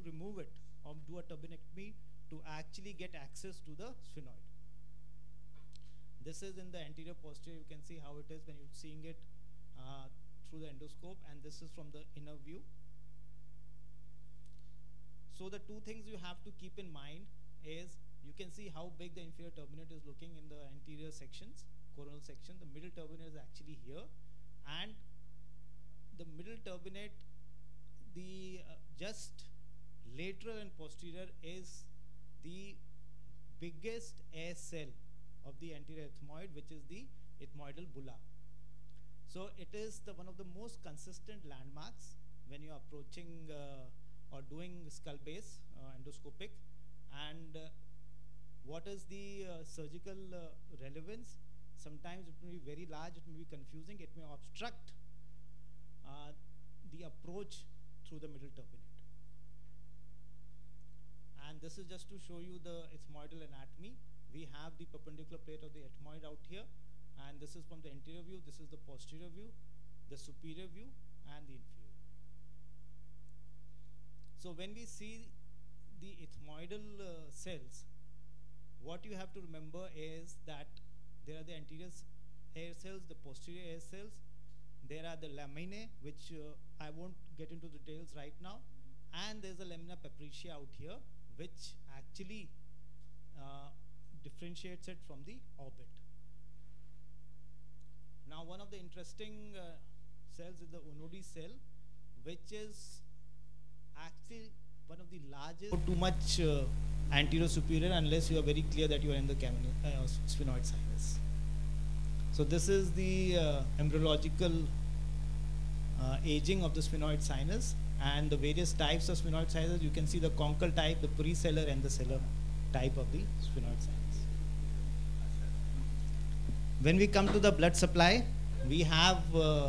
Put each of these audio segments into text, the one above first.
remove it or do a turbinectomy to actually get access to the sphenoid. This is in the anterior posterior. You can see how it is when you're seeing it through the endoscope, and this is from the inner view. So the two things you have to keep in mind is you can see how big the inferior turbinate is looking in the anterior sections, coronal section. The middle turbinate is actually here, and the middle turbinate, the just lateral and posterior is the biggest air cell of the anterior ethmoid, which is the ethmoidal bulla. So it is one of the most consistent landmarks when you are approaching or doing skull base endoscopic. And what is the surgical relevance? Sometimes it may be very large, it may be confusing, it may obstruct the approach through the middle turbinate. And this is just to show you the ethmoidal anatomy. We have the perpendicular plate of the ethmoid out here, and this is from the anterior view, this is the posterior view, the superior view, and the inferior view. So when we see the ethmoidal cells, what you have to remember is that there are the anterior air cells, the posterior air cells, there are the laminae, which I won't get into details right now, and there's a lamina pepricia out here, which actually differentiates it from the orbit. Now, one of the interesting cells is the Onodi cell, which is actually one of the largest. Too much anterior superior unless you are very clear that you are in the sphenoid sinus. So this is the embryological aging of the sphenoid sinus, and the various types of sphenoid sinus. You can see the conchal type, the precellar, and the cellar type of the sphenoid sinus. When we come to the blood supply, we have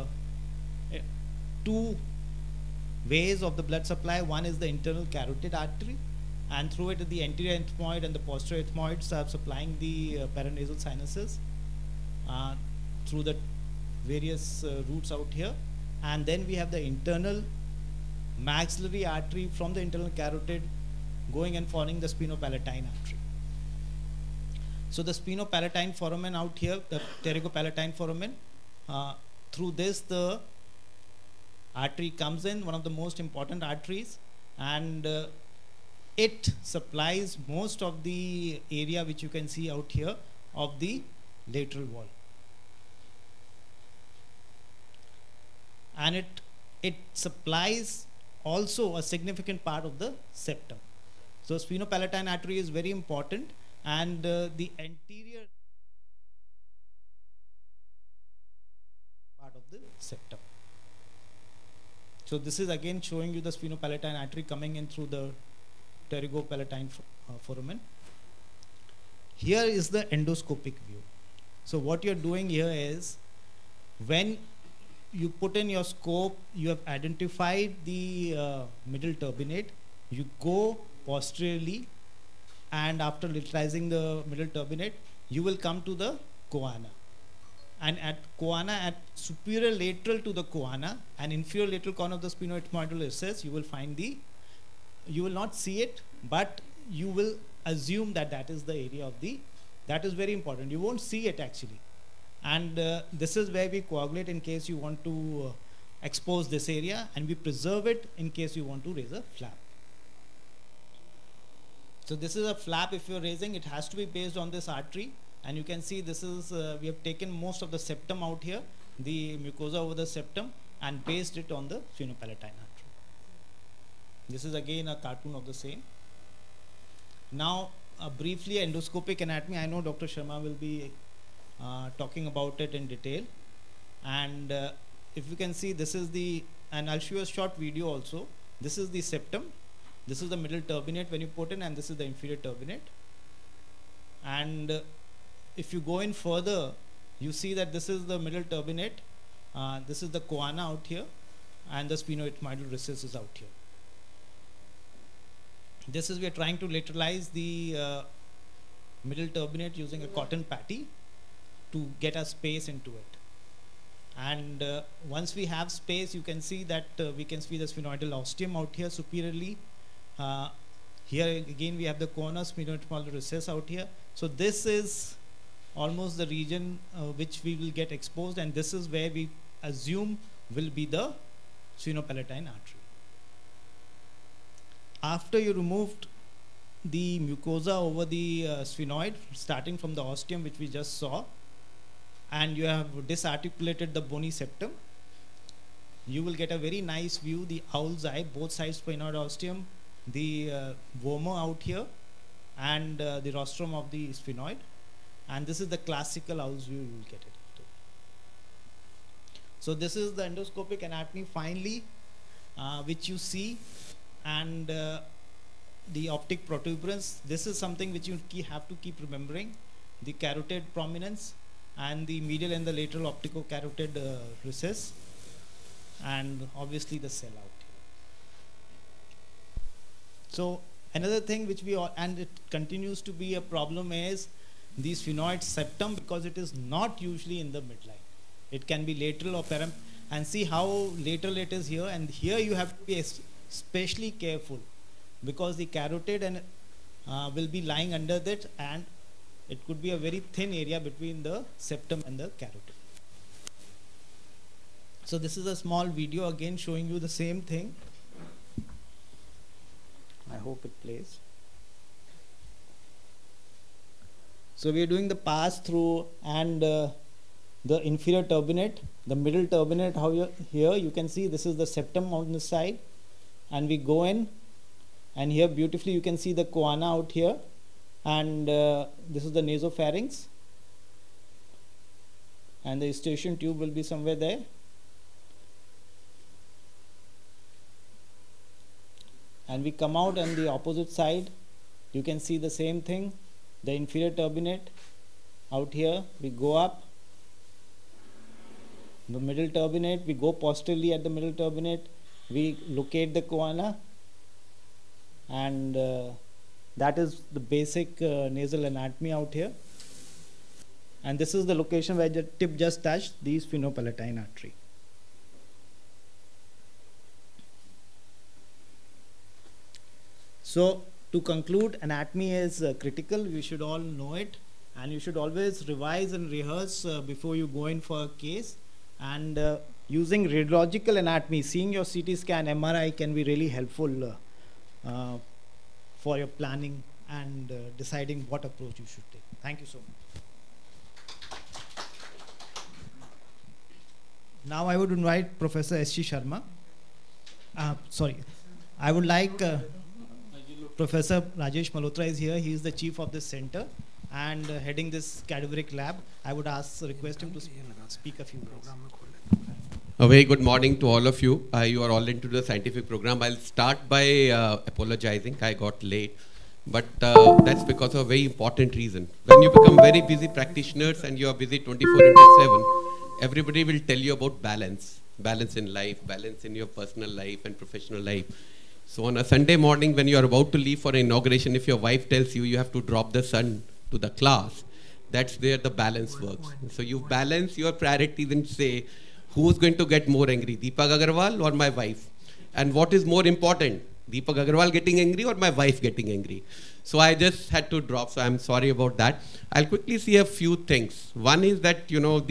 two ways of the blood supply. One is the internal carotid artery, and through it the anterior ethmoid and the posterior ethmoids are supplying the paranasal sinuses through the various routes out here. And then we have the internal maxillary artery from the internal carotid going and forming the sphenopalatine artery. So the sphenopalatine foramen out here, the pterygopalatine foramen, through this the artery comes in, one of the most important arteries, and it supplies most of the area which you can see out here of the lateral wall. And it supplies also a significant part of the septum. So sphenopalatine artery is very important, and the anterior part of the septum. So this is again showing you the sphenopalatine artery coming in through the pterygopalatine foramen. Here is the endoscopic view. So what you're doing here is, when you put in your scope, you have identified the middle turbinate, you go posteriorly, and after literalizing the middle turbinate, you will come to the choana. And at choana, at superior lateral to the choana and inferior lateral corner of the sphenoethmoidal recess, you will find you will not see it, but you will assume that that is the area of that is very important. You won't see it actually. And this is where we coagulate in case you want to expose this area, and we preserve it in case you want to raise a flap. So this is a flap. If you're raising, it has to be based on this artery, and you can see this is we have taken most of the septum out here, the mucosa over the septum, and based it on the sphenopalatine artery. This is again a cartoon of the same. Now briefly endoscopic anatomy. I know Dr. Sharma will be talking about it in detail, and if you can see, this is and I'll show you a short video also. This is the septum, this is the middle turbinate when you put in, and this is the inferior turbinate. And if you go in further, you see that this is the middle turbinate, this is the choana out here, and the sphenoethmoidal recess is out here. This is, we are trying to lateralize the middle turbinate using a cotton patty to get a space into it. And once we have space, you can see that we can see the sphenoidal ostium out here superiorly, Here again we have the corner sphenoidal recess out here. So this is almost the region which we will get exposed, and this is where we assume will be the sphenopalatine artery. After you removed the mucosa over the sphenoid, starting from the ostium which we just saw, and you have disarticulated the bony septum, you will get a very nice view, the owl's eye, both sides sphenoid ostium, the vomer out here, and the rostrum of the sphenoid. And this is the classical owl's view, you will get it. So this is the endoscopic anatomy finally, which you see, and the optic protuberance. This is something which you have to keep remembering: the carotid prominence and the medial and the lateral optico-carotid recess, and obviously the cell out here. So another thing which and it continues to be a problem is the sphenoid septum, because it is not usually in the midline. It can be lateral or param, and see how lateral it is here, and here you have to be especially careful, because the carotid and will be lying under that, and it could be a very thin area between the septum and the carotid. So this is a small video again showing you the same thing. I hope it plays. So we are doing the pass through and the inferior turbinate, the middle turbinate. Here you can see this is the septum on this side, and we go in, and here beautifully you can see the choana out here, and this is the nasopharynx, and the eustachian tube will be somewhere there. And we come out on the opposite side, you can see the same thing, the inferior turbinate out here. We go up the middle turbinate, we go posteriorly at the middle turbinate, we locate the choana, and that is the basic nasal anatomy out here. And this is the location where the tip just touched the sphenopalatine artery. So to conclude, anatomy is critical. You should all know it, and you should always revise and rehearse before you go in for a case. And using radiological anatomy, seeing your CT scan, MRI can be really helpful for your planning and deciding what approach you should take. Thank you so much. Now I would invite Professor S.G. Sharma. I would like Professor Rajesh Malhotra is here. He is the chief of this center and heading this cadaveric lab. I would request him to speak a few words. A very good morning to all of you. You are all into the scientific program. I'll start by apologizing. I got late, but that's because of a very important reason. When you become very busy practitioners and you are busy 24/7, everybody will tell you about balance. Balance in life, balance in your personal life and professional life. So on a Sunday morning when you are about to leave for an inauguration, if your wife tells you you have to drop the son to the class, that's where the balance works. So you balance your priorities and say, who's going to get more angry, Deepak Agarwal or my wife? And what is more important, Deepak Agarwal getting angry or my wife getting angry? So I just had to drop, so I'm sorry about that. I'll quickly see a few things. One is that,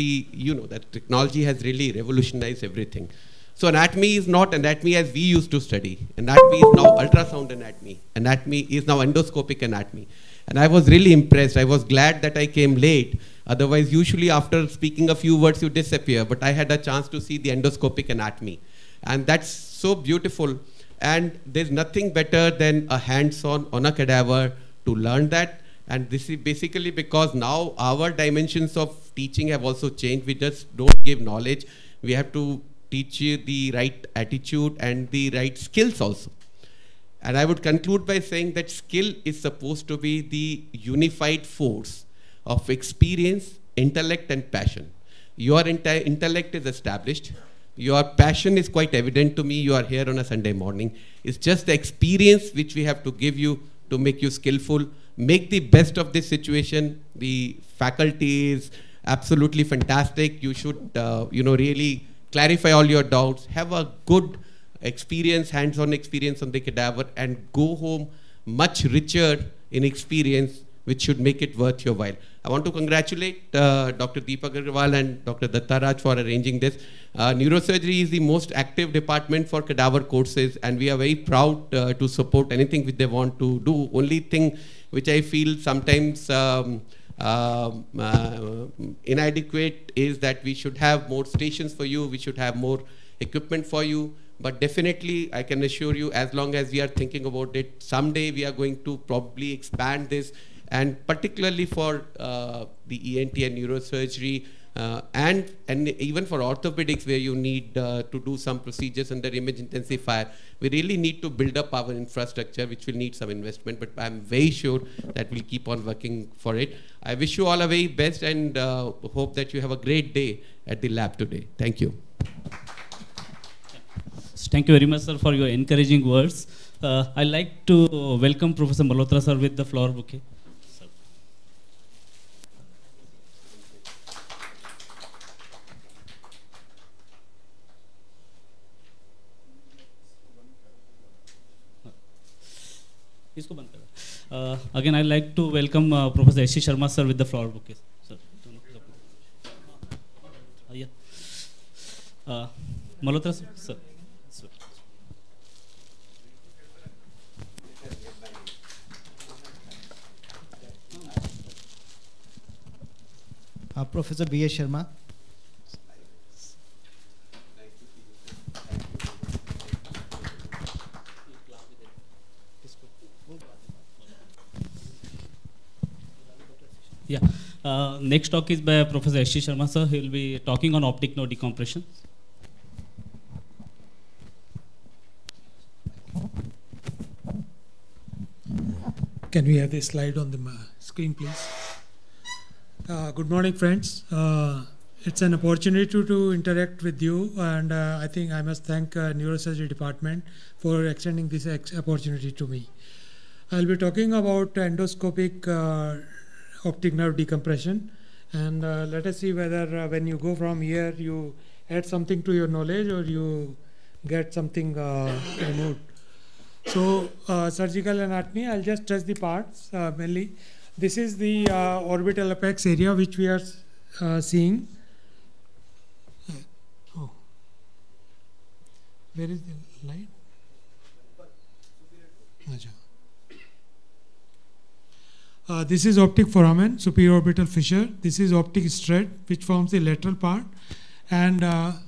that technology has really revolutionized everything. So anatomy is not anatomy as we used to study. Anatomy is now ultrasound anatomy. Anatomy is now endoscopic anatomy. And I was really impressed. I was glad that I came late. Otherwise, usually after speaking a few words, you disappear. But I had a chance to see the endoscopic anatomy. And that's so beautiful. And there's nothing better than a hands-on on a cadaver to learn that. And this is basically because now our dimensions of teaching have also changed. We just don't give knowledge. We have to teach you the right attitude and the right skills also. And I would conclude by saying that skill is supposed to be the unified force of experience, intellect, and passion. Your intellect is established. Your passion is quite evident to me. You are here on a Sunday morning. It's just the experience which we have to give you to make you skillful. Make the best of this situation. The faculty is absolutely fantastic. You should, really clarify all your doubts. Have a good experience, hands-on experience on the cadaver, and go home much richer in experience, which should make it worth your while. I want to congratulate Dr. Deepak Agarwal and Dr. Dattaraj for arranging this. Neurosurgery is the most active department for cadaver courses, and we are very proud to support anything which they want to do. Only thing which I feel sometimes inadequate is that we should have more stations for you, we should have more equipment for you. But definitely, I can assure you, as long as we are thinking about it, someday we are going to probably expand this, and particularly for the ENT and neurosurgery, and even for orthopedics, where you need to do some procedures under image intensifier, we really need to build up our infrastructure, which will need some investment. But I'm very sure that we'll keep on working for it. I wish you all a very best, and hope that you have a great day at the lab today. Thank you. Thank you very much, sir, for your encouraging words. I'd like to welcome Professor Malhotra, sir, with the flower bouquet. Sir. Again, I'd like to welcome Professor S.C. Sharma, sir, with the flower bouquet. Sir. Malhotra, sir. Professor B.S. Sharma. Yeah. Next talk is by Professor S.C. Sharma, sir. He will be talking on optic nerve decompression. Can we have the slide on the screen, please? Good morning, friends. It's an opportunity to interact with you, and I think I must thank Neurosurgery Department for extending this opportunity to me. I'll be talking about endoscopic optic nerve decompression, and let us see whether when you go from here you add something to your knowledge or you get something removed. So surgical anatomy, I'll just touch the parts mainly. This is the orbital apex area which we are seeing. Oh, where is the light? This is optic foramen, superior orbital fissure. This is optic strut, which forms the lateral part, and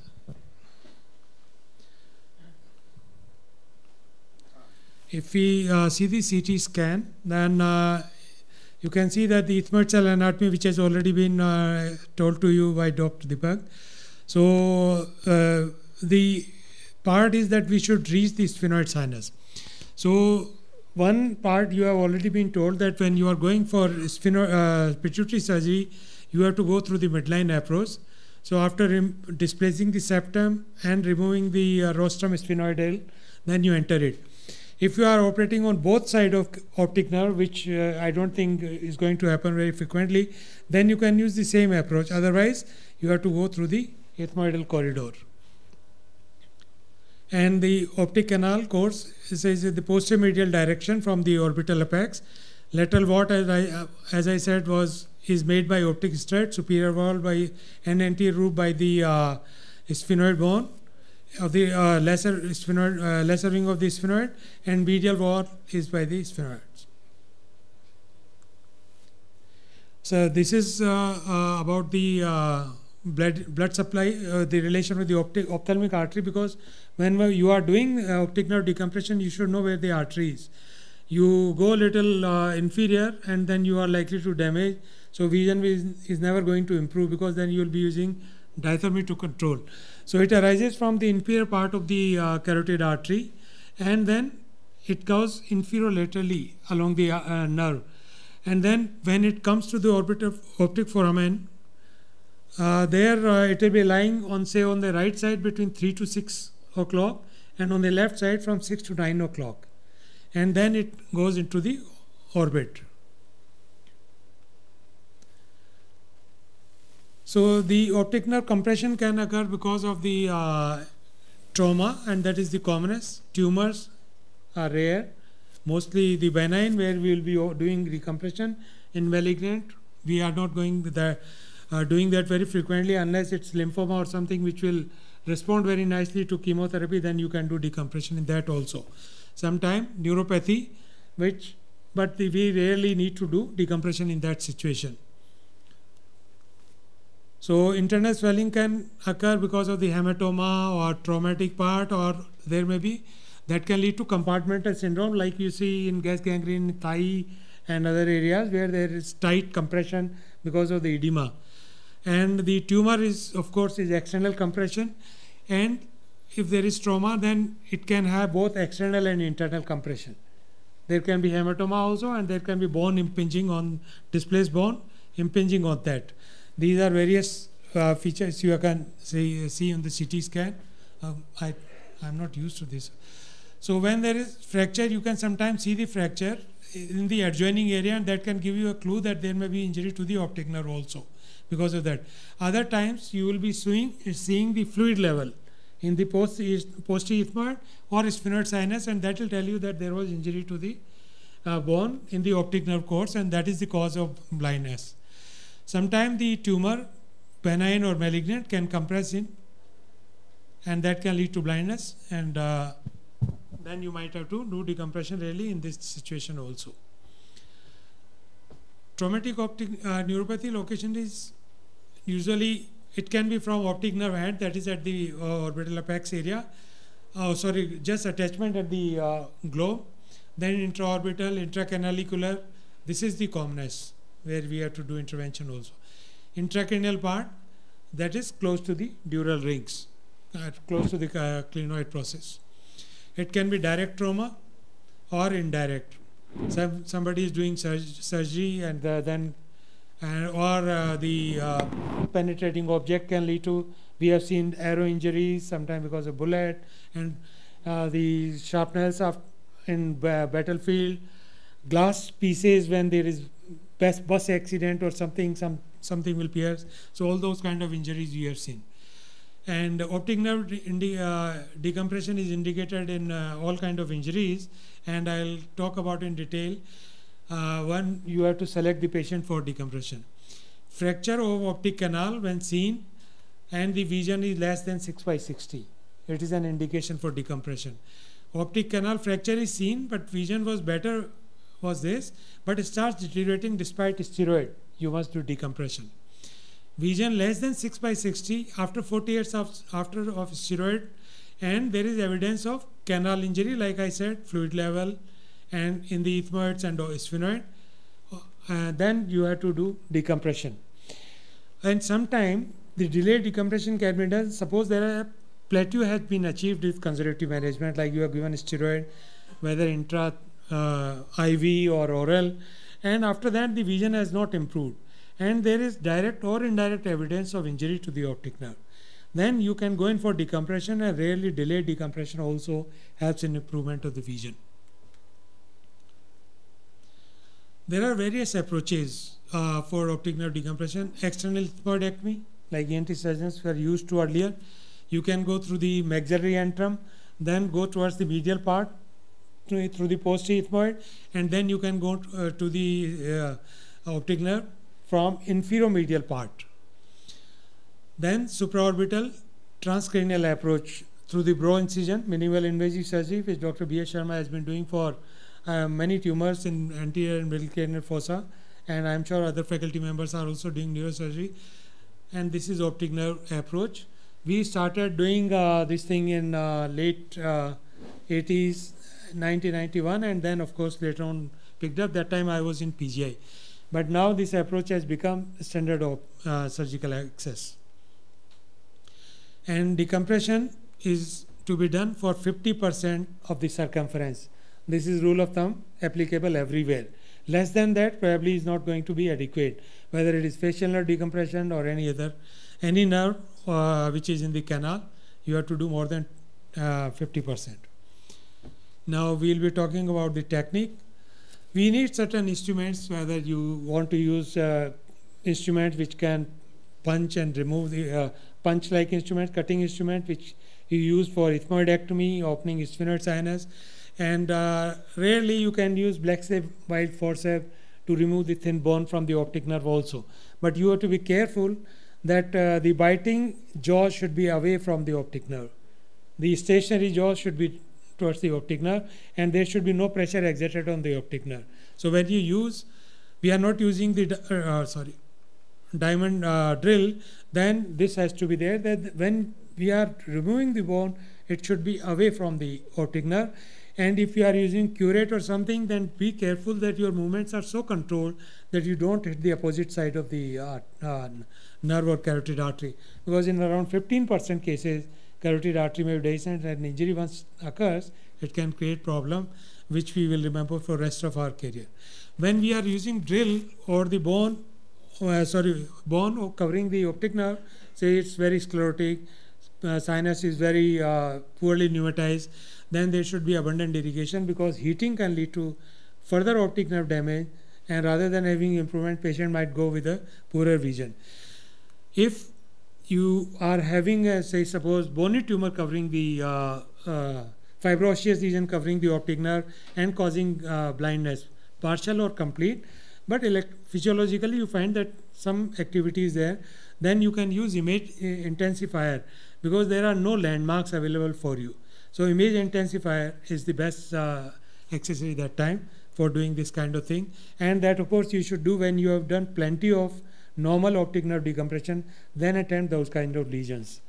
if we see the CT scan, then you can see that the ethmoid cell anatomy, which has already been told to you by Dr. Deepak. So the part is that we should reach the sphenoid sinus. So one part you have already been told that when you are going for pituitary surgery, you have to go through the midline approach. So after displacing the septum and removing the rostrum sphenoidal, then you enter it. If you are operating on both sides of optic nerve, which I don't think is going to happen very frequently, then you can use the same approach. Otherwise, you have to go through the ethmoidal corridor. And the optic canal course is the posterior direction from the orbital apex. Lateral wall, as I said, is made by optic strut, superior wall by and anterior roof by the sphenoid bone of the lesser wing of the sphenoid, and medial wall is by the sphenoids. So this is about the blood supply, the relation with the ophthalmic artery, because when you are doing optic nerve decompression, you should know where the artery is. You go a little inferior, and then you are likely to damage. So vision is never going to improve, because then you will be using diathermy to control. So it arises from the inferior part of the carotid artery, and then it goes inferolaterally along the nerve. And then when it comes to the optic foramen, it will be lying on, say, on the right side between 3 to 6 o'clock, and on the left side from 6 to 9 o'clock. And then it goes into the orbit. So the optic nerve compression can occur because of the trauma, and that is the commonest. Tumors are rare, mostly the benign, where we will be doing decompression. In malignant, we are not going doing that very frequently, unless it's lymphoma or something which will respond very nicely to chemotherapy. Then you can do decompression in that also. Sometimes neuropathy, but we rarely need to do decompression in that situation. So internal swelling can occur because of the hematoma or traumatic part, or there may be that can lead to compartmental syndrome, like you see in gas gangrene, thigh and other areas where there is tight compression because of the edema. And the tumor is, of course, is external compression, and if there is trauma, then it can have both external and internal compression. There can be hematoma also, and there can be bone impinging on displaced bone, impinging on that. These are various features you can see on the CT scan. I'm not used to this. So when there is fracture, you can sometimes see the fracture in the adjoining area, and that can give you a clue that there may be injury to the optic nerve also because of that. Other times you will be seeing the fluid level in the posterior ethmoid or sphenoid sinus, and that will tell you that there was injury to the bone in the optic nerve course, and that is the cause of blindness. Sometimes the tumor, benign or malignant, can compress in, and that can lead to blindness, and then you might have to do decompression really in this situation also. Traumatic optic neuropathy location is usually, it can be from optic nerve head, that is at the orbital apex area, just attachment at the globe, then intraorbital, intracanalicular. This is the commonest where we have to do intervention also. Intracranial part, that is close to the dural rings, close to the clinoid process. It can be direct trauma or indirect. Somebody is doing surgery, and then the penetrating object can lead to, we have seen arrow injuries sometimes because of bullet, and the sharpness of in battlefield, glass pieces when there is bus accident or something will pierce. So all those kind of injuries we have seen. And optic nerve decompression is indicated in all kind of injuries, and I'll talk about in detail. One, you have to select the patient for decompression. Fracture of optic canal when seen and the vision is less than 6/60, it is an indication for decompression. Optic canal fracture is seen, but vision was better, but it starts deteriorating despite steroid, you must do decompression. Vision less than 6/60 after 40 years of steroid, and there is evidence of canal injury, like I said, fluid level and in the ethmoids and sphenoid, then you have to do decompression. And sometime the delayed decompression can be done. Suppose there are plateau has been achieved with conservative management, like you have given steroid, whether intra IV or oral, and after that the vision has not improved, and there is direct or indirect evidence of injury to the optic nerve, then you can go in for decompression, and rarely delayed decompression also helps in improvement of the vision. There are various approaches for optic nerve decompression. External ethmoidectomy, like ENT surgeons were used to earlier. You can go through the maxillary antrum, then go towards the medial part through the posterior ethmoid, and then you can go to the optic nerve from inferior-medial part. Then supraorbital transcranial approach through the brow incision, minimal invasive surgery, which Dr. B.S. Sharma has been doing for many tumors in anterior and middle cranial fossa, and I'm sure other faculty members are also doing neurosurgery. And this is optic nerve approach. We started doing this thing in late 80s, 1991, and then of course later on picked up. That time I was in PGI. But now this approach has become standard of surgical access. And decompression is to be done for 50% of the circumference. This is rule of thumb applicable everywhere. Less than that probably is not going to be adequate, whether it is facial nerve decompression or any nerve which is in the canal, you have to do more than 50%. Now we'll be talking about the technique. We need certain instruments, whether you want to use instruments which can punch and remove the punch-like instrument, cutting instrument which you use for ethmoidectomy, opening sphenoid sinus, and rarely you can use Black's wide forceps to remove the thin bone from the optic nerve also. But you have to be careful that the biting jaw should be away from the optic nerve. The stationary jaw should be towards the optic nerve, and there should be no pressure exerted on the optic nerve. So when you use, we are not using the diamond drill, then this has to be there, that when we are removing the bone, it should be away from the optic nerve. And if you are using curette or something, then be careful that your movements are so controlled that you don't hit the opposite side of the nerve or carotid artery, because in around 15% cases carotid artery may be descended, and injury once occurs, it can create problem which we will remember for rest of our career. When we are using drill or the bone covering the optic nerve, say it's very sclerotic, sinus is very poorly pneumatized, then there should be abundant irrigation, because heating can lead to further optic nerve damage, and rather than having improvement, patient might go with a poorer vision. If you are having say suppose bony tumor covering the fibroosseous lesion covering the optic nerve and causing blindness, partial or complete, but physiologically you find that some activity is there, then you can use image intensifier, because there are no landmarks available for you. So image intensifier is the best accessory that time for doing this kind of thing, and that of course you should do when you have done plenty of normal optic nerve decompression, then attempt those kind of lesions.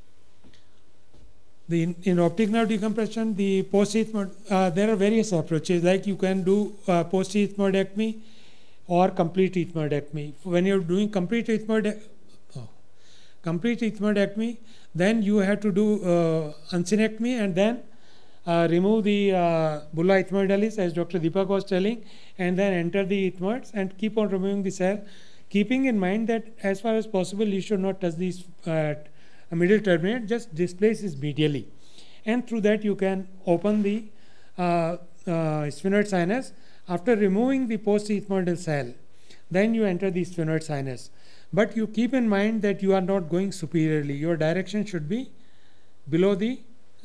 In optic nerve decompression, the there are various approaches, like you can do post-ethmoidectomy or complete ethmoidectomy. When you're doing complete ethmoidectomy, then you have to do uncinectomy and then remove the bulla ethmoidalis, as Dr. Deepak was telling, and then enter the ethmoids and keep on removing the cell, keeping in mind that as far as possible you should not touch these middle terminate, just displace it medially, and through that you can open the sphenoid sinus. After removing the post-ethmoidal cell, then you enter the sphenoid sinus. But you keep in mind that you are not going superiorly. Your direction should be below the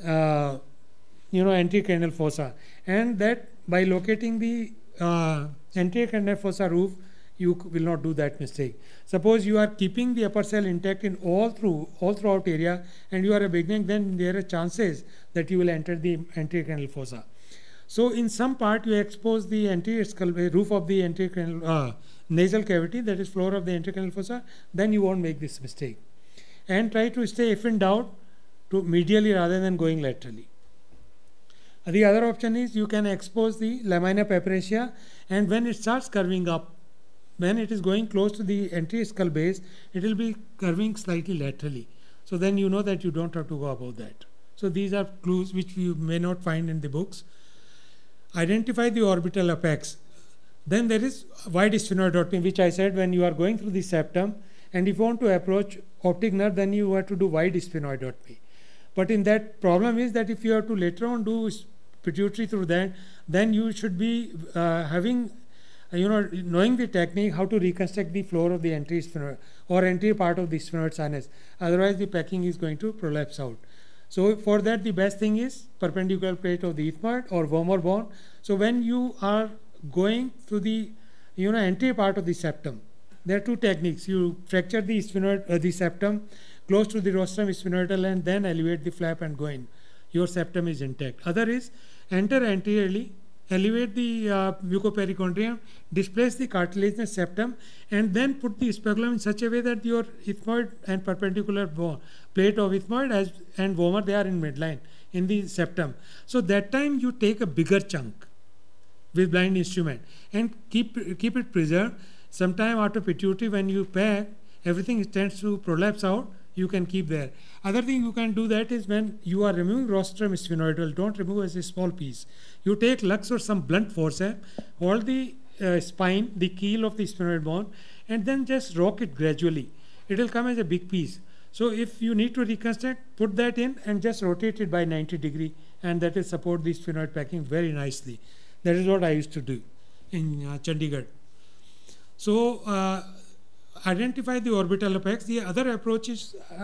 anterior cranial fossa, and that by locating the anterior cranial fossa roof, you will not do that mistake. Suppose you are keeping the upper cell intact in all throughout area, and you are a beginning, then there are chances that you will enter the anterior cranial fossa. So in some part you expose the anterior skull roof of the anterior cranial nasal cavity, that is floor of the anterior cranial fossa, then you won't make this mistake. And try to stay, if in doubt, to medially rather than going laterally. The other option is you can expose the lamina papyracea, and when it starts curving up, when it is going close to the anterior skull base, it will be curving slightly laterally. So then you know that you don't have to go above that. So these are clues which you may not find in the books. Identify the orbital apex. Then there is wide sphenoidotomy, which I said when you are going through the septum, and if you want to approach optic nerve, then you have to do wide sphenoidotomy. But in that, problem is that if you have to later on do pituitary through that, then you should be having, knowing the technique how to reconstruct the floor of the anterior sphenoid or anterior part of the sphenoid sinus. Otherwise, the packing is going to prolapse out. So for that, the best thing is perpendicular plate of the ethmoid or vomer bone. So when you are going through the anterior part of the septum, there are two techniques. You fracture the sphenoid, the septum close to the rostrum sphenoidal, and then elevate the flap and go in. Your septum is intact. Other is enter anteriorly, elevate the mucoperichondrium, displace the cartilaginous septum, and then put the speculum in such a way that your ethmoid and perpendicular bone, plate of ethmoid and vomer, they are in midline in the septum. So that time you take a bigger chunk with blind instrument and keep it preserved. Sometime after pituitary, when you pack, everything tends to prolapse out, you can keep there. Other thing you can do that is when you are removing rostrum sphenoidal, don't remove as a small piece. You take lux or some blunt forceps, hold the spine, the keel of the sphenoid bone, and then just rock it gradually. It will come as a big piece. So if you need to reconstruct, put that in and just rotate it by 90 degree, and that will support the sphenoid packing very nicely. That is what I used to do in Chandigarh. So identify the orbital apex. The other approach is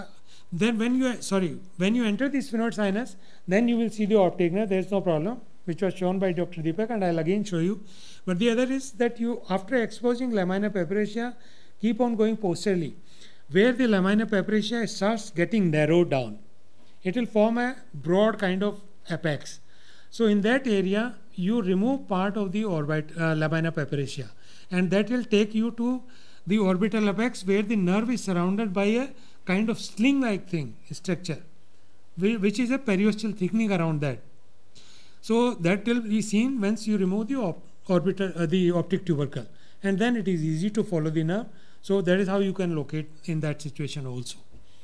Then when you enter the sphenoid sinus, then you will see the optic nerve. There is no problem, which was shown by Dr. Deepak, and I'll again show you. But the other is that you, after exposing lamina papyracea, keep on going posteriorly. Where the lamina papyracea starts getting narrowed down, it will form a broad kind of apex. So in that area, you remove part of the lamina papyracea, and that will take you to the orbital apex, where the nerve is surrounded by a kind of sling-like thing, structure, which is a periosteal thickening around that. So that will be seen once you remove the the optic tubercle, and then it is easy to follow the nerve. So that is how you can locate in that situation also.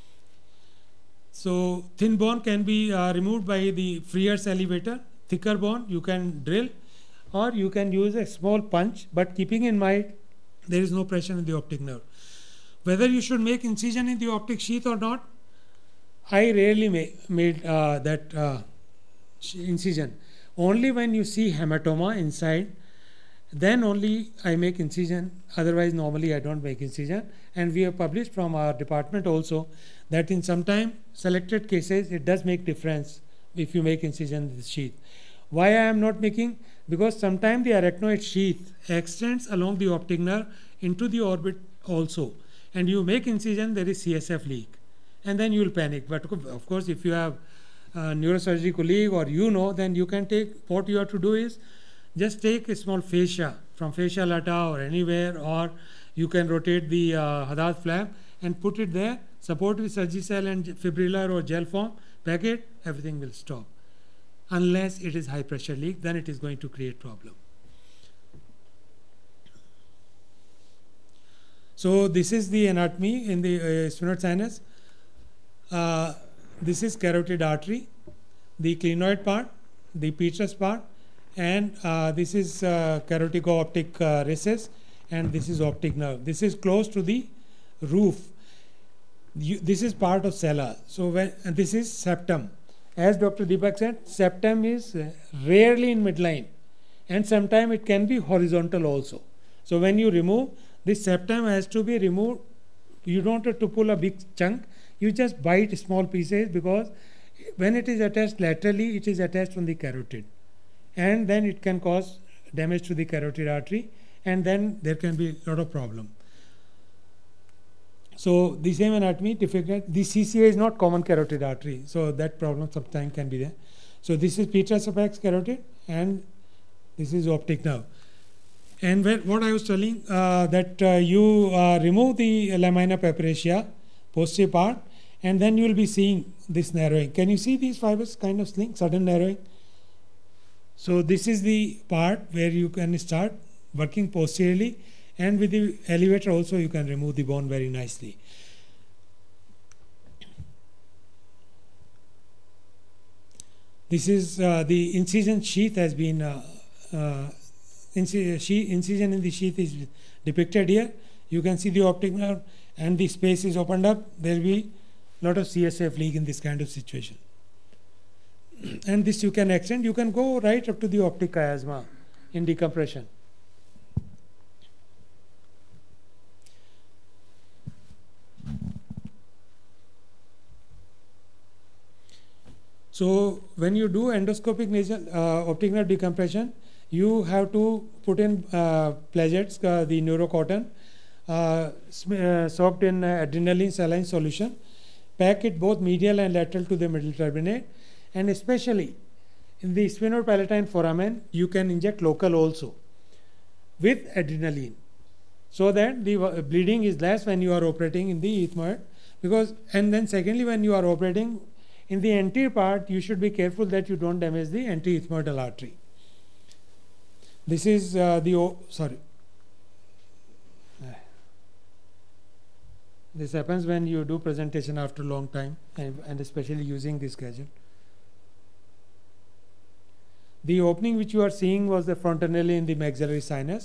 So thin bone can be removed by the Freer's elevator. Thicker bone you can drill, or you can use a small punch, but keeping in mind there is no pressure in the optic nerve. Whether you should make incision in the optic sheath or not, I rarely made that incision. Only when you see hematoma inside, then only I make incision. Otherwise, normally I don't make incision. And we have published from our department also that in sometime selected cases it does make difference if you make incision in the sheath. Why I am not making? Because sometimes the arachnoid sheath extends along the optic nerve into the orbit also, and you make incision, there is CSF leak, and then you will panic. But of course, if you have a neurosurgery colleague or then you can take, what you have to do is just take a small fascia from fascia lata or anywhere, or you can rotate the Haddad flap and put it there, support with Surgicel and fibrillar or gel form, pack it, everything will stop. Unless it is high pressure leak, then it is going to create problem. So this is the anatomy in the sphenoid sinus. This is carotid artery, the clinoid part, the petrous part, and this is carotico-optic recess, and this is optic nerve. This is close to the roof. This is part of sella. So and this is septum. As Dr. Deepak said, septum is rarely in midline, and sometimes it can be horizontal also. So when you remove, this septum has to be removed. You don't have to pull a big chunk. You just bite small pieces, because when it is attached laterally, it is attached on the carotid, and then it can cause damage to the carotid artery, and then there can be a lot of problem. So the same anatomy, difficult. The CCA is not common carotid artery, so that problem sometimes can be there. So this is petrous apex carotid, and this is optic nerve. And what I was telling, that you remove the lamina papyracea, posterior part, and then you will be seeing this narrowing. Can you see these fibers kind of sling, sudden narrowing? So this is the part where you can start working posteriorly, and with the elevator also you can remove the bone very nicely. This is the incision sheath has been incision in the sheath is depicted here. You can see the optic nerve, and the space is opened up. There will be a lot of CSF leak in this kind of situation. And this you can extend. You can go right up to the optic chiasma in decompression. So when you do endoscopic nasal optic nerve decompression, you have to put in plagets, the neurocotton, soaked in adrenaline saline solution, pack it both medial and lateral to the middle turbinate, and especially in the sphenopalatine foramen, you can inject local also with adrenaline, so that the bleeding is less when you are operating in the ethmoid. Because, and then secondly, when you are operating in the anterior part, you should be careful that you don't damage the anterior ethmoidal artery. This is this happens when you do presentation after a long time, and especially using this gadget. The opening which you are seeing was the frontanelle in the maxillary sinus.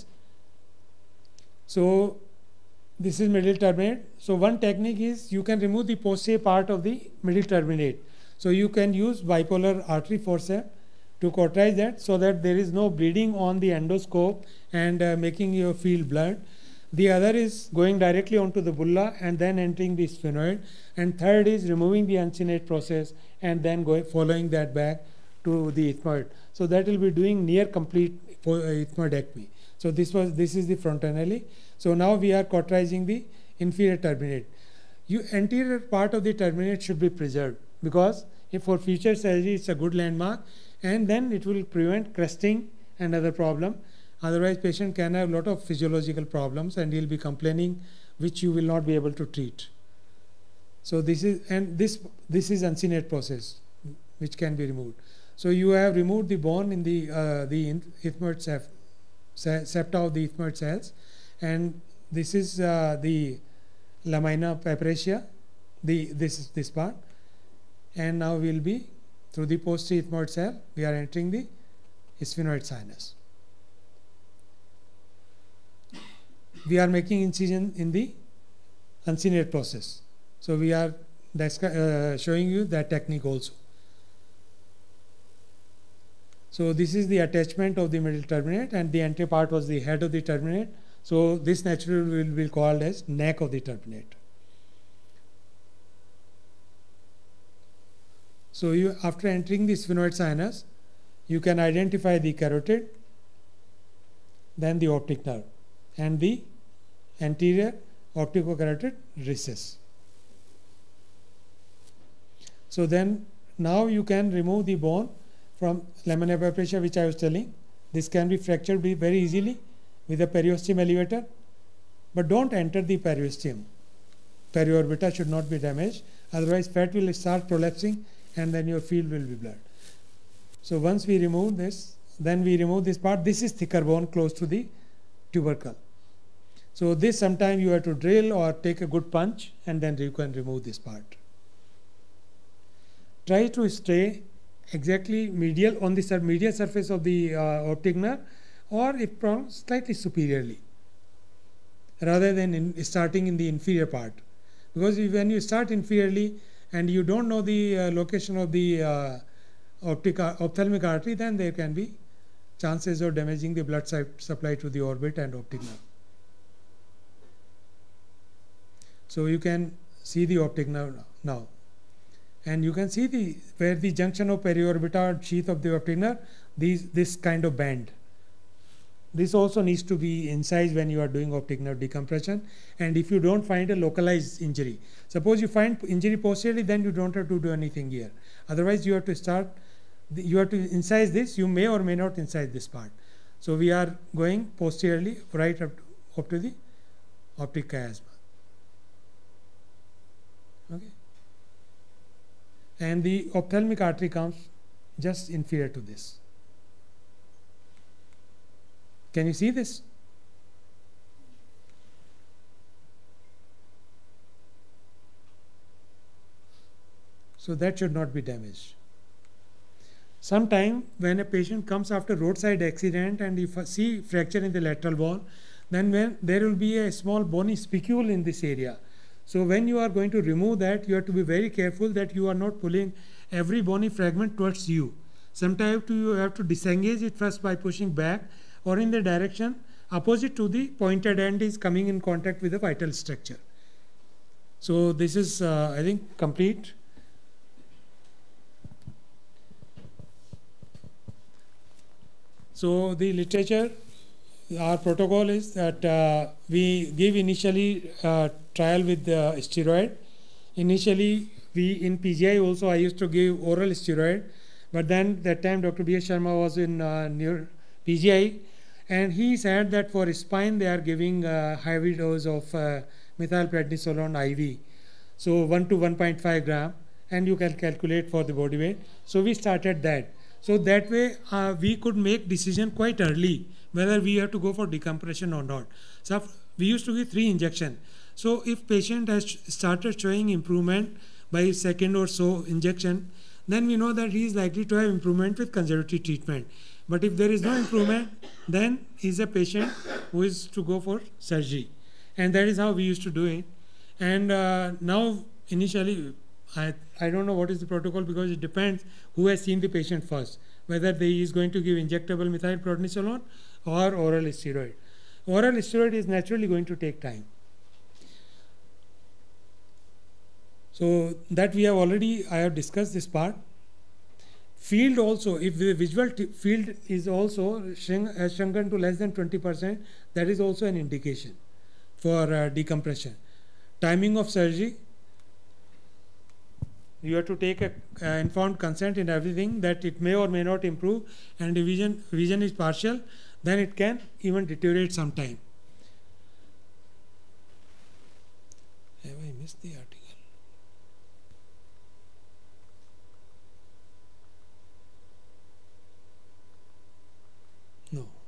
So this is middle turbinate. So one technique is you can remove the posterior part of the middle turbinate. So you can use bipolar artery forceps to cauterize that, so that there is no bleeding on the endoscope and making you feel blood. The other is going directly onto the bulla and then entering the sphenoid. And third is removing the uncinate process and then following that back to the ethmoid. So that will be doing near complete ethmoidectomy. So this is the frontanelli. So now we are cauterizing the inferior turbinate. Anterior part of the turbinate should be preserved, because if for future surgery it's a good landmark, and then it will prevent crusting and other problem. Otherwise patient can have a lot of physiological problems and he'll be complaining, which you will not be able to treat. So this is this is uncinate process which can be removed. So you have removed the bone in the ethmoid septa of the ethmoid cells, and this is the lamina papracia, this part, and now we will be through the posterior ethmoid cell we are entering the sphenoid sinus. We are making incision in the uncinate process. So we are showing you that technique also. So this is the attachment of the middle turbinate, and the anterior part was the head of the turbinate. So this naturally will be called as neck of the turbinate. So you, after entering the sphenoid sinus, you can identify the carotid, then the optic nerve, and the anterior opticocarotid recess. So then now you can remove the bone from lamina papracia, which I was telling. This can be fractured very easily with a periosteum elevator, but don't enter the periosteum. Periorbita should not be damaged, otherwise fat will start prolapsing and then your field will be blurred. So once we remove this, then we remove this part. This is thicker bone close to the tubercle. So this sometime you have to drill or take a good punch, and then you can remove this part. Try to stay exactly medial on the medial surface of the optic nerve, or if prone, slightly superiorly, rather than starting in the inferior part. Because when you start inferiorly and you don't know the location of the ophthalmic artery, then there can be chances of damaging the blood supply to the orbit and optic nerve. So you can see the optic nerve now, and you can see where the junction of periorbital sheath of the optic nerve, this kind of band. This also needs to be incised when you are doing optic nerve decompression, and if you don't find a localized injury. Suppose you find injury posteriorly, then you don't have to do anything here. Otherwise you have to start, you have to incise this. You may or may not incise this part. So we are going posteriorly right up to the optic chiasma. Okay. And the ophthalmic artery comes just inferior to this. Can you see this? So that should not be damaged. Sometime when a patient comes after roadside accident and you see fracture in the lateral wall, then there will be a small bony spicule in this area. So when you are going to remove that, you have to be very careful that you are not pulling every bony fragment towards you. Sometimes you have to disengage it first by pushing back, or in the direction opposite to the pointed end is coming in contact with the vital structure. So this is I think complete. So the literature, our protocol is that we give initially trial with the steroid. Initially in PGI also I used to give oral steroid, but then that time Dr. B.S. Sharma was in PGI, and he said that for spine they are giving heavy dose of methylprednisolone IV, so 1 to 1.5 gram, and you can calculate for the body weight. So we started that. So that way we could make decision quite early whether we have to go for decompression or not. So we used to give 3 injections. So if patient has started showing improvement by second or so injection, then we know that he is likely to have improvement with conservative treatment. But if there is no improvement, then he is a patient who is to go for surgery. And that is how we used to do it. And now initially, I don't know what is the protocol, because it depends who has seen the patient first, whether he is going to give injectable methylprednisolone or oral steroid. Oral steroid is naturally going to take time. So that we have already, I have discussed this part. Field also, if the visual field is also has shrunken to less than 20%, that is also an indication for decompression. Timing of surgery, you have to take a informed consent in everything that it may or may not improve, and the vision is partial, then it can even deteriorate sometime. Have I missed the article? No.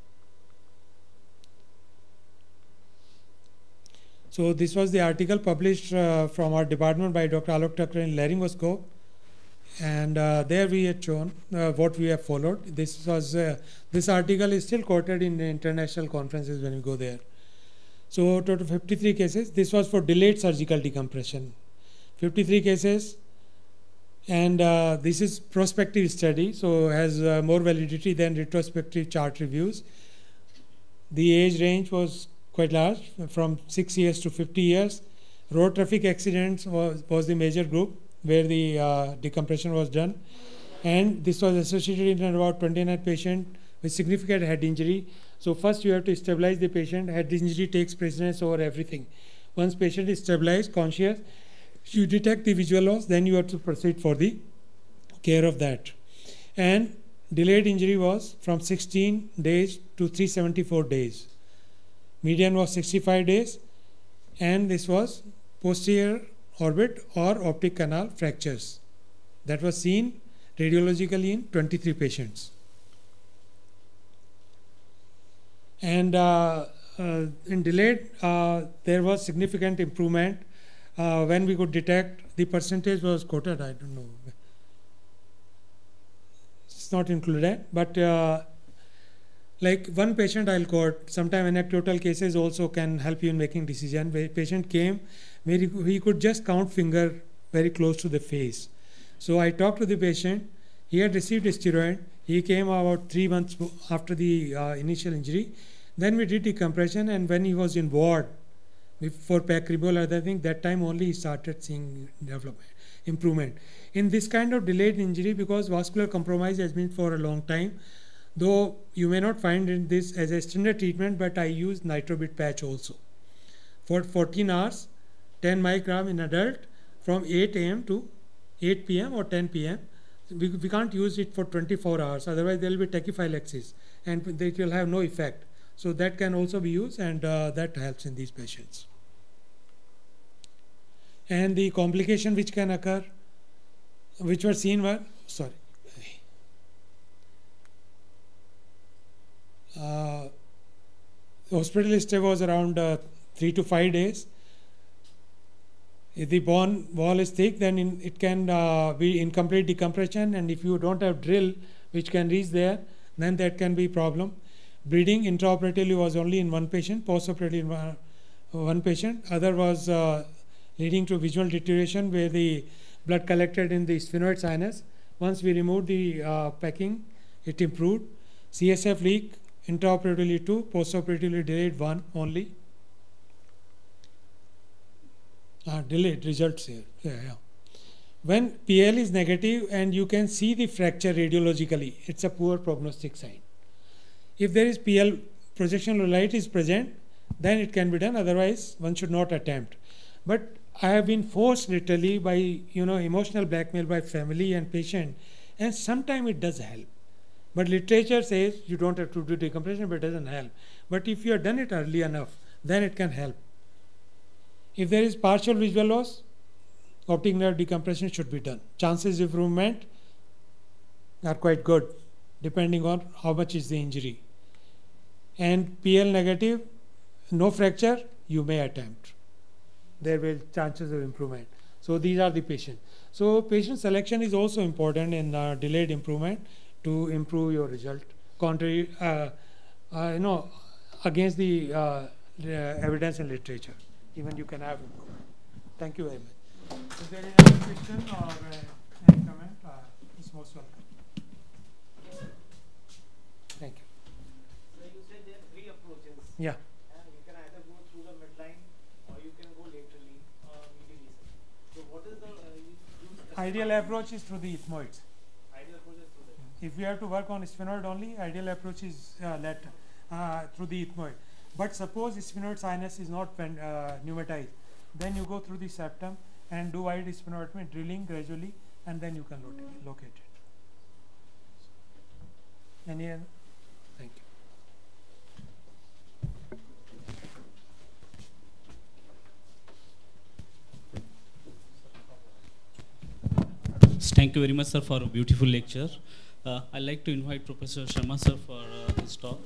So this was the article published from our department by Dr. Alok Thakkar in Laryngoscope, and there we had shown what we have followed. This was this article is still quoted in the international conferences when we go there. So total 53 cases. This was for delayed surgical decompression. 53 cases, and this is prospective study, so has more validity than retrospective chart reviews. The age range was quite large, from 6 years to 50 years. Road traffic accidents was the major group where the decompression was done, and this was associated in about 29 patients with significant head injury. So first you have to stabilize the patient. Head injury takes precedence over everything. Once patient is stabilized, conscious, you detect the visual loss, then you have to proceed for the care of that. And delayed injury was from 16 days to 374 days. Median was 65 days, and this was posterior orbit or optic canal fractures. That was seen radiologically in 23 patients. And in delayed, there was significant improvement when we could detect. The percentage was quoted, I don't know. It's not included, but like one patient I'll quote. Sometimes anecdotal cases also can help you in making decision. Where patient came where he could just count finger very close to the face. So I talked to the patient. He had received a steroid. He came about 3 months after the initial injury. Then we did decompression, and when he was in ward for Pacribol or other thing, that time only he started seeing development, improvement. In this kind of delayed injury, because vascular compromise has been for a long time, though you may not find in this as a standard treatment, but I use nitrobit patch also. For 14 hours, 10 microgram in adult from 8 a.m. to 8 p.m. or 10 p.m. We can't use it for 24 hours, otherwise there will be tachyphylaxis and it will have no effect. So that can also be used, and that helps in these patients. And the complication which can occur, which were seen were, hospital stay was around 3 to 5 days. If the bone wall is thick, then it can be incomplete decompression, and if you don't have drill which can reach there, then that can be problem. Bleeding intraoperatively was only in one patient, postoperatively in one patient. Other was leading to visual deterioration where the blood collected in the sphenoid sinus. Once we removed the packing, it improved. CSF leak intraoperatively 2, postoperatively delayed 1 only. Delayed results here. Yeah. When PL is negative and you can see the fracture radiologically, it's a poor prognostic sign. If there is PL, projectional light is present, then it can be done. Otherwise, one should not attempt. But I have been forced literally by emotional blackmail by family and patient, and sometimes it does help. But literature says you don't have to do decompression, but it doesn't help. But if you have done it early enough, then it can help. If there is partial visual loss, optic nerve decompression should be done. Chances of improvement are quite good, depending on how much is the injury. And PL negative, no fracture, you may attempt. There will chances of improvement. So these are the patients. So patient selection is also important in delayed improvement to improve your result. Contrary, against the evidence and literature, even you can have improvement. Thank you very much. Is there any question or any comment? It's most welcome. Thank you. So you said there are 3 approaches. Yeah. Ideal approach is through the ethmoids. If we have to work on sphenoid only, ideal approach is through the ethmoid. But suppose sphenoid sinus is not pneumatized, then you go through the septum and do wide sphenoidectomy, drilling gradually, and then you can locate it. Any other? Thank you. Thank you very much, sir, for a beautiful lecture. I'd like to invite Professor Sharma, sir, for his talk.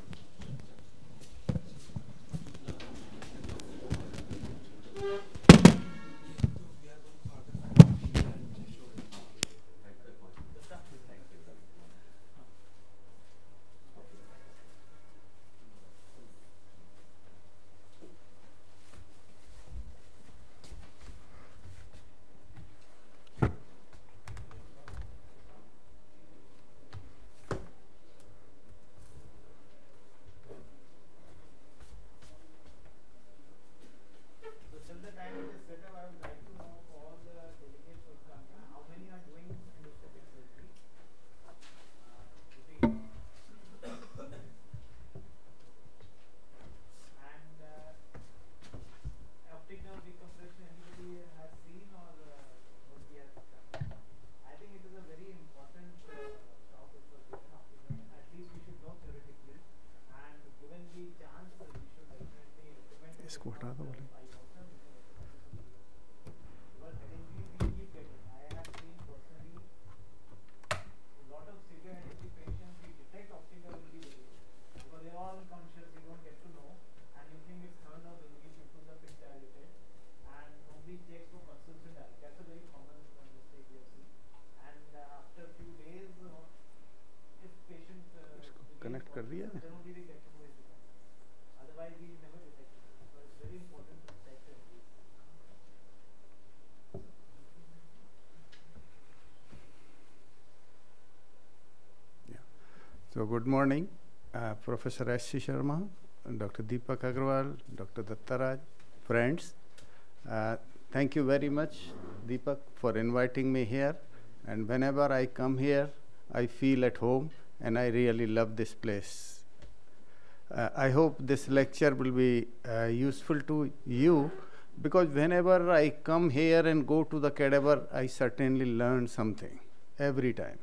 इसको हटा दो बोले connect कर दिया ना So good morning, Professor S.C. Sharma, Dr. Deepak Agrawal, Dr. Dattaraj, friends. Thank you very much, Deepak, for inviting me here. And whenever I come here, I feel at home, and I really love this place. I hope this lecture will be useful to you, because whenever I come here and go to the cadaver, I certainly learn something every time.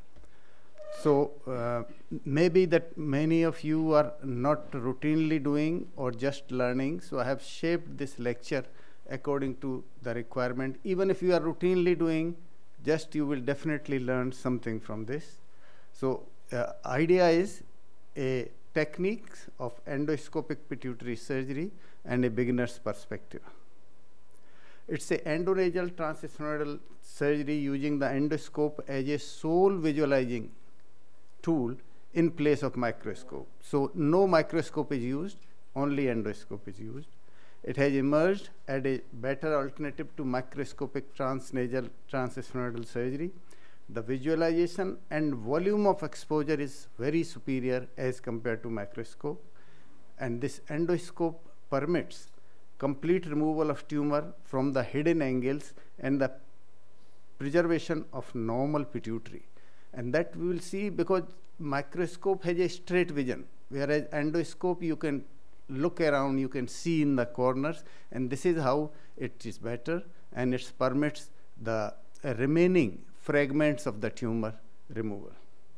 So maybe that many of you are not routinely doing or just learning. So I have shaped this lecture according to the requirement. Even if you are routinely doing, just you will definitely learn something from this. So idea is a techniques of endoscopic pituitary surgery and a beginner's perspective. It's a endonasal transsphenoidal surgery using the endoscope as a sole visualizing tool in place of microscope. So no microscope is used, only endoscope is used. It has emerged as a better alternative to microscopic transnasal transsphenoidal surgery. The visualization and volume of exposure is very superior as compared to microscope. And this endoscope permits complete removal of tumor from the hidden angles and the preservation of normal pituitary. And that we will see because microscope has a straight vision, whereas endoscope you can look around, you can see in the corners, and this is how it is better, and it permits the remaining fragments of the tumor removal.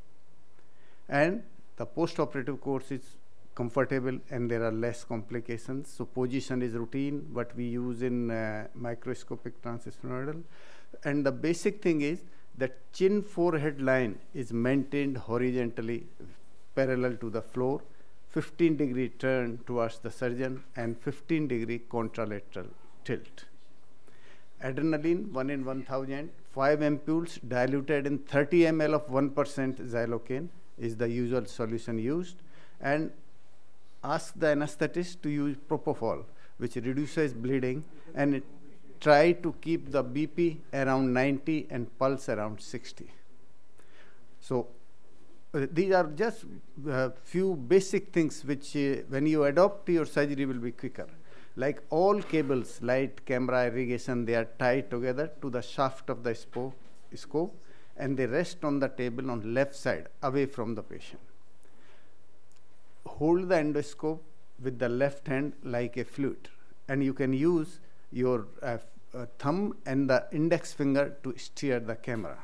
And the post-operative course is comfortable and there are less complications. So position is routine, what we use in microscopic transsphenoidal. And the basic thing is that chin forehead line is maintained horizontally parallel to the floor, 15-degree turn towards the surgeon and 15-degree contralateral tilt. Adrenaline 1 in 1000, 5 ampules diluted in 30 ml of 1% xylocaine is the usual solution used, and ask the anesthetist to use propofol, which reduces bleeding, and it try to keep the BP around 90 and pulse around 60. So these are just few basic things which when you adopt, your surgery will be quicker. Like all cables, light, camera, irrigation, they are tied together to the shaft of the spoke scope, and they rest on the table on left side, away from the patient. Hold the endoscope with the left hand like a flute, and you can use your thumb and the index finger to steer the camera.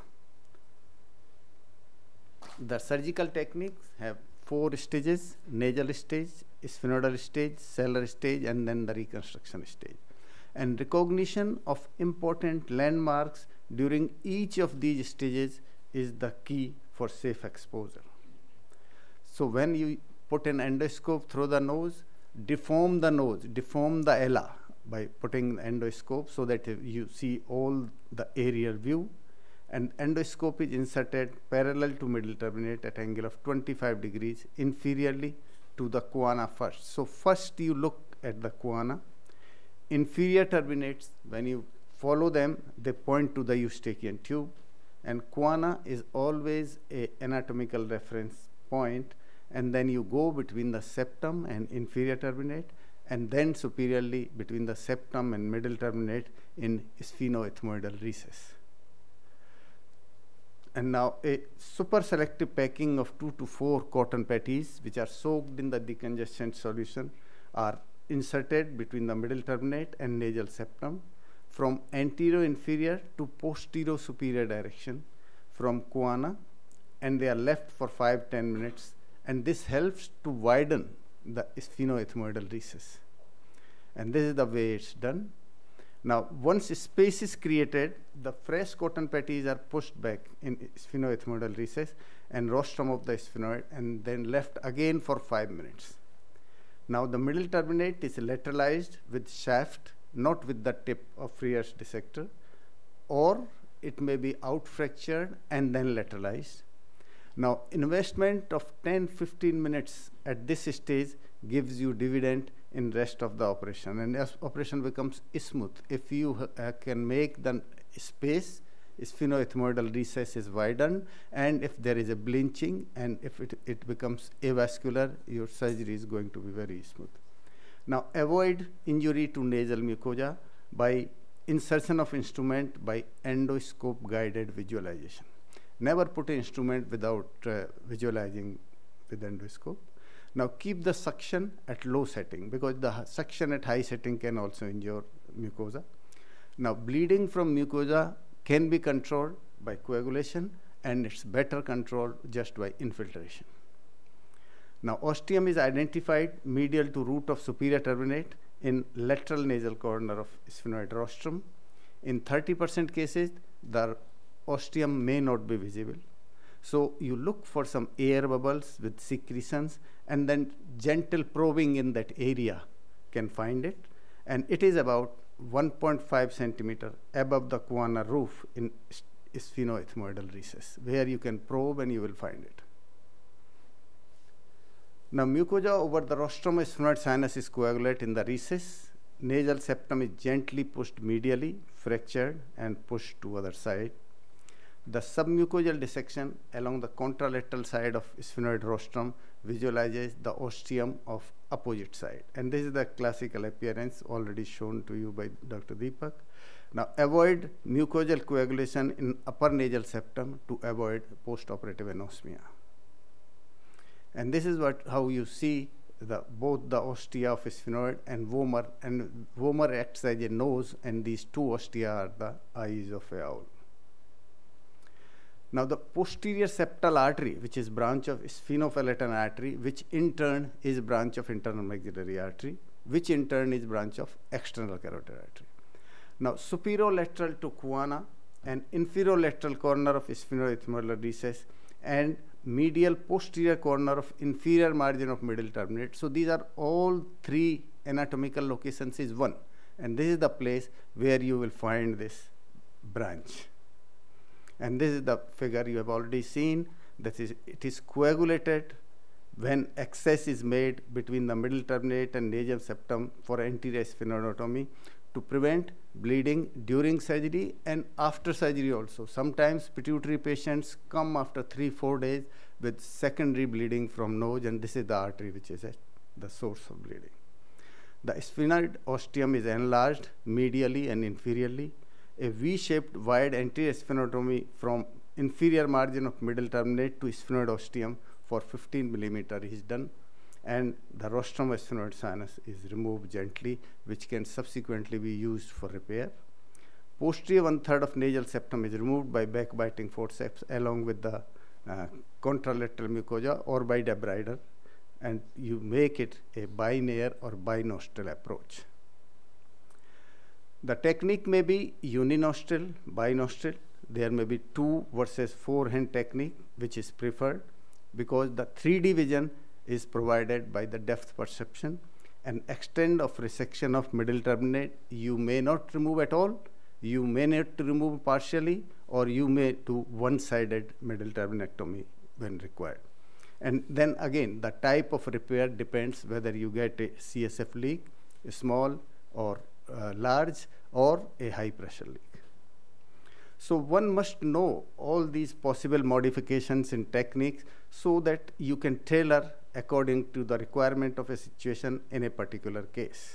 The surgical techniques have 4 stages: nasal stage, sphenoidal stage, cellular stage, and then the reconstruction stage. And recognition of important landmarks during each of these stages is the key for safe exposure. So when you put an endoscope through the nose, deform the ala by putting the endoscope so that you see all the aerial view. And endoscope is inserted parallel to middle turbinate at angle of 25 degrees inferiorly to the choana first. So first you look at the choana. Inferior turbinates, when you follow them, they point to the Eustachian tube, and choana is always an anatomical reference point, and then you go between the septum and inferior turbinate, and then superiorly between the septum and middle turbinate in sphenoethmoidal recess. And now a super selective packing of 2 to 4 cotton patties, which are soaked in the decongestant solution, are inserted between the middle turbinate and nasal septum from anterior inferior to posterior superior direction from choana, and they are left for 5-10 minutes, and this helps to widen the sphenoethmoidal recess. And this is the way it's done. Now, once space is created, the fresh cotton patties are pushed back in sphenoethmoidal recess and rostrum of the sphenoid, and then left again for 5 minutes. Now, the middle turbinate is lateralized with shaft, not with the tip of Freer's dissector, or it may be out fractured and then lateralized. Now, investment of 10-15 minutes at this stage gives you dividend in rest of the operation, and as operation becomes smooth. If you can make the space, sphenoethmoidal recess is widened, and if there is a blinching and if it becomes avascular, your surgery is going to be very smooth. Now, avoid injury to nasal mucosa by insertion of instrument by endoscope guided visualization. Never put an instrument without visualizing with endoscope. Now, keep the suction at low setting, because the suction at high setting can also injure mucosa. Now, bleeding from mucosa can be controlled by coagulation, and it's better controlled just by infiltration. Now, ostium is identified medial to root of superior turbinate in lateral nasal corner of sphenoid rostrum. In 30% cases, the ostium may not be visible. So you look for some air bubbles with secretions, and then gentle probing in that area can find it. And it is about 1.5 centimeter above the choana roof in sphenoethmoidal recess, where you can probe and you will find it. Now, mucosa over the rostrum sphenoid sinus is coagulate in the recess. Nasal septum is gently pushed medially, fractured, and pushed to other side. The submucosal dissection along the contralateral side of sphenoid rostrum visualizes the ostium of opposite side. And this is the classical appearance already shown to you by Dr. Deepak. Now, avoid mucosal coagulation in upper nasal septum to avoid postoperative anosmia. And this is how you see both the ostia of sphenoid and vomer, and vomer acts as a nose, and these two ostia are the eyes of a owl. Now, the posterior septal artery, which is branch of sphenopalatine artery, which in turn is branch of internal maxillary artery, which in turn is branch of external carotid artery. Now, superolateral to choana and inferolateral corner of sphenoethmoidal recess and medial posterior corner of inferior margin of middle turbinate. So these are all three anatomical locations is one, and this is the place where you will find this branch. And this is the figure you have already seen. That is, it is coagulated when access is made between the middle turbinate and nasal septum for anterior sphenoidotomy to prevent bleeding during surgery and after surgery also. Sometimes pituitary patients come after 3-4 days with secondary bleeding from nose, and this is the artery which is at the source of bleeding. The sphenoid ostium is enlarged medially and inferiorly, a V-shaped wide anterior sphenotomy from inferior margin of middle turbinate to sphenoid ostium for 15 millimeter is done, and the rostrum of sphenoid sinus is removed gently, which can subsequently be used for repair. Posterior 1/3 of nasal septum is removed by backbiting forceps along with the contralateral mucosa or by debrider, and you make it a binaire or binostril approach. The technique may be uninostril, binostril. There may be 2 versus 4 hand technique, which is preferred because the 3D vision is provided by the depth perception. An extent of resection of middle turbinate you may not remove at all, you may not remove partially, or you may do one-sided middle turbinectomy when required. And then again, the type of repair depends whether you get a CSF leak, a small or large, or a high pressure leak. So one must know all these possible modifications in techniques so that you can tailor according to the requirement of a situation in a particular case.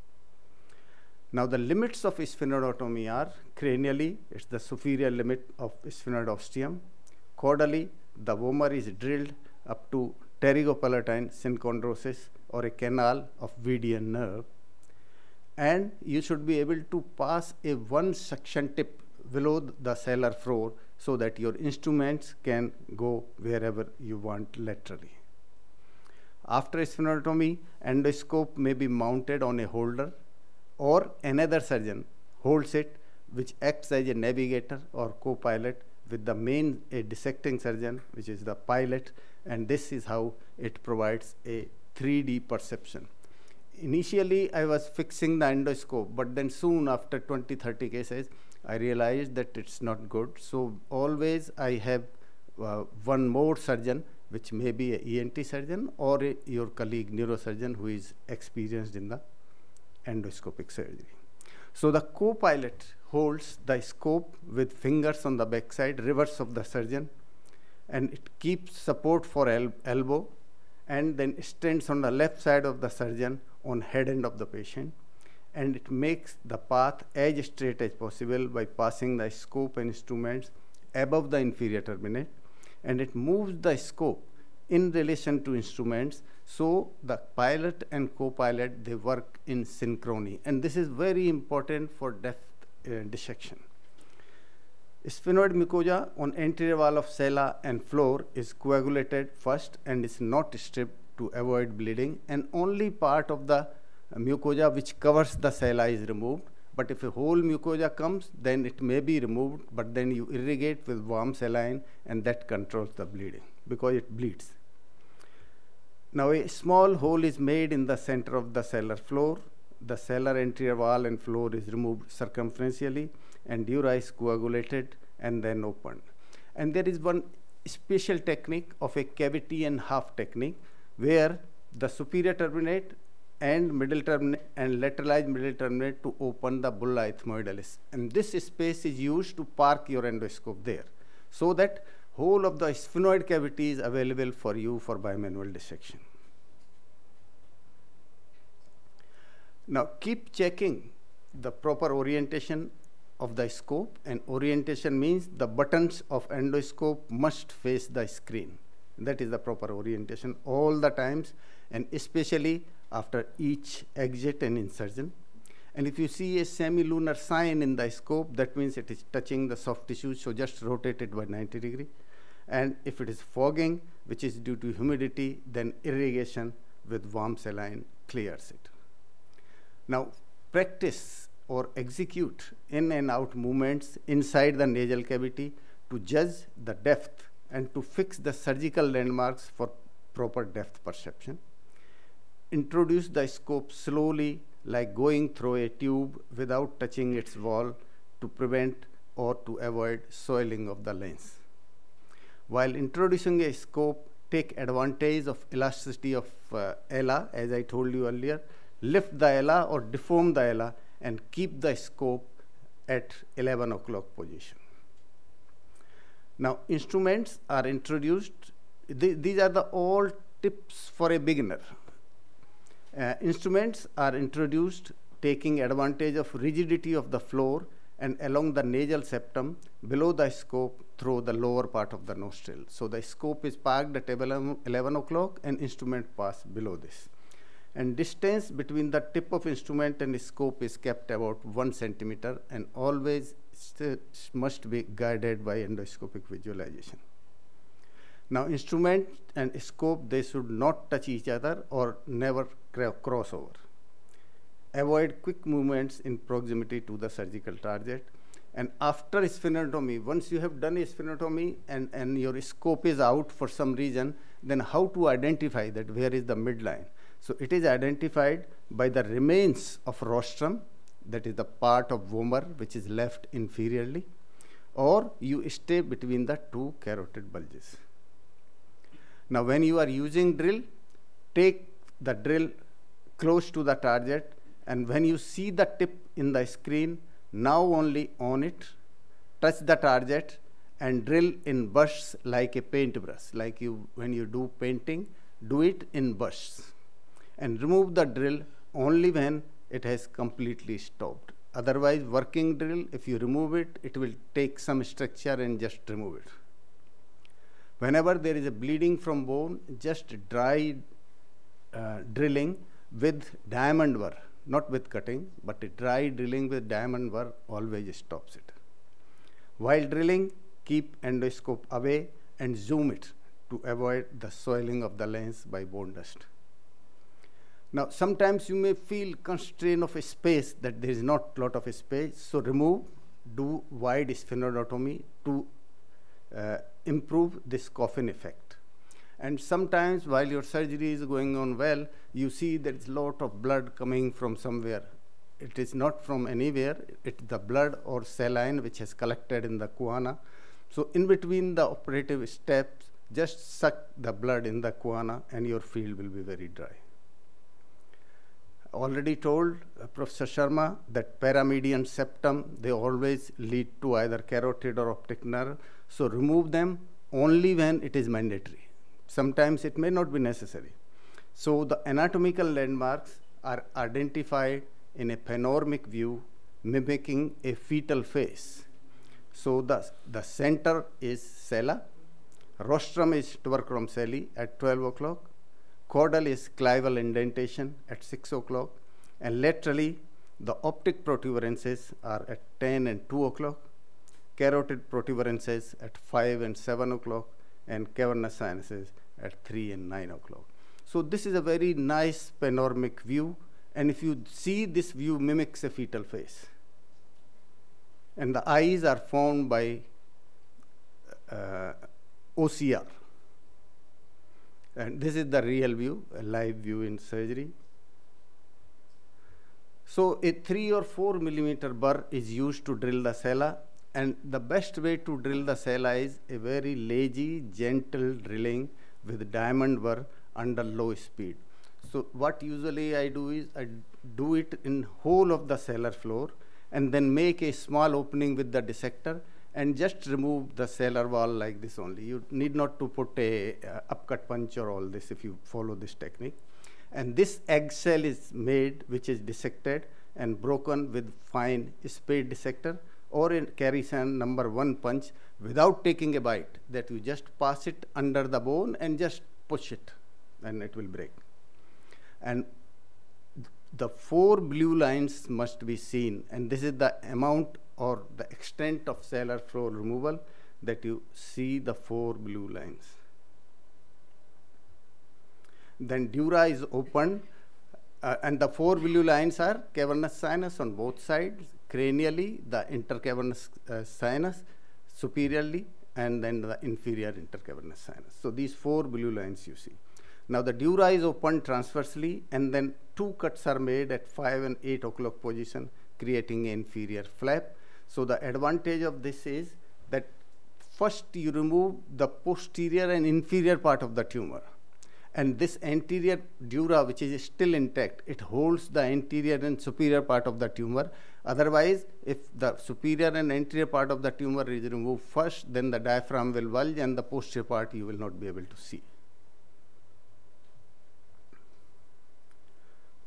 Now the limits of sphenoidotomy are: cranially, it's the superior limit of sphenoid ostium. Caudally, the vomer is drilled up to pterygopalatine synchondrosis or a canal of VDN nerve. And you should be able to pass a one suction tip below the sellar floor so that your instruments can go wherever you want laterally. After sphenoidotomy, endoscope may be mounted on a holder, or another surgeon holds it, which acts as a navigator or co-pilot with the main dissecting surgeon, which is the pilot, and this is how it provides a 3D perception. Initially, I was fixing the endoscope, but then soon after 20-30 cases, I realized that it's not good. So always I have one more surgeon, which may be an ENT surgeon or your colleague neurosurgeon who is experienced in the endoscopic surgery. So the co-pilot holds the scope with fingers on the backside, reverse of the surgeon, and it keeps support for elbow, and then stands on the left side of the surgeon on head end of the patient, and it makes the path as straight as possible by passing the scope and instruments above the inferior turbinate, and it moves the scope in relation to instruments, so the pilot and co-pilot, they work in synchrony, and this is very important for depth dissection. Sphenoid mucosa on anterior wall of sella and floor is coagulated first and is not stripped to avoid bleeding, and only part of the mucosa which covers the sella is removed. But if a whole mucosa comes, then it may be removed, but then you irrigate with warm saline, and that controls the bleeding because it bleeds. Now a small hole is made in the center of the sellar floor. The sellar anterior wall and floor is removed circumferentially, and dura is coagulated and then opened. And there is one special technique of a cavity and half technique, where the superior turbinate and middle turbinate and lateralized middle turbinate to open the bulla ethmoidalis. And this space is used to park your endoscope there, so that whole of the sphenoid cavity is available for you for bimanual dissection. Now keep checking the proper orientation of the scope, and orientation means the buttons of endoscope must face the screen. That is the proper orientation all the times, and especially after each exit and insertion. And if you see a semilunar sign in the scope, that means it is touching the soft tissue, so just rotate it by 90 degrees. And if it is fogging, which is due to humidity, then irrigation with warm saline clears it. Now practice or execute in and out movements inside the nasal cavity to judge the depth and to fix the surgical landmarks for proper depth perception. Introduce the scope slowly, like going through a tube without touching its wall, to prevent or to avoid soiling of the lens. While introducing a scope, take advantage of elasticity of ala, as I told you earlier. Lift the ala or deform the ala and keep the scope at 11 o'clock position. Now instruments are introduced. These are the all tips for a beginner. Instruments are introduced taking advantage of rigidity of the floor and along the nasal septum below the scope through the lower part of the nostril. So the scope is parked at 11 o'clock and instrument pass below this. And distance between the tip of instrument and scope is kept about 1 centimeter and always must be guided by endoscopic visualization. Now instrument and scope, they should not touch each other or never cross over. Avoid quick movements in proximity to the surgical target. And after spherotomy, once you have done a spherotomy and your scope is out for some reason, then how to identify that where is the midline? So it is identified by the remains of rostrum, that is the part of vomer which is left inferiorly, or you stay between the two carotid bulges. Now when you are using drill, take the drill close to the target, and when you see the tip in the screen, now only on it, touch the target and drill in bursts like a paintbrush. Like when you do painting, do it in bursts. And remove the drill only when it has completely stopped. Otherwise, working drill, if you remove it, it will take some structure and just remove it. Whenever there is a bleeding from bone, just dry drilling with diamond burr, not with cutting, but a dry drilling with diamond burr always stops it. While drilling, keep endoscope away and zoom it to avoid the soiling of the lens by bone dust. Now, sometimes you may feel constraint of a space, that there is not a lot of space, so remove, do wide sphenotomy to improve this coffin effect. And sometimes while your surgery is going on well, you see there is a lot of blood coming from somewhere. It is not from anywhere, it's the blood or saline which has collected in the choana. So in between the operative steps, just suck the blood in the choana and your field will be very dry. Already told Professor Sharma that paramedian septum, they always lead to either carotid or optic nerve. So remove them only when it is mandatory. Sometimes it may not be necessary. So the anatomical landmarks are identified in a panoramic view mimicking a fetal face. So the center is sella, rostrum is tuberculum celli at 12 o'clock, caudal is clival indentation at 6 o'clock, and laterally the optic protuberances are at 10 and 2 o'clock, carotid protuberances at 5 and 7 o'clock, and cavernous sinuses at 3 and 9 o'clock. So this is a very nice panoramic view, and if you see this view mimics a fetal face. And the eyes are formed by OCR. And this is the real view, a live view in surgery. So a 3 or 4 millimeter burr is used to drill the sella, and the best way to drill the sella is a very lazy, gentle drilling with diamond burr under low speed. So what usually I do is I do it in whole of the sellar floor and then make a small opening with the dissector and just remove the sellar wall like this only. You need not to put a upcut punch or all this if you follow this technique. And this eggshell is made, which is dissected and broken with fine spade dissector or in Carry-San #1 punch without taking a bite, that you just pass it under the bone and just push it and it will break. And the 4 blue lines must be seen, and this is the amount or the extent of sellar floor removal that you see the 4 blue lines. Then dura is opened, and the 4 blue lines are cavernous sinus on both sides, cranially the intercavernous sinus superiorly, and then the inferior intercavernous sinus. So these 4 blue lines you see. Now the dura is opened transversely, and then 2 cuts are made at 5 and 8 o'clock position, creating an inferior flap. So the advantage of this is that first you remove the posterior and inferior part of the tumor. And this anterior dura, which is still intact, it holds the anterior and superior part of the tumor. Otherwise, if the superior and anterior part of the tumor is removed first, then the diaphragm will bulge and the posterior part you will not be able to see.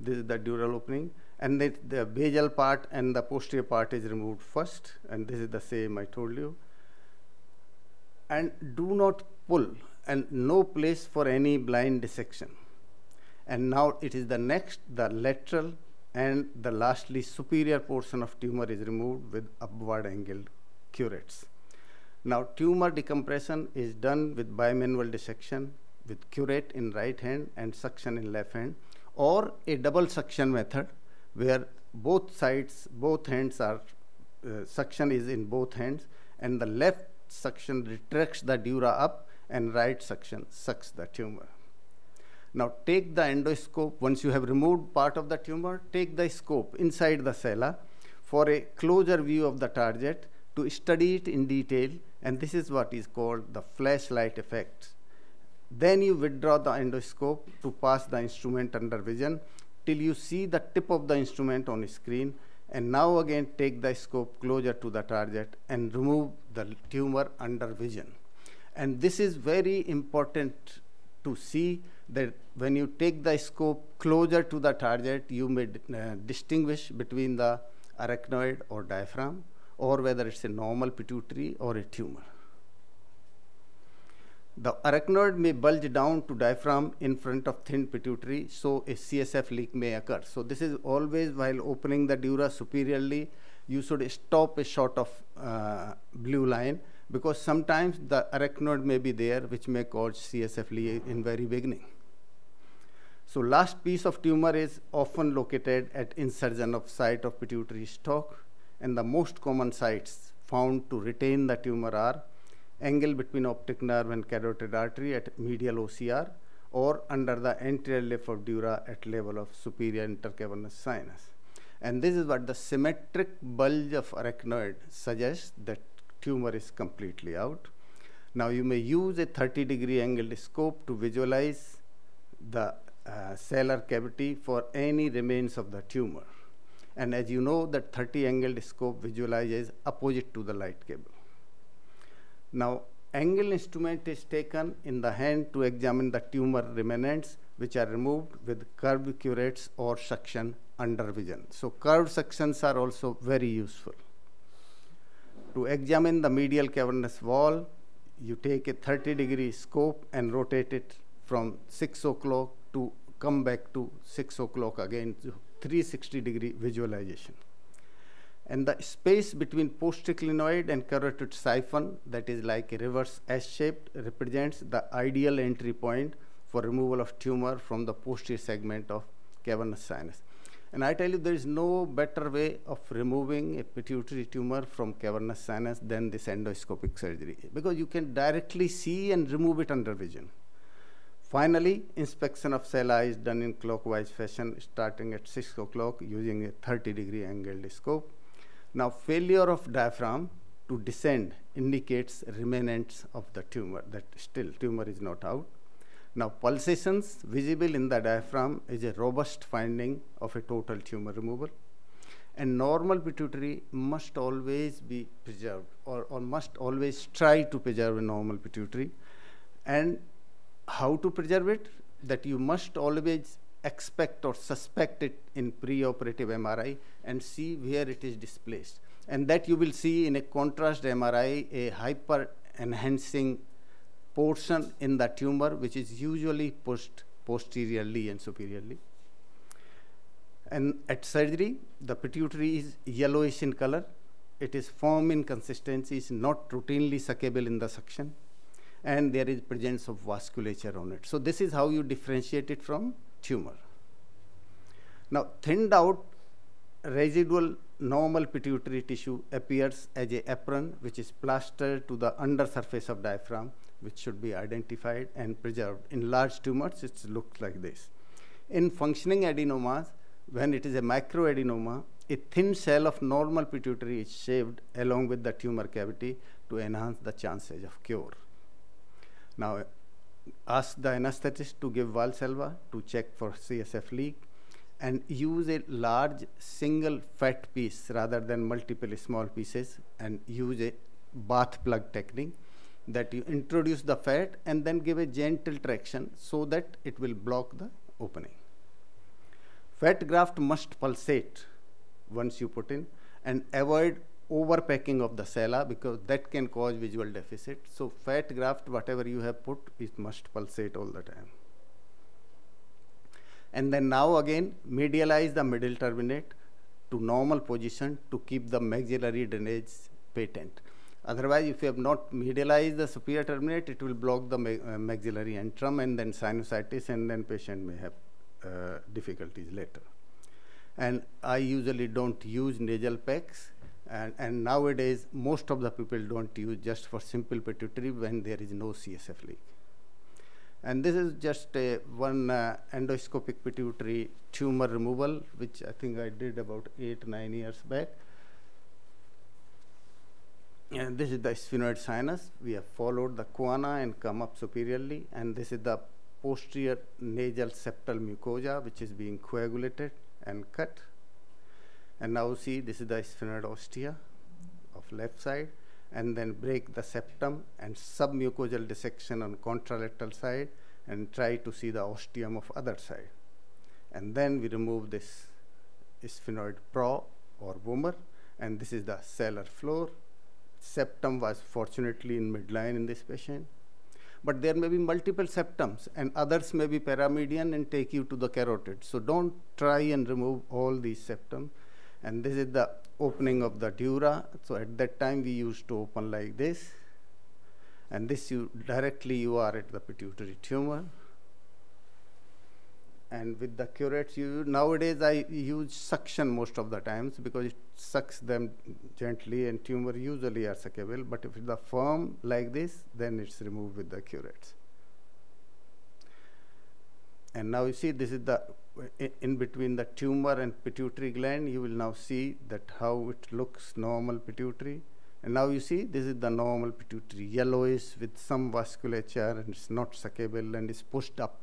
This is the dural opening. And the basal part and the posterior part is removed first. And this is the same I told you. And do not pull, and no place for any blind dissection. And now it is the lateral and the lastly superior portion of tumor is removed with upward angled curettes. Now tumor decompression is done with bimanual dissection with curette in right hand and suction in left hand, or a double suction method where both hands are, suction is in both hands, and the left suction retracts the dura up and right suction sucks the tumor. Now take the endoscope. Once you have removed part of the tumor, take the scope inside the sella for a closer view of the target to study it in detail, and this is what is called the flashlight effect. Then you withdraw the endoscope to pass the instrument under vision till you see the tip of the instrument on screen, and now again take the scope closer to the target and remove the tumor under vision. And this is very important to see that when you take the scope closer to the target, you may distinguish between the arachnoid or diaphragm, or whether it's a normal pituitary or a tumor. The arachnoid may bulge down to diaphragm in front of thin pituitary, so a CSF leak may occur. So this is always, while opening the dura superiorly, you should stop a short of blue line, because sometimes the arachnoid may be there, which may cause CSF leak in very beginning. So last piece of tumor is often located at insertion of site of pituitary stalk, and the most common sites found to retain the tumor are angle between optic nerve and carotid artery at medial OCR, or under the anterior lip of dura at level of superior intercavernous sinus. And this is what the symmetric bulge of arachnoid suggests that tumor is completely out. Now you may use a 30-degree angled scope to visualize the sellar cavity for any remains of the tumor. And as you know, that 30 angled scope visualizes opposite to the light cable. Now, angle instrument is taken in the hand to examine the tumor remnants, which are removed with curved curettes or suction under vision. So curved suctions are also very useful. To examine the medial cavernous wall, you take a 30-degree scope and rotate it from 6 o'clock to come back to 6 o'clock again, 360-degree visualization. And the space between postclinoid and carotid siphon, that is like a reverse S-shaped, represents the ideal entry point for removal of tumor from the posterior segment of cavernous sinus. And I tell you, there is no better way of removing a pituitary tumor from cavernous sinus than this endoscopic surgery, because you can directly see and remove it under vision. Finally, inspection of sella is done in clockwise fashion, starting at 6 o'clock using a 30-degree angled scope. Now, failure of diaphragm to descend indicates remnants of the tumor, that still tumor is not out. Now, pulsations visible in the diaphragm is a robust finding of a total tumor removal. And normal pituitary must always be preserved, or must always try to preserve a normal pituitary. And how to preserve it? That you must always expect or suspect it in preoperative MRI and see where it is displaced. And that you will see in a contrast MRI, a hyper enhancing portion in the tumor, which is usually pushed posteriorly and superiorly. And at surgery, the pituitary is yellowish in color. It is firm in consistency, is not routinely suckable in the suction, and there is presence of vasculature on it. So this is how you differentiate it from tumor. Now, thinned out residual normal pituitary tissue appears as a apron which is plastered to the undersurface of diaphragm, which should be identified and preserved. In large tumors, it looks like this. In functioning adenomas, when it is a microadenoma, a thin shell of normal pituitary is shaved along with the tumor cavity to enhance the chances of cure. Now, ask the anesthetist to give Valsalva to check for CSF leak, and use a large single fat piece rather than multiple small pieces, and use a bath plug technique, that you introduce the fat and then give a gentle traction so that it will block the opening. fat graft must pulsate once you put in, and avoid overpacking of the sella, because that can cause visual deficit. So fat graft, whatever you have put, it must pulsate all the time. And then now again, medialize the middle turbinate to normal position to keep the maxillary drainage patent. Otherwise, if you have not medialized the superior turbinate, it will block the maxillary antrum, and then sinusitis, and then patient may have difficulties later. And I usually don't use nasal packs, and nowadays most of the people don't use, just for simple pituitary when there is no CSF leak. And this is just one endoscopic pituitary tumor removal, which I think I did about 8-9 years back. And this is the sphenoid sinus. We have followed the choana and come up superiorly, and this is the posterior nasal septal mucosa, which is being coagulated and cut. And now see, this is the sphenoid ostia of left side, and then break the septum and submucosal dissection on contralateral side, and try to see the ostium of other side. And then we remove this sphenoid pro or vomer, and this is the sellar floor. Septum was fortunately in midline in this patient. But there may be multiple septums, and others may be paramedian and take you to the carotid. So don't try and remove all these septum. And this is the opening of the dura. So at that time, we used to open like this. And this directly you are at the pituitary tumor. And with the curettes, nowadays I use suction most of the times, because it sucks them gently, and tumor usually are suckable. But if it's the firm like this, then it's removed with the curettes. And now you see, this is the in between the tumor and pituitary gland. You will now see that how it looks normal pituitary. And now you see, this is the normal pituitary, yellowish with some vasculature, and it's not suckable and is pushed up.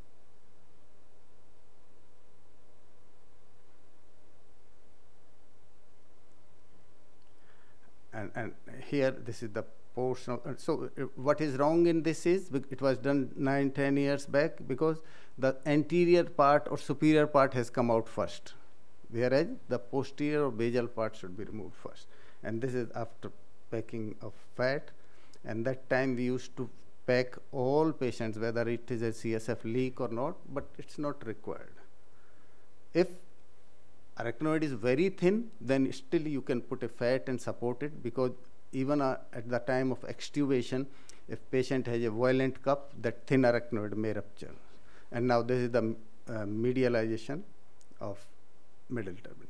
And here, this is the portion of, so what is wrong in this is, it was done 9-10 years back, because the anterior part or superior part has come out first, whereas the posterior or basal part should be removed first. And this is after packing of fat. And that time we used to pack all patients, whether it is a CSF leak or not, but it's not required. If arachnoid is very thin, then still you can put a fat and support it, because even at the time of extubation, if patient has a violent cup, that thin arachnoid may rupture. And now this is the medialization of middle turbinate.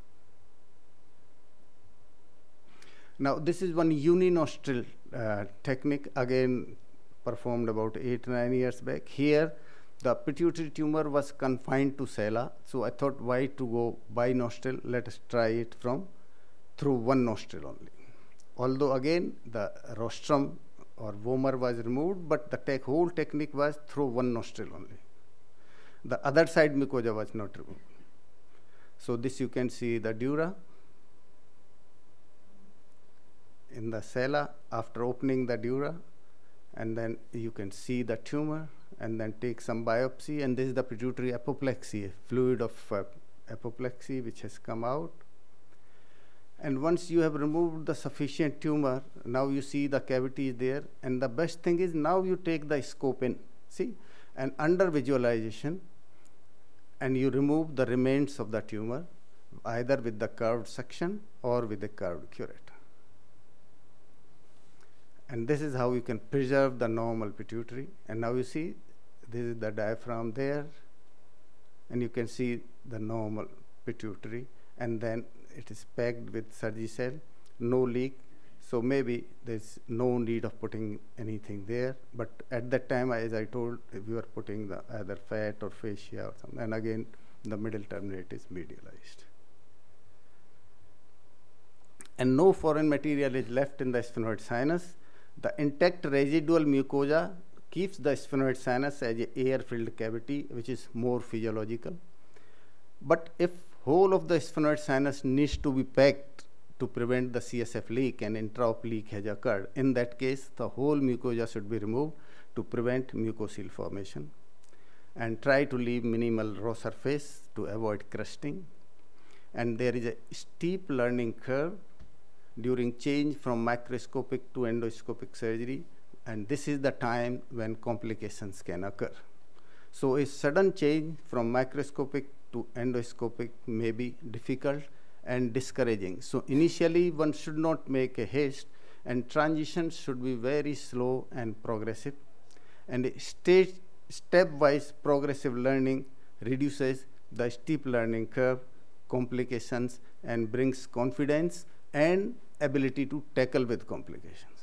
Now this is one uninostril technique, again performed about 8-9 years back. Here, the pituitary tumor was confined to sella, so I thought, why to go binostril? Let us try it through one nostril only. Although again, the rostrum or vomer was removed, but the whole technique was through one nostril only. The other side mucosa was not removed. So this you can see the dura in the sella after opening the dura, and then you can see the tumor, and then take some biopsy, and this is the pituitary apoplexy, a fluid of apoplexy which has come out. And once you have removed the sufficient tumor, now you see the cavity is there, and the best thing is now you take the scope in, see, and under visualization, and you remove the remains of the tumor, either with the curved section or with a curved curette. And this is how you can preserve the normal pituitary. And now you see, this is the diaphragm there, and you can see the normal pituitary, and then it is packed with Surgicel, no leak. So maybe there's no need of putting anything there. But at that time, as I told, we were putting the either fat or fascia or something. And again, the middle turbinate is medialized. And no foreign material is left in the sphenoid sinus. The intact residual mucosa keeps the sphenoid sinus as an air-filled cavity, which is more physiological. But if whole of the sphenoid sinus needs to be packed to prevent the CSF leak and intraop leak has occurred, in that case, the whole mucosa should be removed to prevent mucocele formation. and try to leave minimal raw surface to avoid crusting. And there is a steep learning curve during change from microscopic to endoscopic surgery, and this is the time when complications can occur. So a sudden change from microscopic to endoscopic may be difficult and discouraging. So initially one should not make a haste, and transitions should be very slow and progressive. And a stepwise progressive learning reduces the steep learning curve, complications, and brings confidence and ability to tackle with complications.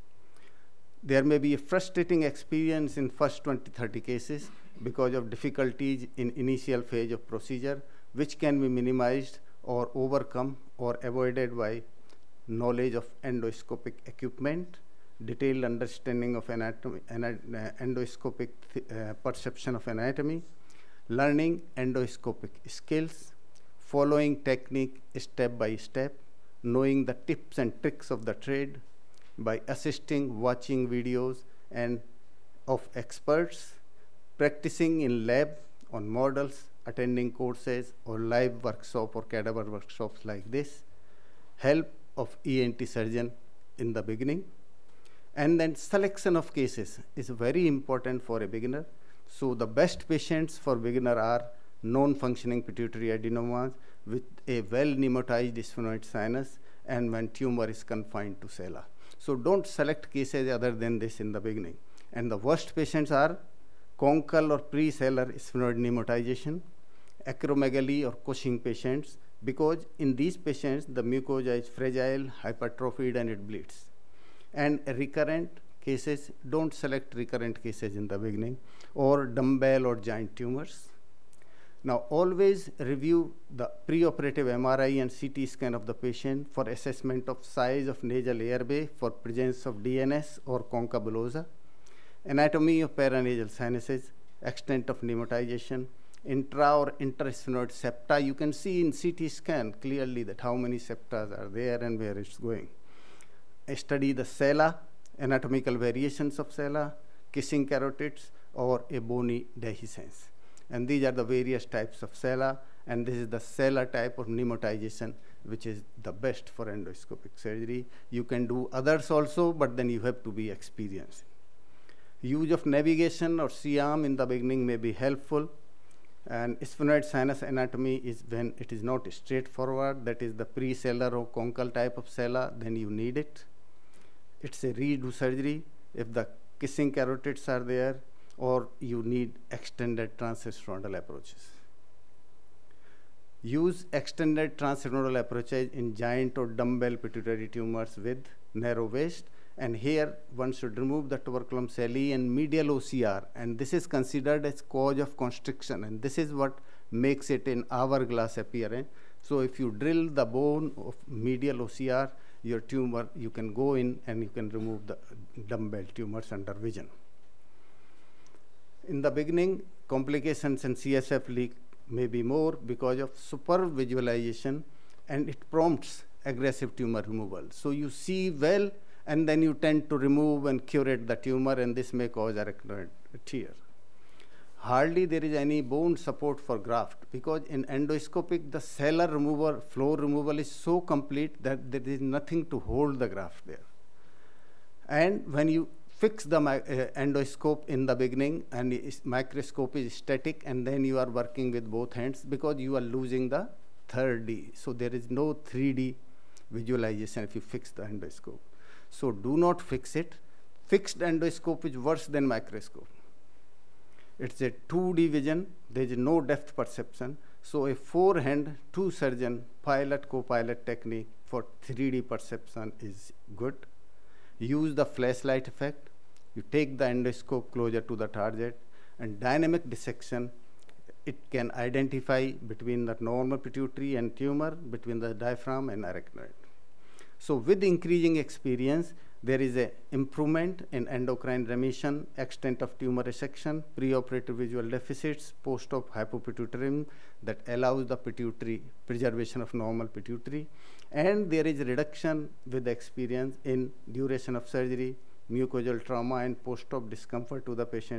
There may be a frustrating experience in first 20-30 cases because of difficulties in initial phase of procedure, which can be minimized or overcome or avoided by knowledge of endoscopic equipment, detailed understanding of anatomy, endoscopic perception of anatomy, learning endoscopic skills, following technique step by step, knowing the tips and tricks of the trade, by assisting, watching videos and of experts, practicing in lab on models, attending courses or live workshop or cadaver workshops like this, help of ENT surgeon in the beginning. And then selection of cases is very important for a beginner. So the best patients for beginner are non-functioning pituitary adenomas with a well-pneumatized sphenoid sinus and when tumor is confined to sella. So don't select cases other than this in the beginning. And the worst patients are conchal or pre-sellar sphenoid pneumatization, acromegaly or Cushing patients, because in these patients the mucosa is fragile, hypertrophied, and it bleeds. And recurrent cases, don't select recurrent cases in the beginning, or dumbbell or giant tumors. Now always review the preoperative MRI and CT scan of the patient for assessment of size of nasal airway for presence of DNS or concha bullosa, anatomy of paranasal sinuses, extent of pneumatization, intra or intersphenoid septa. You can see in CT scan clearly that how many septas are there and where it's going. Study the sella, anatomical variations of sella, kissing carotids, or a bony dehiscence. And these are the various types of sella, and this is the sella type of pneumatization, which is the best for endoscopic surgery. You can do others also, but then you have to be experienced. Use of navigation or C-arm in the beginning may be helpful. And sphenoid sinus anatomy is when it is not straightforward, that is the pre-sellar or conchal type of sella, then you need it. It's a redo surgery if the kissing carotids are there, or you need extended transfrontal approaches. Use extended transfrontal approaches in giant or dumbbell pituitary tumors with narrow waist, and here one should remove the tuberculum celli and medial OCR, and this is considered as cause of constriction, and this is what makes it an hourglass appearance. So if you drill the bone of medial OCR, your tumor, you can go in and you can remove the dumbbell tumors under vision. In the beginning, complications and CSF leak may be more because of superb visualization, and it prompts aggressive tumor removal. So you see well, and then you tend to remove and curate the tumor, and this may cause arachnoid tear. Hardly there is any bone support for graft, because in endoscopic, the cellar removal, floor removal is so complete that there is nothing to hold the graft there. And when you fix the endoscope in the beginning, and microscope is static, and then you are working with both hands because you are losing the third D. So there is no 3D visualization if you fix the endoscope. So do not fix it. Fixed endoscope is worse than microscope. It's a 2D vision. There is no depth perception. So a 4-hand, 2-surgeon, pilot, co-pilot technique for 3D perception is good. Use the flashlight effect. You take the endoscope closer to the target, and dynamic dissection, it can identify between the normal pituitary and tumor, between the diaphragm and arachnoid. So with increasing experience, there is an improvement in endocrine remission, extent of tumor resection, preoperative visual deficits, post-op hypopituitarism that allows the pituitary preservation of normal pituitary, and there is reduction with experience in duration of surgery, mucosal trauma, and post-op discomfort to the patient,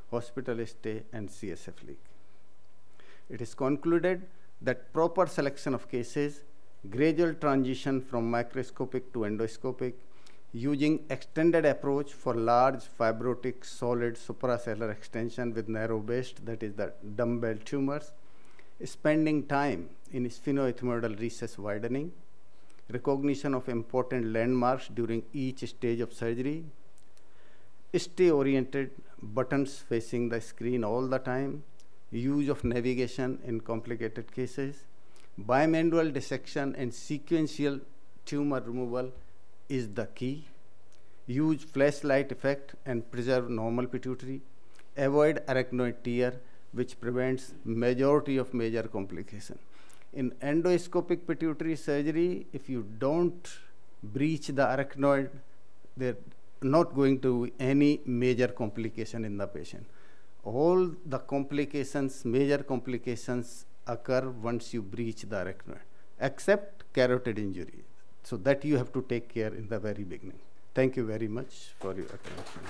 hospital stay, and CSF leak. It is concluded that proper selection of cases, gradual transition from microscopic to endoscopic, using extended approach for large fibrotic solid supracellular extension with narrow waist, that is the dumbbell tumors, spending time in sphenoethmoidal recess widening, recognition of important landmarks during each stage of surgery, stay-oriented buttons facing the screen all the time, use of navigation in complicated cases, bimanual dissection and sequential tumor removal is the key. Use flashlight effect and preserve normal pituitary. Avoid arachnoid tear, which prevents majority of major complication. In endoscopic pituitary surgery, if you don't breach the arachnoid, there not going to be any major complication in the patient. All the complications, major complications occur once you breach the arachnoid, except carotid injury. So that you have to take care in the very beginning. Thank you very much for your attention.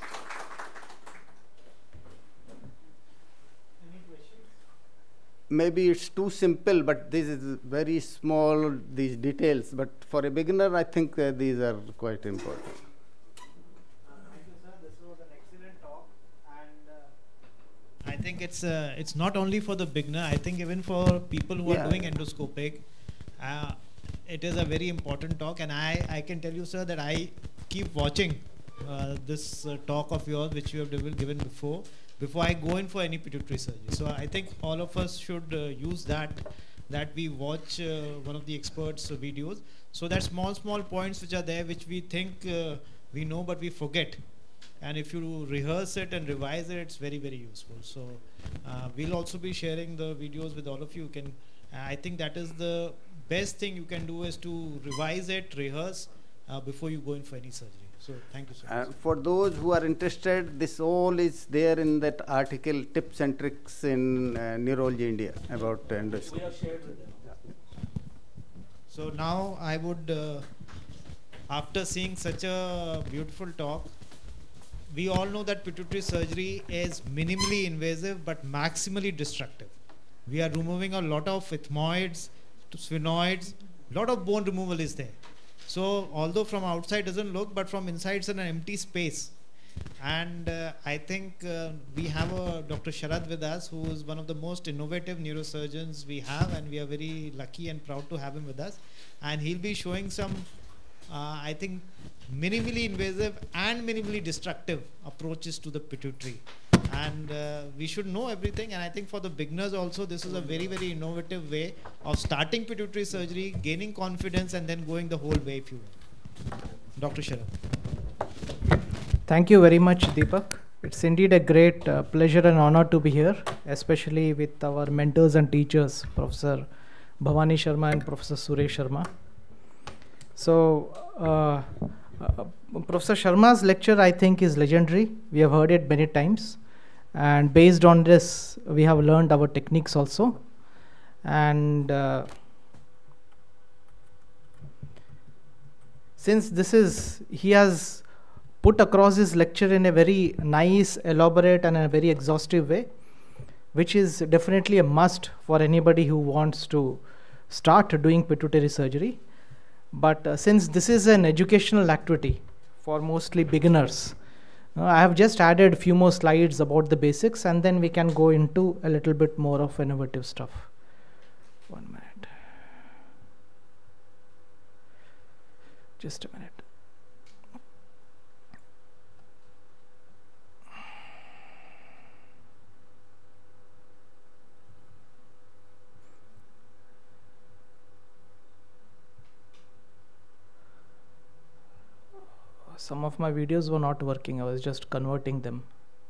Any questions? Maybe it's too simple, but this is very small, these details. But for a beginner, I think these are quite important. Thank you, sir. This was an excellent talk, and I think it's not only for the beginner. I think even for people who are doing endoscopic, it is a very important talk. And I can tell you, sir, that I keep watching this talk of yours, which you have given before I go in for any pituitary surgery. So I think all of us should use that we watch one of the experts' videos, so that small points which are there, which we think we know but we forget, and if you rehearse it and revise it, it's very, very useful. So we'll also be sharing the videos with all of you. I think that is the best thing you can do, is to revise it, rehearse before you go in for any surgery. So thank you so much. For those who are interested, this all is there in that article, Tips and Tricks in Neurology India about endoscopy. We have shared with them. So now I would, after seeing such a beautiful talk, we all know that pituitary surgery is minimally invasive but maximally destructive. We are removing a lot of ethmoids, sphenoids, lot of bone removal is there. So although from outside doesn't look, but from inside it's an empty space. And I think we have Dr. Sharad with us, who is one of the most innovative neurosurgeons we have, and we are very lucky and proud to have him with us. And he'll be showing some, I think, minimally invasive and minimally destructive approaches to the pituitary. And we should know everything, and I think for the beginners also, this is a very, very innovative way of starting pituitary surgery, gaining confidence, and then going the whole way if you want. Dr. Sharad. Thank you very much, Deepak. It's indeed a great pleasure and honor to be here, especially with our mentors and teachers, Professor Bhavani Sharma and Professor Suresh Sharma. So, Professor Sharma's lecture, I think, is legendary. We have heard it many times. And based on this, we have learned our techniques also. And since he has put across his lecture in a very nice, elaborate, and a very exhaustive way, which is definitely a must for anybody who wants to start doing pituitary surgery. But since this is an educational activity for mostly beginners, I have just added a few more slides about the basics, and then we can go into a little bit more of innovative stuff. 1 minute. Just a minute. Some of my videos were not working. I was just converting them.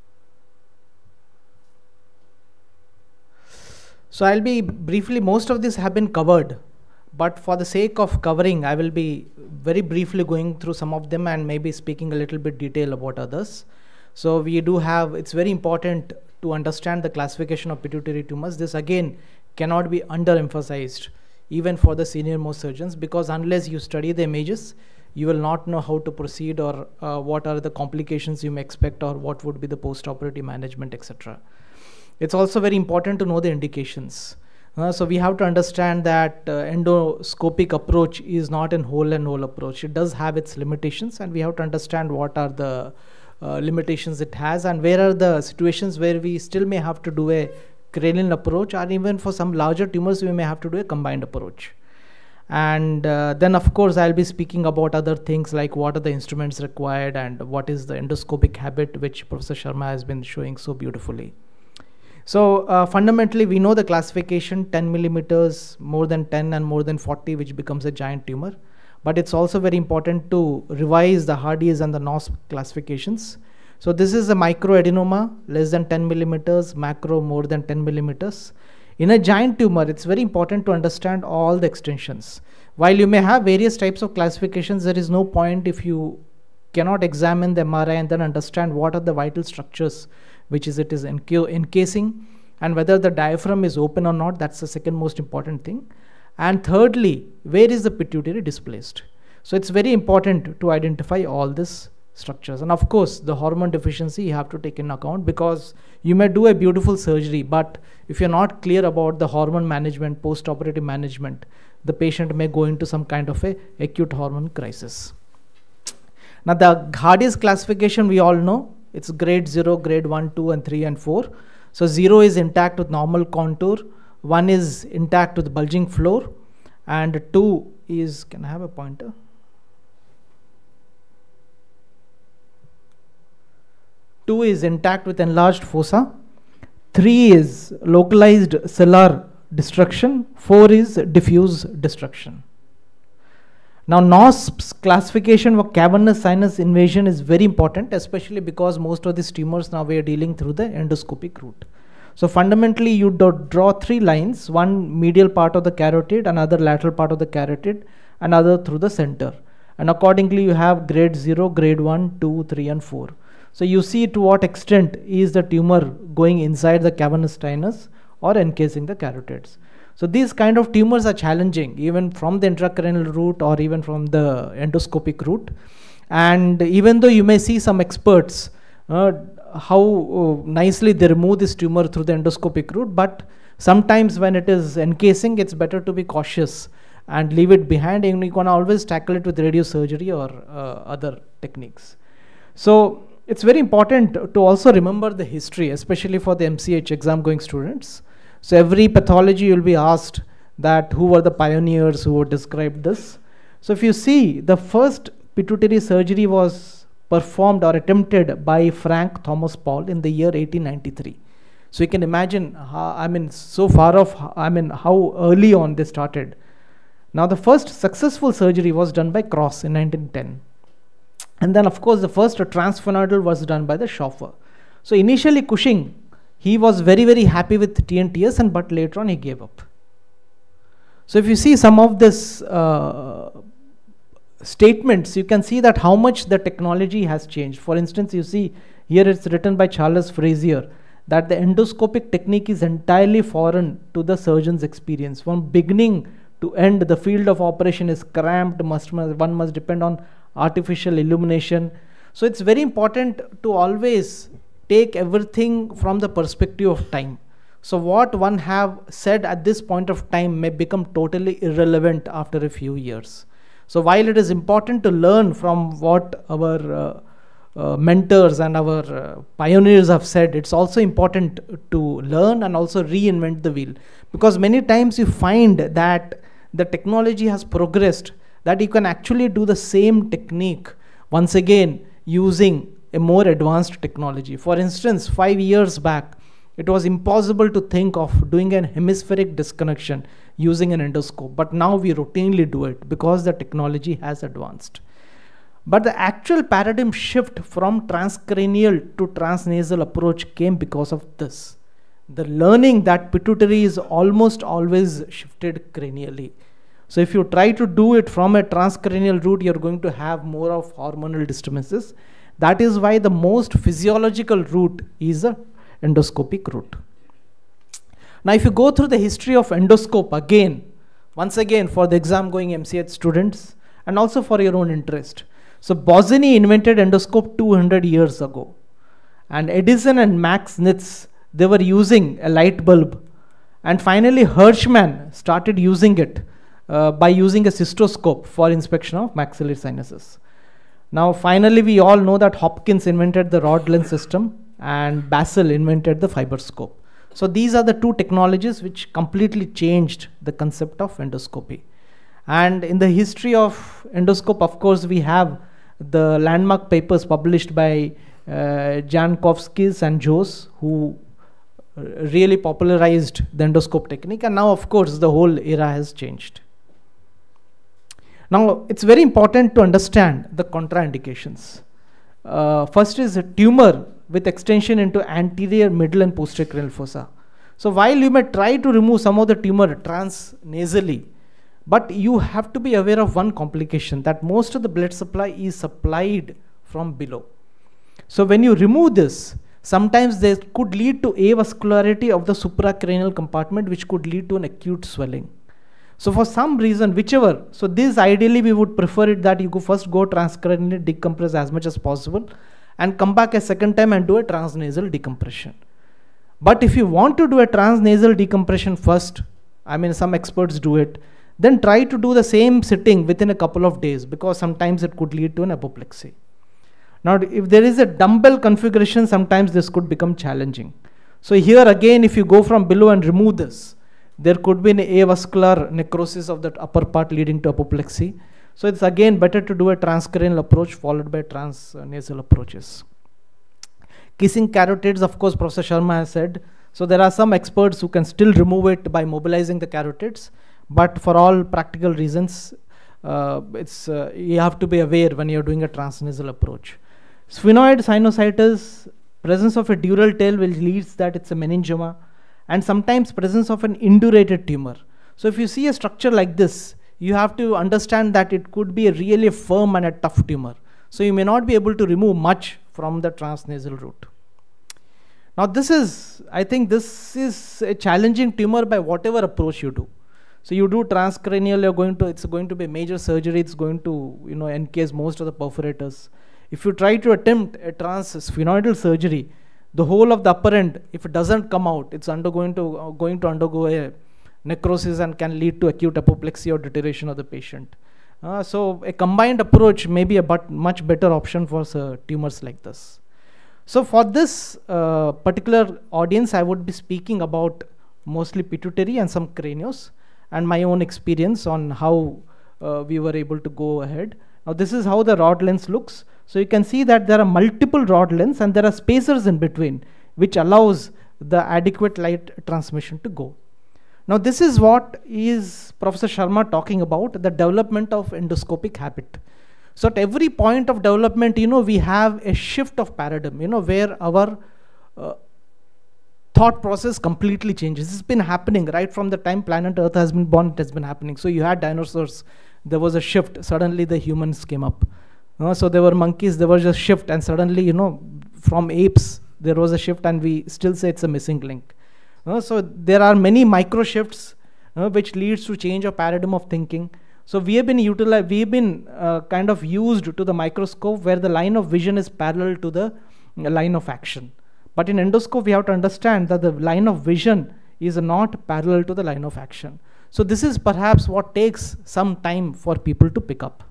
So I'll be briefly, most of these have been covered, but for the sake of covering, I will be very briefly going through some of them and maybe speaking a little bit detail about others. So we do have, it's very important to understand the classification of pituitary tumors. This again cannot be underemphasized even for the senior most surgeons, because unless you study the images, you will not know how to proceed, or what are the complications you may expect, or what would be the post-operative management, etc. It's also very important to know the indications. So we have to understand that endoscopic approach is not an whole and whole approach. It does have its limitations, and we have to understand what are the limitations it has, and where are the situations where we still may have to do a cranial approach, or even for some larger tumors we may have to do a combined approach. And then of course I'll be speaking about other things like what are the instruments required and what is the endoscopic habit, which Professor Sharma has been showing so beautifully. So fundamentally we know the classification: 10 millimeters, more than 10 and more than 40, which becomes a giant tumor. But it's also very important to revise the Hardy's and the NOSP classifications. So this is a microadenoma, less than 10 millimeters, macro more than 10 millimeters. In a giant tumor, it's very important to understand all the extensions. While you may have various types of classifications, there is no point if you cannot examine the MRI and then understand what are the vital structures which is it is encasing, and whether the diaphragm is open or not. That's the second most important thing. And thirdly, where is the pituitary displaced? So it's very important to identify all these structures. And of course, the hormone deficiency you have to take in account, because you may do a beautiful surgery, but if you're not clear about the hormone management, post-operative management, the patient may go into some kind of a acute hormone crisis. Now the Hardy's classification we all know. It's grade 0, grade 1, 2 and 3 and 4. So 0 is intact with normal contour, 1 is intact with bulging floor, and 2 is, can I have a pointer? 2 is intact with enlarged fossa, 3 is localized cellular destruction, 4 is diffuse destruction. Now NOSP's classification for cavernous sinus invasion is very important, especially because most of these tumors now we are dealing through the endoscopic route. So fundamentally you draw 3 lines, one medial part of the carotid, another lateral part of the carotid, another through the center. And accordingly you have grade 0, grade 1, 2, 3 and 4. So you see to what extent is the tumor going inside the cavernous sinus or encasing the carotids. So these kind of tumors are challenging even from the intracranial route or even from the endoscopic route. And even though you may see some experts how nicely they remove this tumor through the endoscopic route, but sometimes when it is encasing, it's better to be cautious and leave it behind, and you can always tackle it with radiosurgery or other techniques. So it's very important to also remember the history, especially for the MCH exam going students. So every pathology you'll be asked that who were the pioneers who described this. So if you see, the first pituitary surgery was performed or attempted by Frank Thomas Paul in the year 1893. So you can imagine how, so far off, how early on they started. Now the first successful surgery was done by Cross in 1910. And then of course the first transfenoidal was done by the Schoffer. So initially Cushing, he was very, very happy with TNTS, but later on he gave up. So if you see some of this statements, you can see that how much the technology has changed. For instance, you see here it's written by Charles Frazier that the endoscopic technique is entirely foreign to the surgeon's experience. From beginning to end, the field of operation is cramped, one must depend on artificial illumination. So it's very important to always take everything from the perspective of time. So what one have said at this point of time may become totally irrelevant after a few years. So while it is important to learn from what our mentors and our pioneers have said, it's also important to learn and also reinvent the wheel. Because many times you find that the technology has progressed, that you can actually do the same technique once again using a more advanced technology. For instance, 5 years back, it was impossible to think of doing an hemispheric disconnection using an endoscope, but now we routinely do it because the technology has advanced. But the actual paradigm shift from transcranial to transnasal approach came because of this. The learning that pituitary is almost always shifted cranially. So if you try to do it from a transcranial route, you're going to have more of hormonal disturbances. That is why the most physiological route is a endoscopic route. Now if you go through the history of endoscope again, once again for the exam going MCH students, and also for your own interest. So Bozzini invented endoscope 200 years ago, and Edison and Max Nitz, they were using a light bulb, and finally Hirschman started using it by using a cystoscope for inspection of maxillary sinuses. Now finally we all know that Hopkins invented the rod lens system and Basel invented the fiberscope. So these are the two technologies which completely changed the concept of endoscopy. And in the history of endoscope, of course, we have the landmark papers published by Jankowskis and Jose, who really popularized the endoscope technique, and now of course the whole era has changed. Now it's very important to understand the contraindications. First is a tumor with extension into anterior, middle and posterior cranial fossa. So while you may try to remove some of the tumor transnasally, but you have to be aware of one complication, that most of the blood supply is supplied from below. So when you remove this, sometimes this could lead to avascularity of the supracranial compartment, which could lead to an acute swelling. So for some reason, whichever, so this ideally we would prefer it that you go first go transcranial, decompress as much as possible, and come back a second time and do a transnasal decompression. But if you want to do a transnasal decompression first, I mean some experts do it, then try to do the same sitting within a couple of days, because sometimes it could lead to an apoplexy. Now if there is a dumbbell configuration, sometimes this could become challenging. So here again, if you go from below and remove this, there could be an avascular necrosis of that upper part leading to apoplexy. So it's again better to do a transcranial approach followed by transnasal approaches. Kissing carotids, of course, Professor Sharma has said. So there are some experts who can still remove it by mobilizing the carotids, but for all practical reasons, you have to be aware when you're doing a transnasal approach. Sphenoid sinusitis, presence of a dural tail will lead that it's a meningioma, and sometimes presence of an indurated tumor. So if you see a structure like this, you have to understand that it could be a really firm and a tough tumor. So you may not be able to remove much from the transnasal route. Now this is, I think this is a challenging tumor by whatever approach you do. So you do transcranial, it's going to be a major surgery, it's going to encase most of the perforators. If you try to attempt a transsphenoidal surgery, the whole of the upper end, if it doesn't come out, it's going to undergo a necrosis and can lead to acute apoplexy or deterioration of the patient. So a combined approach may be a much better option for tumors like this. So for this particular audience, I would be speaking about mostly pituitary and some cranios, and my own experience on how we were able to go ahead. Now this is how the rod lens looks. So you can see that there are multiple rod lens and there are spacers in between, which allows the adequate light transmission to go. Now this is what is Professor Sharma talking about, the development of endoscopic habit. So at every point of development, we have a shift of paradigm, where our thought process completely changes. This has been happening right from the time planet Earth has been born, it has been happening. So you had dinosaurs, there was a shift, suddenly the humans came up. So there were monkeys, there was a shift, and suddenly, from apes, there was a shift, and we still say it's a missing link. So there are many micro shifts which leads to change of paradigm of thinking. So we have been kind of used to the microscope where the line of vision is parallel to the line of action. But in endoscope, we have to understand that the line of vision is not parallel to the line of action. So this is perhaps what takes some time for people to pick up.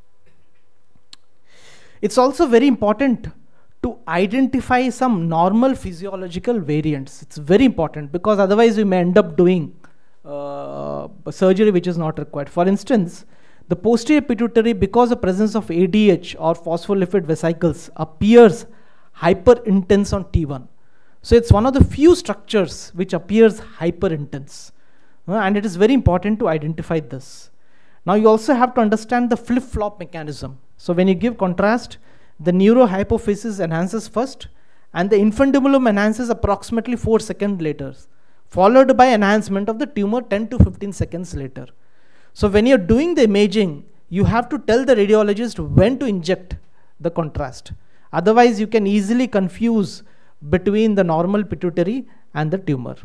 It's also very important to identify some normal physiological variants. It's very important, because otherwise we may end up doing surgery which is not required. For instance, the posterior pituitary, because of presence of ADH or phospholipid vesicles, appears hyper intense on T1. So it's one of the few structures which appears hyper intense, and it is very important to identify this. Now you also have to understand the flip-flop mechanism. So when you give contrast, the neurohypophysis enhances first, and the infundibulum enhances approximately 4 seconds later, followed by enhancement of the tumor 10 to 15 seconds later. So when you're doing the imaging, you have to tell the radiologist when to inject the contrast. Otherwise, you can easily confuse between the normal pituitary and the tumor.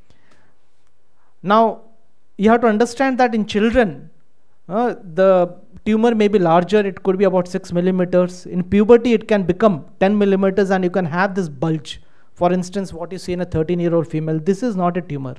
Now, you have to understand that in children, the tumor may be larger, it could be about 6 millimeters. In puberty, it can become 10 millimeters and you can have this bulge. For instance, what you see in a 13-year-old female, this is not a tumor.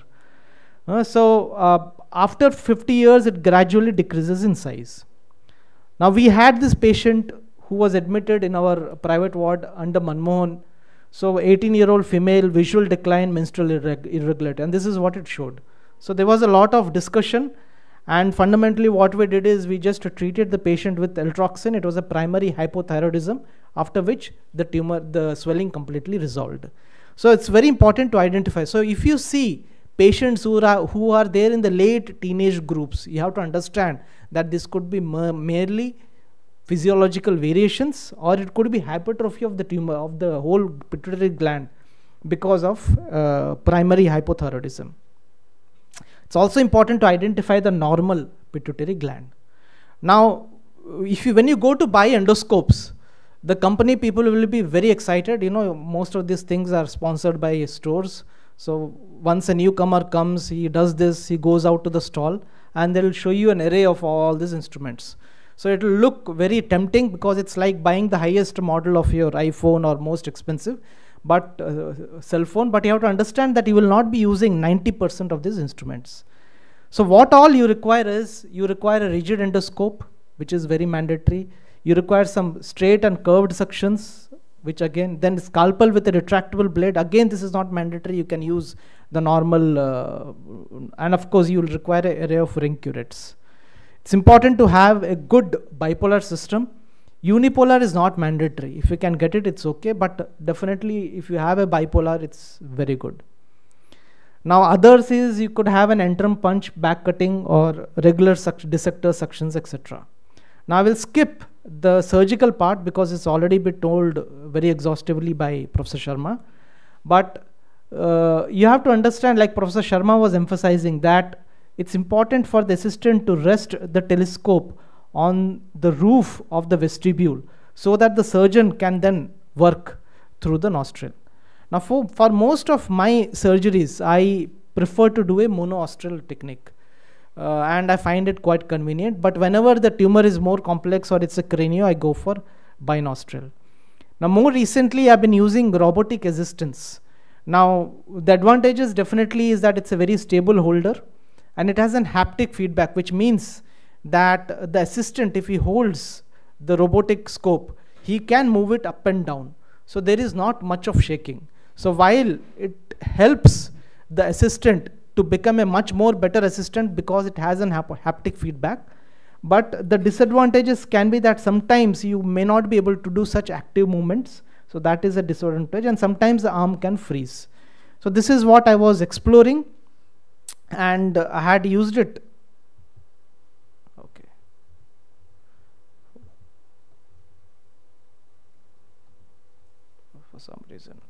After 50 years, it gradually decreases in size. Now, we had this patient who was admitted in our private ward under Manmohan. So 18-year-old female, visual decline, menstrual irregularity, and this is what it showed. So there was a lot of discussion, and fundamentally what we did is we just treated the patient with Eltroxin. It was a primary hypothyroidism, after which the swelling completely resolved. So it's very important to identify. So if you see patients who are there in the late teenage groups, you have to understand that this could be merely physiological variations, or it could be hypertrophy of the tumor of the whole pituitary gland because of primary hypothyroidism. It's also important to identify the normal pituitary gland. Now, when you go to buy endoscopes, the company people will be very excited. Most of these things are sponsored by stores. So once a newcomer comes, he does this, he goes out to the stall, and they'll show you an array of all these instruments. So it will look very tempting because it's like buying the highest model of your iPhone or most expensive cell phone, but you have to understand that you will not be using 90% of these instruments. So what all you require is, you require a rigid endoscope, which is very mandatory. You require some straight and curved suctions, which again, then scalpel with a retractable blade. Again, this is not mandatory. You can use the normal, and of course, you will require an array of ring curettes. It's important to have a good bipolar system. Unipolar is not mandatory. If you can get it, it's okay. But definitely, if you have a bipolar, it's very good. Now, others is you could have an antrum punch, back cutting, or regular dissector suctions, etc. Now, I will skip the surgical part because it's already been told very exhaustively by Professor Sharma. But you have to understand, like Professor Sharma was emphasizing, that it's important for the assistant to rest the telescope on the roof of the vestibule so that the surgeon can then work through the nostril. Now, for most of my surgeries, I prefer to do a mononostril technique. And I find it quite convenient. But whenever the tumor is more complex or it's a cranio, I go for binostril. Now, more recently, I've been using robotic assistance. Now, the advantages definitely is that it's a very stable holder, and it has an haptic feedback, which means that the assistant, if he holds the robotic scope, he can move it up and down. So there is not much of shaking. So while it helps the assistant to become a much more better assistant because it has an haptic feedback, but the disadvantages can be that sometimes you may not be able to do such active movements. So that is a disadvantage, and sometimes the arm can freeze. So this is what I was exploring, and I had used it. Okay. For some reason.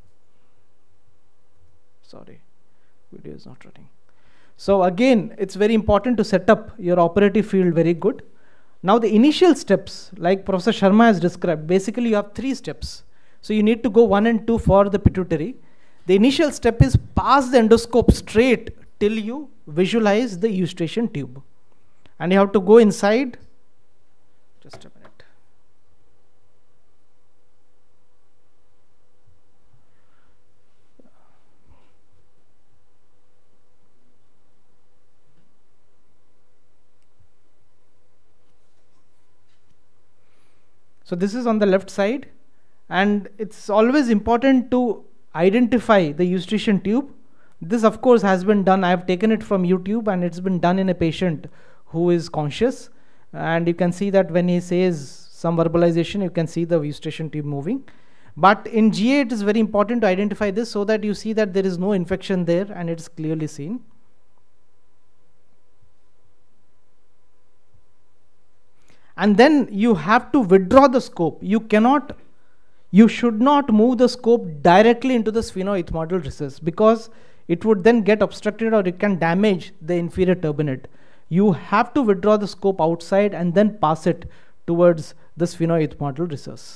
Sorry, video is not running. So again, it's very important to set up your operative field very good. Now the initial steps, like Professor Sharma has described, basically you have 3 steps. So you need to go 1 and 2 for the pituitary. The initial step is pass the endoscope straight till you visualize the eustachian tube. And you have to go inside. Just a minute. So this is on the left side, and it's always important to identify the eustachian tube. This of course has been done. I have taken it from YouTube, and it's been done in a patient who is conscious, and you can see that when he says some verbalization, you can see the eustachian tube moving. But in GA, it is very important to identify this so that you see that there is no infection there and it's clearly seen. And then you have to withdraw the scope. You should not move the scope directly into the sphenoethmoidal recess, because it would then get obstructed or it can damage the inferior turbinate. You have to withdraw the scope outside and then pass it towards the sphenoethmoidal recess.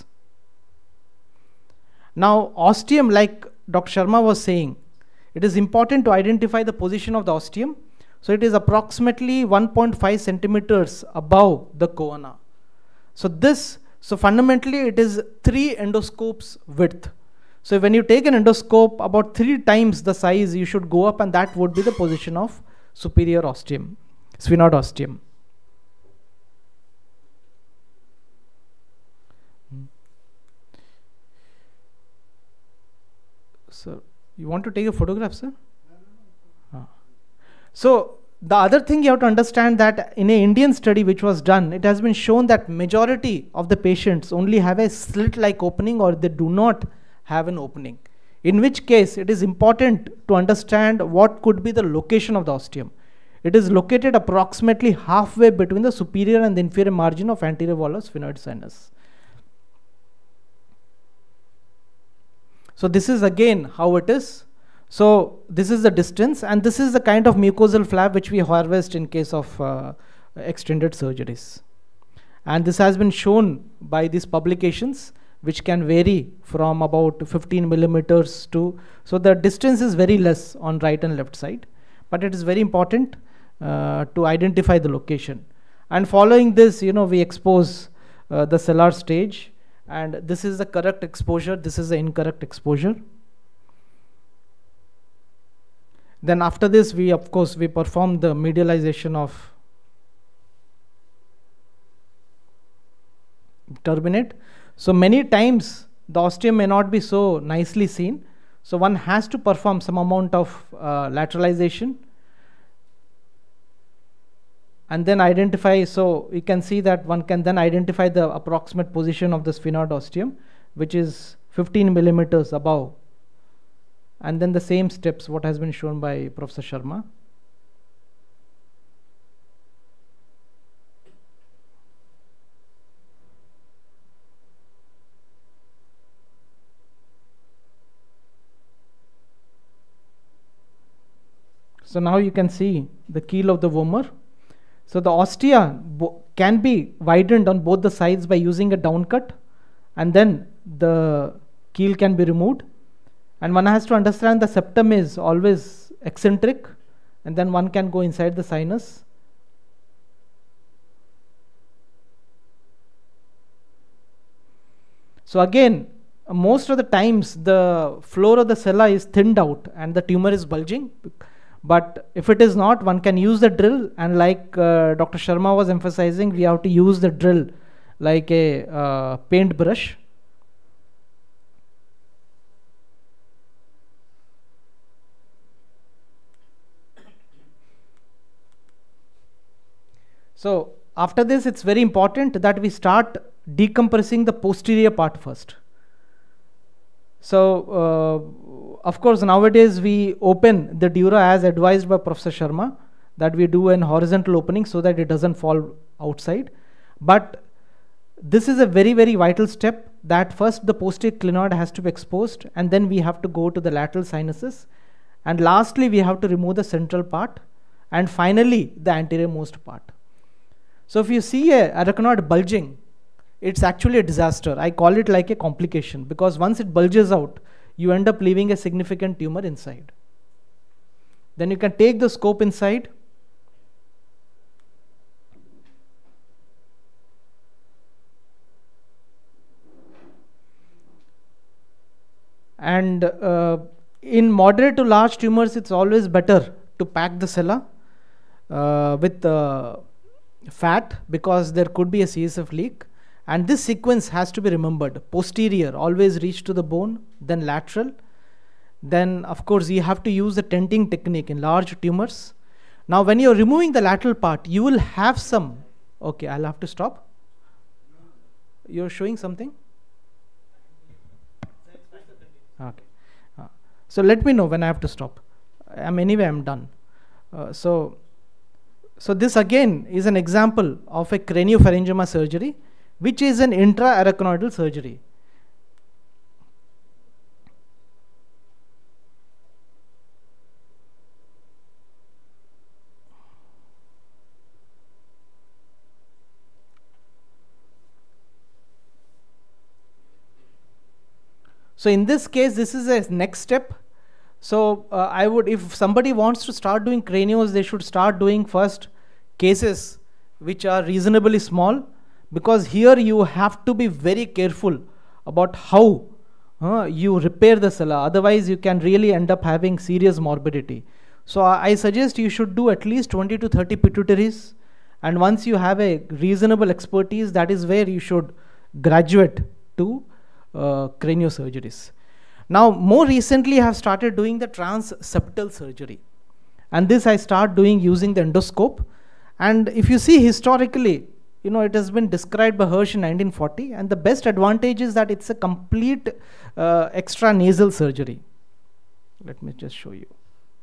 Now, ostium, like Dr. Sharma was saying, it is important to identify the position of the ostium. So it is approximately 1.5 centimeters above the choana. So fundamentally it is 3 endoscopes width. So when you take an endoscope about 3 times the size, you should go up, and that would be the position of superior ostium, sphenoid ostium. So you want to take a photograph, sir? So the other thing you have to understand, that in an Indian study which was done, it has been shown that majority of the patients only have a slit-like opening, or they do not have an opening. In which case it is important to understand what could be the location of the ostium. It is located approximately halfway between the superior and the inferior margin of anterior wall of sphenoid sinus. So this is again how it is. So this is the distance, and this is the kind of mucosal flap which we harvest in case of extended surgeries. And this has been shown by these publications, which can vary from about 15 millimeters to, so the distance is very less on right and left side, but it is very important to identify the location. And following this, we expose the cellular stage, and this is the correct exposure, this is the incorrect exposure. Then after this, we perform the medialization of turbinate. So many times the ostium may not be so nicely seen, so one has to perform some amount of lateralization and then identify. So you can see that one can then identify the approximate position of the sphenoid ostium, which is 15 millimeters above. And then the same steps what has been shown by Professor Sharma. So now you can see the keel of the vomer. So the ostia can be widened on both the sides by using a downcut, and then the keel can be removed. And one has to understand the septum is always eccentric, and then one can go inside the sinus. So again, most of the times the floor of the sella is thinned out and the tumor is bulging. But if it is not, one can use the drill, and like Dr. Sharma was emphasizing, we have to use the drill like a paint brush. So after this, it's very important that we start decompressing the posterior part first. So of course nowadays we open the dura as advised by Professor Sharma, that we do an horizontal opening so that it doesn't fall outside. But this is a very, very vital step, that first the posterior clinoid has to be exposed, and then we have to go to the lateral sinuses, and lastly we have to remove the central part, and finally the anterior most part. So if you see a arachnoid bulging, it's actually a disaster. I call it like a complication, because once it bulges out, you end up leaving a significant tumor inside. Then you can take the scope inside, and in moderate to large tumors, it's always better to pack the sella with fat, because there could be a CSF leak. And this sequence has to be remembered: posterior, always reach to the bone, then lateral. Then of course you have to use the tenting technique in large tumors. Now when you're removing the lateral part, you will have some, okay, I'll have to stop. You're showing something? Okay. So let me know when I have to stop. Anyway, I'm done. So this again is an example of a craniopharyngioma surgery, which is an intra-arachnoidal surgery. So in this case, this is a next step. So I would, if somebody wants to start doing cranios, they should start doing first cases which are reasonably small, because here you have to be very careful about how you repair the sella, otherwise you can really end up having serious morbidity. So I suggest you should do at least 20 to 30 pituitaries, and once you have a reasonable expertise, that is where you should graduate to craniosurgeries. Now more recently I have started doing the transseptal surgery, and this I start doing using the endoscope. And if you see historically, it has been described by Hirsch in 1940, and the best advantage is that it's a complete extra nasal surgery. Let me just show you.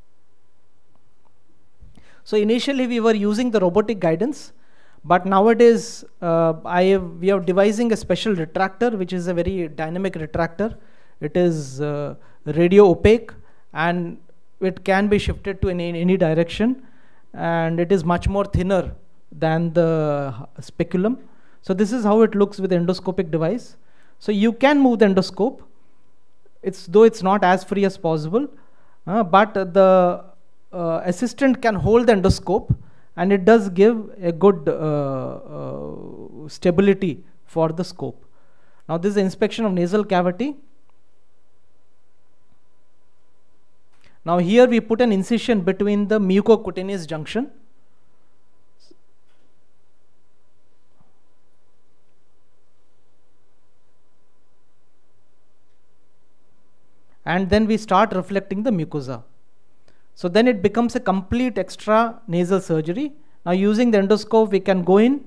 So initially we were using the robotic guidance, but nowadays we are devising a special retractor, which is a very dynamic retractor. It is radio opaque, and it can be shifted to any direction, and it is much more thinner than the speculum. So this is how it looks with the endoscopic device. So you can move the endoscope, though it's not as free as possible, but the assistant can hold the endoscope, and it does give a good stability for the scope. Now this is the inspection of nasal cavity. Now here we put an incision between the mucocutaneous junction. And then we start reflecting the mucosa. So then it becomes a complete extra nasal surgery. Now using the endoscope, we can go in.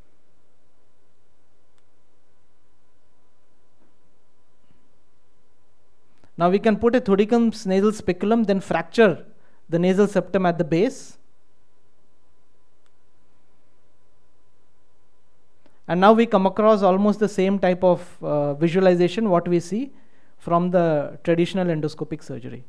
Now we can put a Thuringien's nasal speculum, then fracture the nasal septum at the base. And now we come across almost the same type of visualization what we see from the traditional endoscopic surgery.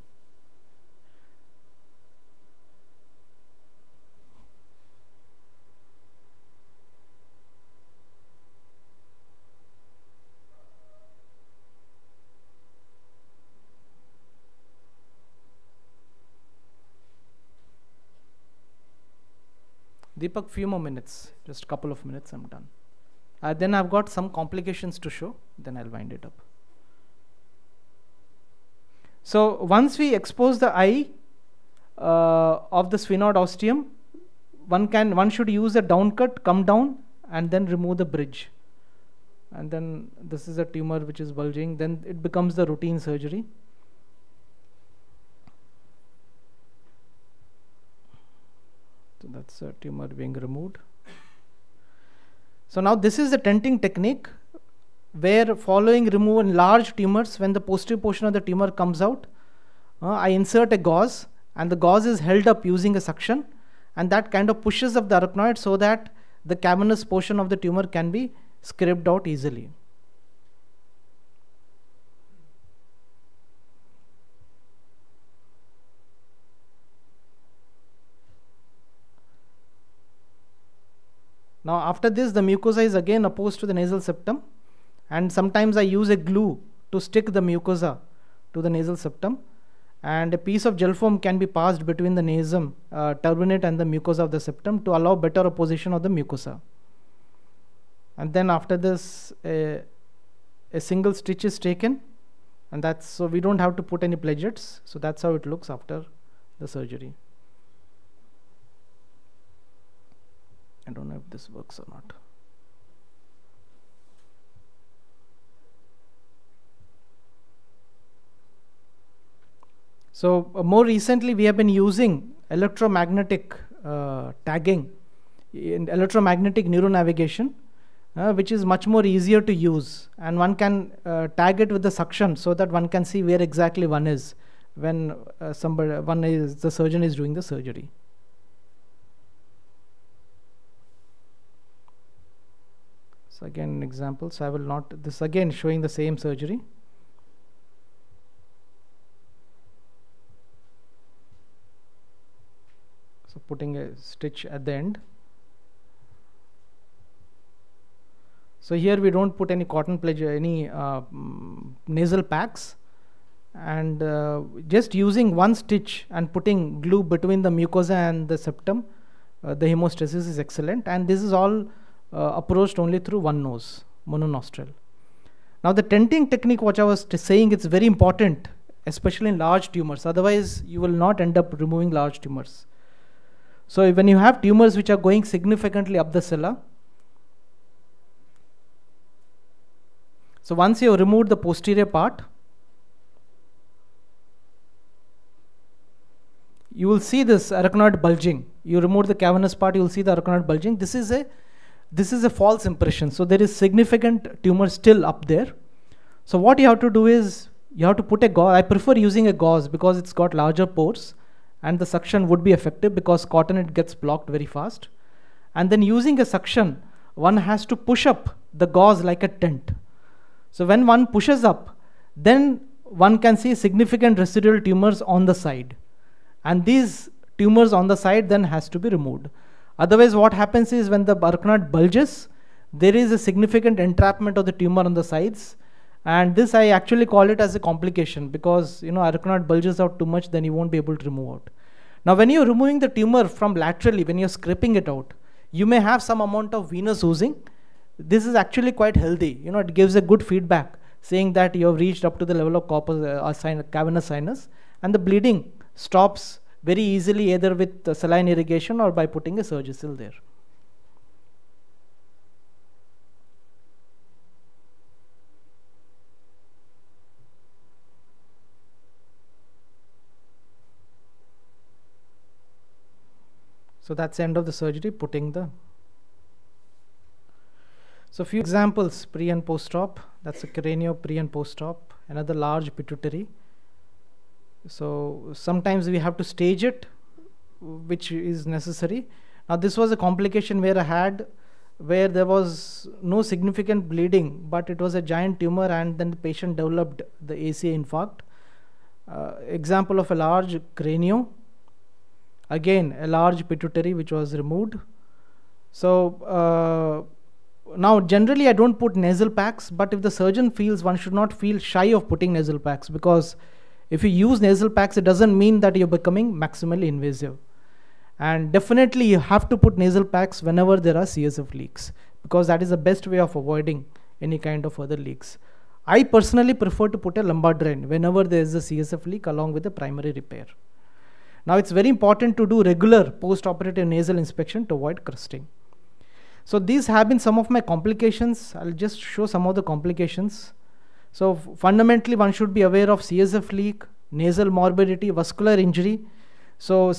Deepak, few more minutes, just a couple of minutes, I'm done. Then I've got some complications to show, then I'll wind it up. So once we expose the eye of the sphenoid ostium, one should use a down cut, come down, and then remove the bridge. And then this is a tumor which is bulging, then it becomes the routine surgery. So that's a tumor being removed. So now this is the tenting technique, where following removal in large tumors, when the posterior portion of the tumor comes out, I insert a gauze, and the gauze is held up using a suction, and that kind of pushes up the arachnoid so that the cavernous portion of the tumor can be scraped out easily. Now after this, the mucosa is again opposed to the nasal septum, and sometimes I use a glue to stick the mucosa to the nasal septum, and a piece of gel foam can be passed between the nasum turbinate and the mucosa of the septum to allow better opposition of the mucosa. And then after this, a single stitch is taken, and that's so we don't have to put any pledgets. So that's how it looks after the surgery. I don't know if this works or not. So more recently we have been using electromagnetic tagging in electromagnetic neuronavigation, which is much more easier to use, and one can tag it with the suction so that one can see where exactly one is when the surgeon is doing the surgery. So again an example, so I will not, this again showing the same surgery. So putting a stitch at the end. So here we don't put any cotton pledge, any nasal packs, and just using one stitch and putting glue between the mucosa and the septum, the hemostasis is excellent. And this is all approached only through one nose, mononostril. Now the tenting technique, what I was saying, it's very important, especially in large tumors. Otherwise, you will not end up removing large tumors. So when you have tumors which are going significantly up the sella, so once you have removed the posterior part, you will see this arachnoid bulging. You remove the cavernous part, you will see the arachnoid bulging. This is a false impression. So there is significant tumor still up there. So what you have to do is, you have to put a gauze. I prefer using a gauze because it's got larger pores and the suction would be effective, because cotton, it gets blocked very fast. And then using a suction, one has to push up the gauze like a tent. So when one pushes up, then one can see significant residual tumors on the side. And these tumors on the side then has to be removed. Otherwise, what happens is, when the arachnoid bulges, there is a significant entrapment of the tumor on the sides. And this, I actually call it as a complication, because arachnoid bulges out too much, then you won't be able to remove out. Now when you're removing the tumor from laterally, when you're scraping it out, you may have some amount of venous oozing. This is actually quite healthy. It gives a good feedback saying that you have reached up to the level of cavernous sinus, and the bleeding stops very easily, either with saline irrigation or by putting a Surgisil there. So that's the end of the surgery, putting the. So few examples, pre and post-op. That's a cranio pre and post-op. Another large pituitary. So sometimes we have to stage it, which is necessary. Now this was a complication where where there was no significant bleeding, but it was a giant tumor, and then the patient developed the ACA infarct. Example of a large cranio. Again, a large pituitary which was removed. So now generally I don't put nasal packs, but if the surgeon feels, one should not feel shy of putting nasal packs, because if you use nasal packs, it doesn't mean that you're becoming maximally invasive. And definitely you have to put nasal packs whenever there are CSF leaks, because that is the best way of avoiding any kind of further leaks. I personally prefer to put a lumbar drain whenever there is a CSF leak along with the primary repair. Now it's very important to do regular post-operative nasal inspection to avoid crusting. So these have been some of my complications. I'll just show some of the complications. So fundamentally, one should be aware of CSF leak, nasal morbidity, vascular injury. So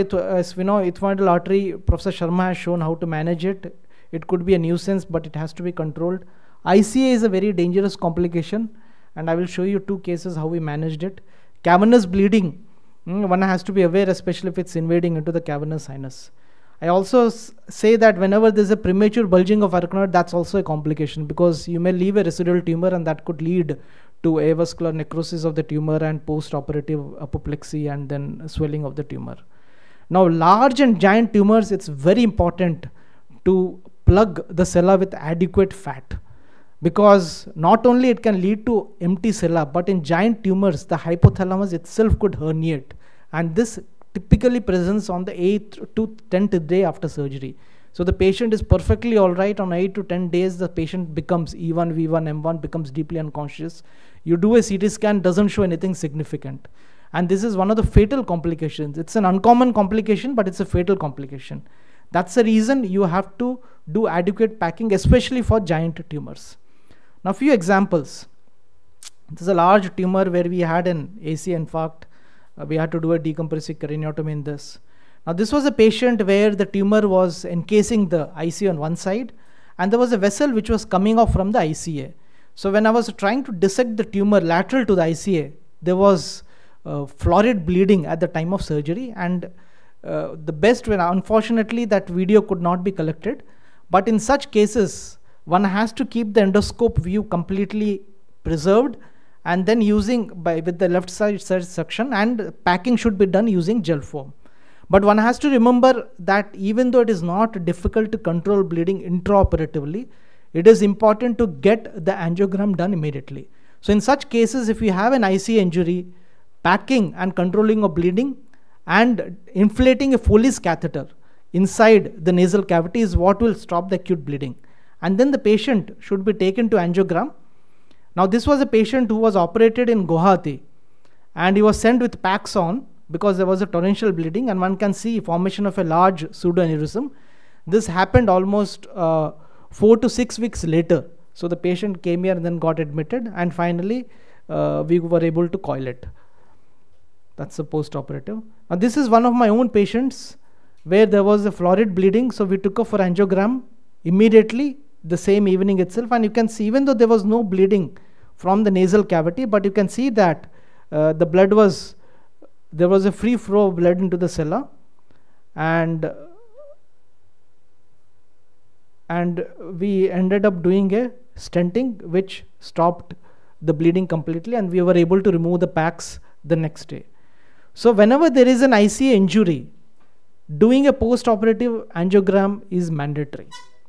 sphenoid artery, Professor Sharma has shown how to manage it. It could be a nuisance, but it has to be controlled. ICA is a very dangerous complication, and I will show you two cases how we managed it. Cavernous bleeding, one has to be aware, especially if it's invading into the cavernous sinus. I also say that whenever there's a premature bulging of arachnoid, that's also a complication, because you may leave a residual tumor and that could lead to avascular necrosis of the tumor and post-operative apoplexy and then swelling of the tumor. Now large and giant tumors, it's very important to plug the sella with adequate fat, because not only it can lead to empty sella, but in giant tumors, the hypothalamus itself could herniate, and this typically presents on the 8th to 10th day after surgery. So the patient is perfectly all right. On 8 to 10 days, the patient becomes E1, V1, M1, becomes deeply unconscious. You do a CT scan, doesn't show anything significant. And this is one of the fatal complications. It's an uncommon complication, but it's a fatal complication. That's the reason you have to do adequate packing, especially for giant tumors. Now, few examples. This is a large tumor where we had an ACA infarct. We had to do a decompressive craniotomy in this. Now, this was a patient where the tumor was encasing the ICA on one side, and there was a vessel which was coming off from the ICA. So when I was trying to dissect the tumor lateral to the ICA, there was florid bleeding at the time of surgery, and the best way, unfortunately, that video could not be collected. But in such cases, one has to keep the endoscope view completely preserved, and then with the left side suction, and packing should be done using gel foam. But one has to remember that even though it is not difficult to control bleeding intraoperatively, it is important to get the angiogram done immediately. So in such cases, if you have an ICA injury, packing and controlling of bleeding and inflating a Foley's catheter inside the nasal cavity is what will stop the acute bleeding. And then the patient should be taken to angiogram. Now this was a patient who was operated in Guwahati, and he was sent with packs on because there was a torrential bleeding, and one can see formation of a large pseudoaneurysm. This happened almost 4 to 6 weeks later. So the patient came here and then got admitted, and finally we were able to coil it. That's the post-operative. Now this is one of my own patients where there was a florid bleeding, so we took her for angiogram immediately the same evening itself, and you can see even though there was no bleeding from the nasal cavity, but you can see that the blood was, there was a free flow of blood into the sella, and we ended up doing a stenting which stopped the bleeding completely, and we were able to remove the packs the next day. So whenever there is an ICA injury, doing a post-operative angiogram is mandatory.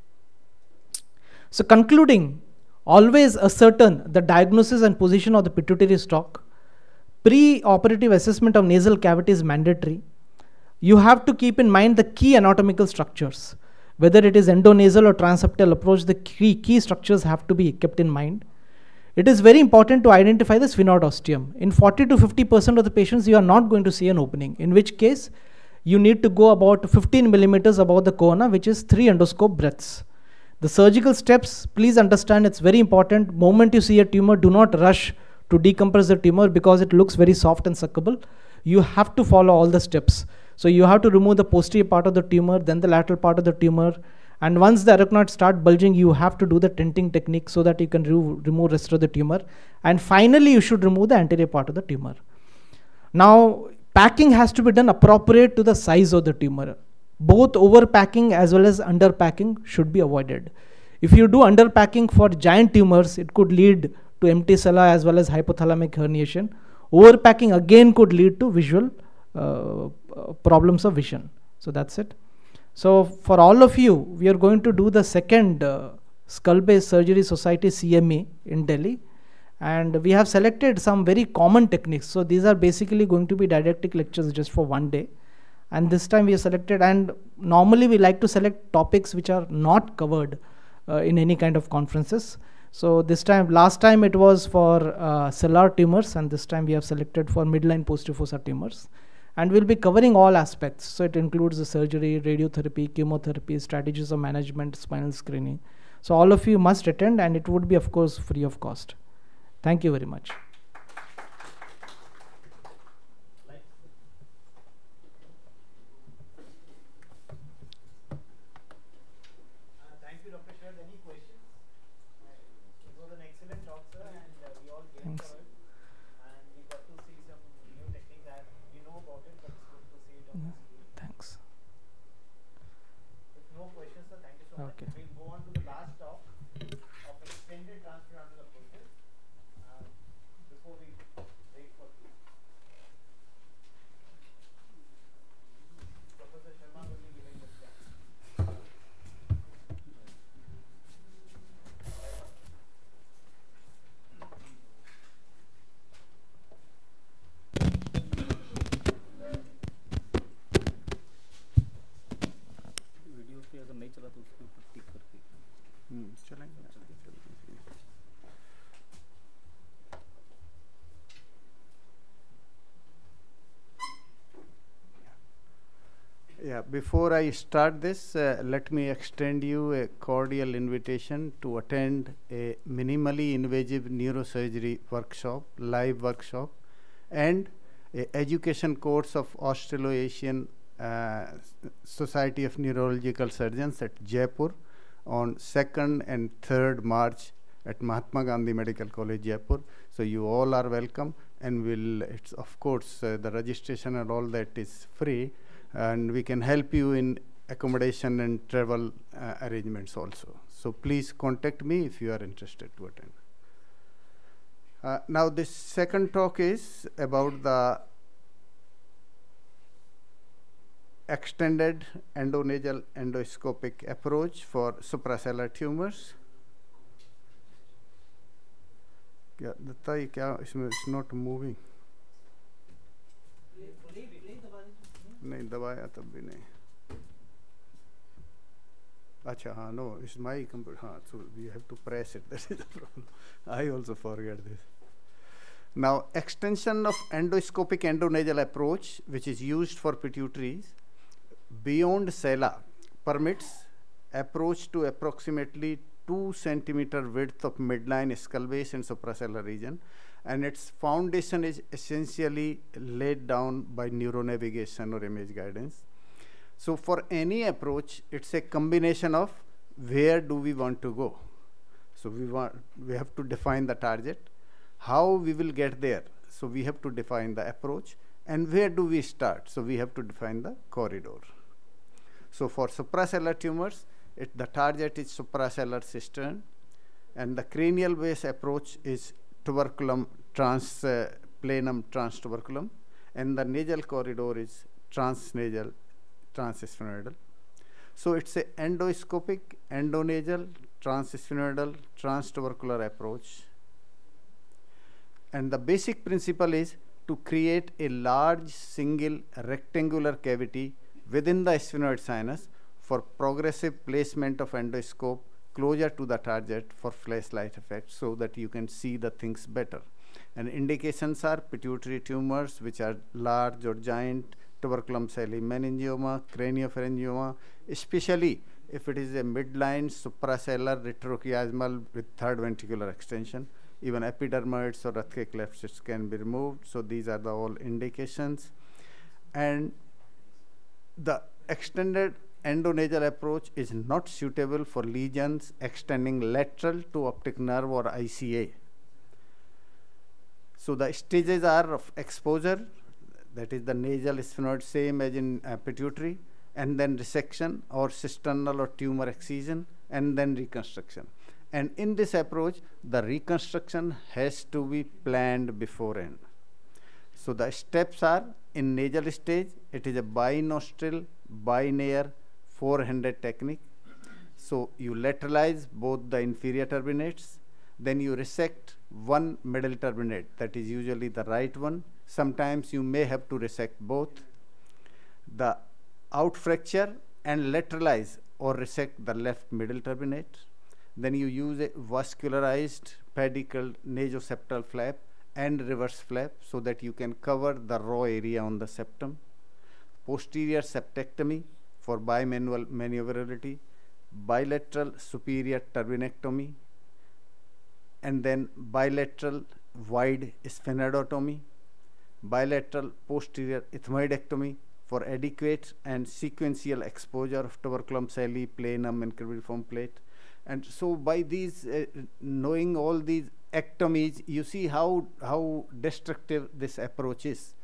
So concluding, always ascertain the diagnosis and position of the pituitary stalk. Pre-operative assessment of nasal cavity is mandatory. You have to keep in mind the key anatomical structures. Whether it is endonasal or transeptal approach, the key structures have to be kept in mind. It is very important to identify the sphenoid ostium. In 40 to 50% of the patients, you are not going to see an opening, in which case you need to go about 15 millimeters above the corona, which is 3 endoscope breadths. The surgical steps, please understand, it's very important. Moment you see a tumor, do not rush to decompress the tumor because it looks very soft and suckable. You have to follow all the steps. So you have to remove the posterior part of the tumor, then the lateral part of the tumor. And once the arachnoid start bulging, you have to do the tenting technique so that you can remove rest of the tumor. And finally, you should remove the anterior part of the tumor. Now, packing has to be done appropriate to the size of the tumor. Both overpacking as well as underpacking should be avoided. If you do underpacking for giant tumors, it could lead to empty sella as well as hypothalamic herniation. Overpacking again could lead to visual problems of vision. So that's it. So for all of you, we are going to do the second Skull-Base Surgery Society CME in Delhi. And we have selected some very common techniques. So these are basically going to be didactic lectures just for one day. And this time we have selected, and normally we like to select topics which are not covered in any kind of conferences. So this time, last time it was for cellular tumors, and this time we have selected for midline posterior fossa tumors. And we'll be covering all aspects. So it includes the surgery, radiotherapy, chemotherapy, strategies of management, spinal screening. So all of you must attend, and it would be, of course, free of cost. Thank you very much. Thank you, Dr. Sharad. Any questions? It was an excellent talk, sir, and we all gained from it. And we got to see some new techniques that we know about it, but it's good to see it on the screen. Thanks. If no questions, sir, thank you so much. We'll go on to the last talk of extended transfemoral approaches before we break for tea. Professor Sharma will be giving the talk. Video पे अगर नहीं चला तो उसके ऊपर टिक करके चलेंगे। Yeah, before I start this, let me extend you a cordial invitation to attend a minimally invasive neurosurgery workshop, live workshop, and a education course of Australo-Asian Society of Neurological Surgeons at Jaipur on 2nd and 3rd March at Mahatma Gandhi Medical College, Jaipur. So you all are welcome, and it's of course the registration and all that is free, and we can help you in accommodation and travel arrangements also. So please contact me if you are interested to attend. Now this second talk is about the extended endonasal endoscopic approach for suprasellar tumors. क्या दत्ता ये क्या इसमें it's not moving. नहीं दबाया तब भी नहीं. Acha, no, it's my computer. So we have to press it. That is the problem. I also forget this. Now, extension of endoscopic endonasal approach, which is used for pituitaries beyond sella, permits approach to approximately 2 centimeter width of midline skull base and suprasellar region, and its foundation is essentially laid down by neuronavigation or image guidance. So for any approach, it's a combination of where do we want to go. So we have to define the target, how we will get there. So we have to define the approach, and where do we start. So we have to define the corridor. So for suprasellar tumors, the target is suprasellar cistern, and the cranial base approach is tuberculum planum transtuberculum, and the nasal corridor is transnasal transsphenoidal. So it's a endoscopic, endonasal, transsphenoidal, transtubercular approach. And the basic principle is to create a large single rectangular cavity within the sphenoid sinus for progressive placement of endoscope closer to the target for flashlight effect, so that you can see the things better. And indications are pituitary tumors which are large or giant, tuberculum celli meningioma, craniopharyngioma, especially if it is a midline suprasellar retrochiasmal with third ventricular extension. Even epidermoids or Rathke cleft cysts can be removed. So these are the all indications. And the extended endonasal approach is not suitable for lesions extending lateral to optic nerve or ICA. So the stages are of exposure, that is the nasal sphenoid, same as in pituitary, and then resection or cisternal or tumor excision, and then reconstruction. And in this approach, the reconstruction has to be planned beforehand. So the steps are, in nasal stage, it is a binostril, binair, four-handed technique. So you lateralize both the inferior turbinates, then you resect one middle turbinate, that is usually the right one. Sometimes you may have to resect both. The out fracture and lateralize or resect the left middle turbinate. Then you use a vascularized pedicle nasoseptal flap and reverse flap so that you can cover the raw area on the septum. Posterior septectomy for bimanual maneuverability, bilateral superior turbinectomy, and then bilateral wide sphenoidotomy, bilateral posterior ethmoidectomy for adequate and sequential exposure of tuberculum celli, planum, and cribriform plate. And so by these, knowing all these ectomies, you see how destructive this approach is.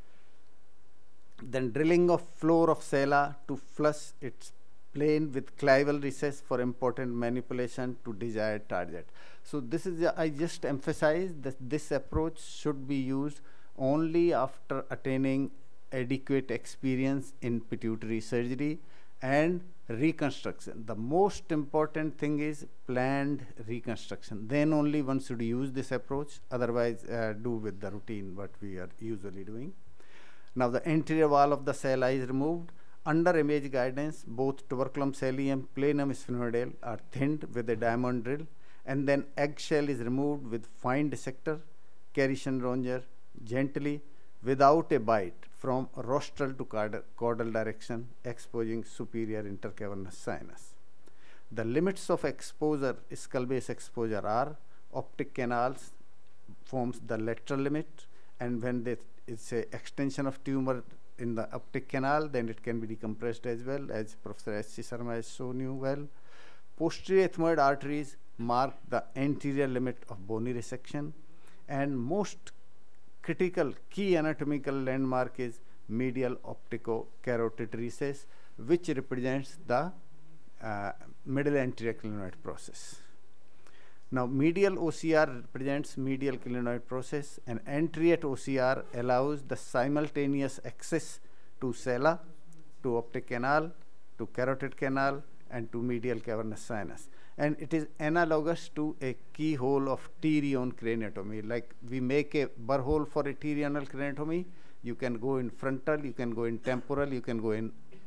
Then drilling of floor of sella to flush its plane with clival recess for important manipulation to desired target. So this is, I just emphasize that this approach should be used only after attaining adequate experience in pituitary surgery and reconstruction. The most important thing is planned reconstruction. Then only one should use this approach, otherwise do with the routine what we are usually doing. Now the anterior wall of the sella is removed. Under image guidance, both tuberculum celli and planum sphenoidal are thinned with a diamond drill, and then eggshell is removed with fine dissector, Carician ronger, gently, without a bite, from rostral to caudal direction, exposing superior intercavernous sinus. The limits of exposure, skull base exposure, are optic canals forms the lateral limit, and when it's a extension of tumor in the optic canal, then it can be decompressed as well, as Professor S.C. Sharma has shown you well. Posterior ethmoid arteries mark the anterior limit of bony resection, and most critical key anatomical landmark is medial optico-carotid recess, which represents the middle anterior clinoid process. Now medial OCR represents medial clinoid process, and entry at OCR allows the simultaneous access to sella, to optic canal, to carotid canal, and to medial cavernous sinus. And it is analogous to a keyhole of pterion craniotomy. Like we make a burr hole for a pterional craniotomy, you can go in frontal, you can go in temporal, you can go in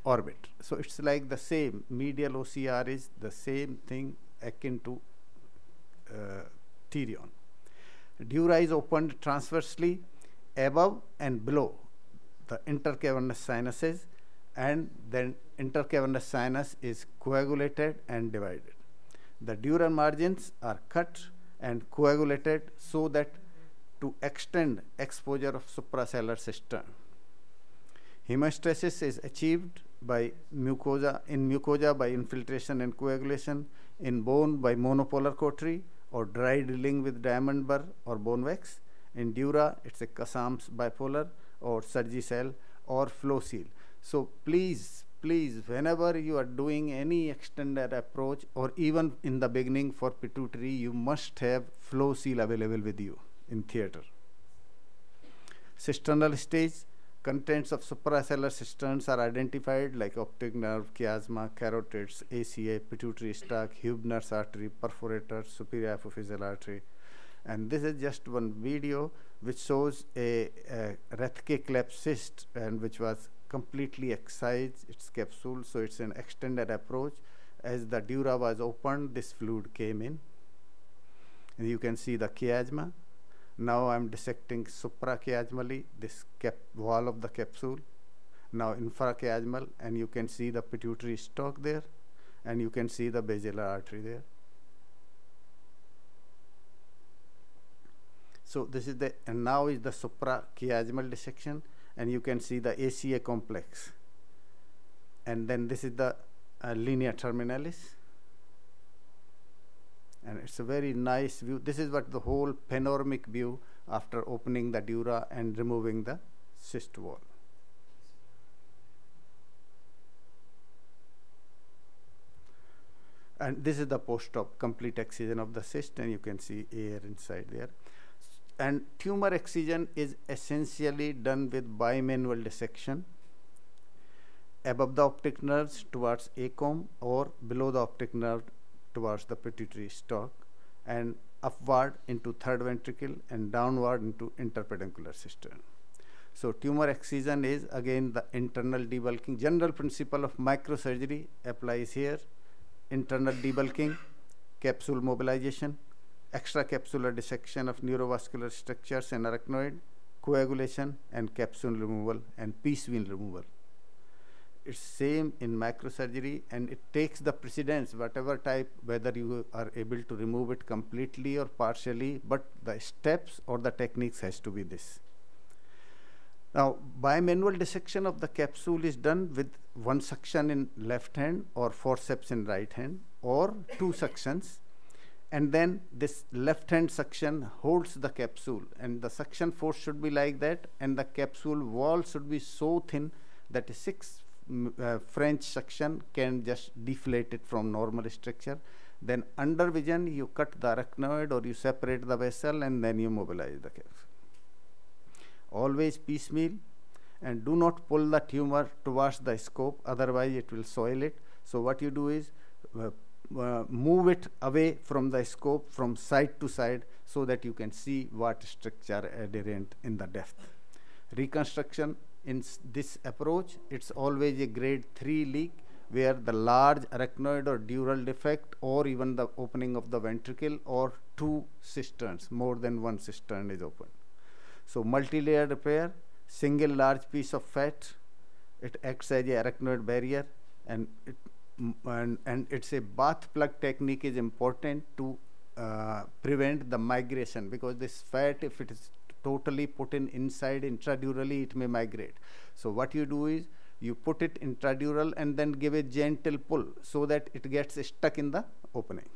orbit. So it's like the same, medial OCR is the same thing akin to pterion. Dura is opened transversely above and below the intercavernous sinuses, and then intercavernous sinus is coagulated and divided. The dural margins are cut and coagulated so that to extend exposure of suprasellar cistern. Hemostasis is achieved by mucosa by infiltration and coagulation, in bone by monopolar cautery or dry drilling with diamond burr or bone wax. In dura, it's a Cassam's bipolar or Surgicel or flow seal. So please, whenever you are doing any extended approach, or even in the beginning for pituitary, you must have flow seal available with you in theater. Cisternal stage, contents of suprasellar cisterns are identified like optic nerve, chiasma, carotids, ACA, pituitary stalk, Hübner's artery, perforator, superior apophyseal artery. And this is just one video which shows a Rathke cleft cyst, and which was completely excised, its capsule. So it's an extended approach. As the dura was opened, this fluid came in. And you can see the chiasma. Now I'm dissecting suprachiasmally, this wall of the capsule. Now infrachiasmal, and you can see the pituitary stalk there, and you can see the basilar artery there. So this is the, and now is the suprachiasmal dissection, and you can see the ACA complex. And then this is the linea terminalis. And it's a very nice view. This is what the whole panoramic view after opening the dura and removing the cyst wall. And this is the post-op complete excision of the cyst, and you can see air inside there. And tumor excision is essentially done with bimanual dissection above the optic nerves towards acom, or below the optic nerve towards the pituitary stalk, and upward into third ventricle and downward into interpedunculaar cistern. So tumor excision is again the internal debulking. General principle of microsurgery applies here. Internal debulking, capsule mobilization, extracapsular dissection of neurovascular structures and arachnoid, coagulation and capsule removal and piecemeal removal. It's same in microsurgery, and it takes the precedence, whatever type, whether you are able to remove it completely or partially, but the steps or the techniques has to be this. Now, bimanual dissection of the capsule is done with one suction in left hand or forceps in right hand, or two suctions, and then this left hand suction holds the capsule, and the suction force should be like that, and the capsule wall should be so thin that a 6 French suction can just deflate it from normal structure. Then under vision you cut the arachnoid or you separate the vessel, and then you mobilize the capsule. Always piecemeal, and do not pull the tumor towards the scope, otherwise it will soil it. So what you do is move it away from the scope from side to side, so that you can see what structure adherent in the depth. Reconstruction in this approach, it's always a grade 3 leak, where the large arachnoid or dural defect, or even the opening of the ventricle, or two cisterns, more than one cistern is open. So multi-layer repair, single large piece of fat, it acts as a arachnoid barrier, and it's a bath plug technique is important to prevent the migration, because this fat, if it is totally put in inside intradurally, it may migrate. So what you do is you put it intradural and then give a gentle pull, so that it gets stuck in the opening.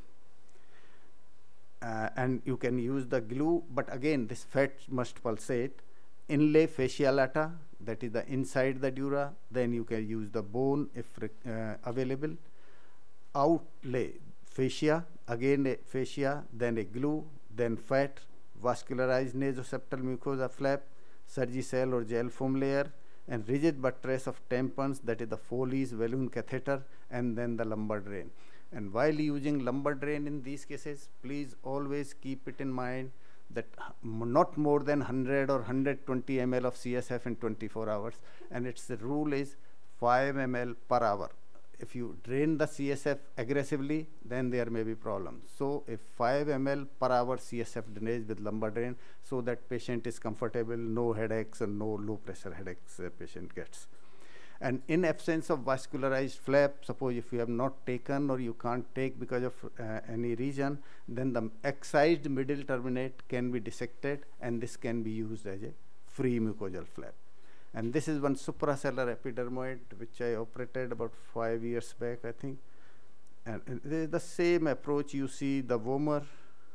And you can use the glue, but again this fat must pulsate. Inlay fascia lata, that is the inside the dura, then you can use the bone if available. Outlay fascia, again a fascia, then a glue, then fat, vascularized nasoseptal mucosa flap, Surgicel or gel foam layer, and rigid buttress of tampons, that is the Foley's balloon catheter, and then the lumbar drain. And while using lumbar drain in these cases, please always keep it in mind that not more than 100 or 120 ml of CSF in 24 hours. And its the rule is 5 ml per hour. If you drain the CSF aggressively, then there may be problems. So if 5 ml per hour CSF drainage with lumbar drain, so that patient is comfortable, no headaches and no low pressure headaches patient gets. And in absence of vascularized flap, suppose if you have not taken or you can't take because of any reason, then the excised middle terminate can be dissected, and this can be used as a free mucosal flap. And this is one suprasellar epidermoid which I operated about 5 years back, I think. And this is the same approach. You see the vomer.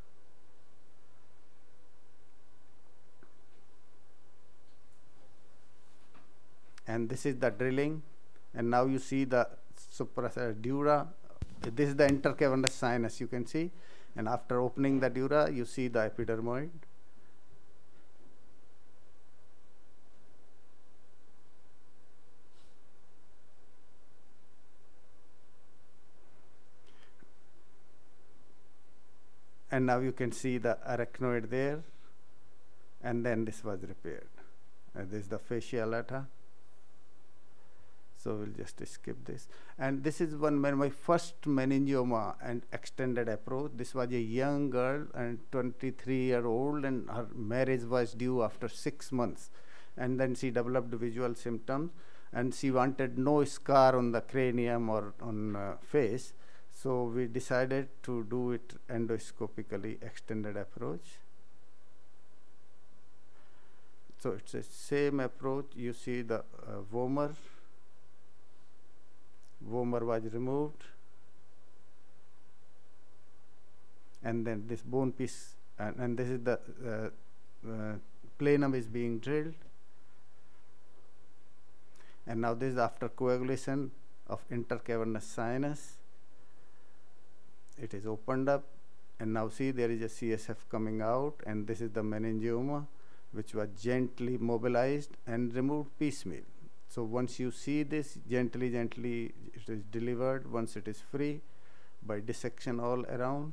And this is the drilling. And now you see the suprasellar dura. This is the intercavernous sinus, you can see. And after opening the dura, you see the epidermoid. And now you can see the arachnoid there, and then this was repaired. This is the fascia lata. So we'll just skip this. And this is my first meningioma and extended approach. This was a young girl and 23-year-old, and her marriage was due after 6 months. And then she developed visual symptoms, and she wanted no scar on the cranium or on face. So we decided to do it endoscopically extended approach. So it's the same approach. You see the vomer. Vomer was removed. And then this bone piece, and this is the plenum is being drilled. And now this is after coagulation of intercavernous sinus. It is opened up, and now see there is a CSF coming out, and this is the meningioma, which was gently mobilized and removed piecemeal. So once you see this, gently it is delivered once it is free by dissection all around.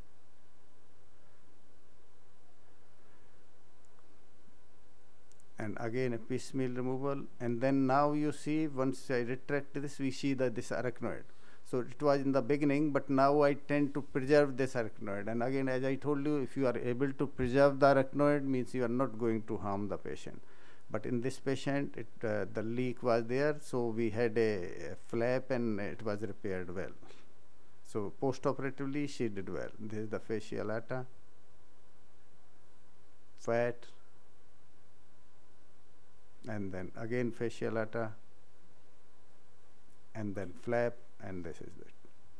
And again a piecemeal removal, and then now you see once I retract this, we see that this arachnoid. So it was in the beginning, but now I tend to preserve this arachnoid. And again, as I told you, if you are able to preserve the arachnoid, means you are not going to harm the patient. But in this patient, the leak was there, so we had a flap and it was repaired well. So post-operatively, she did well. This is the fascia lata, fat, and then again fascia lata, and then flap, and this is it.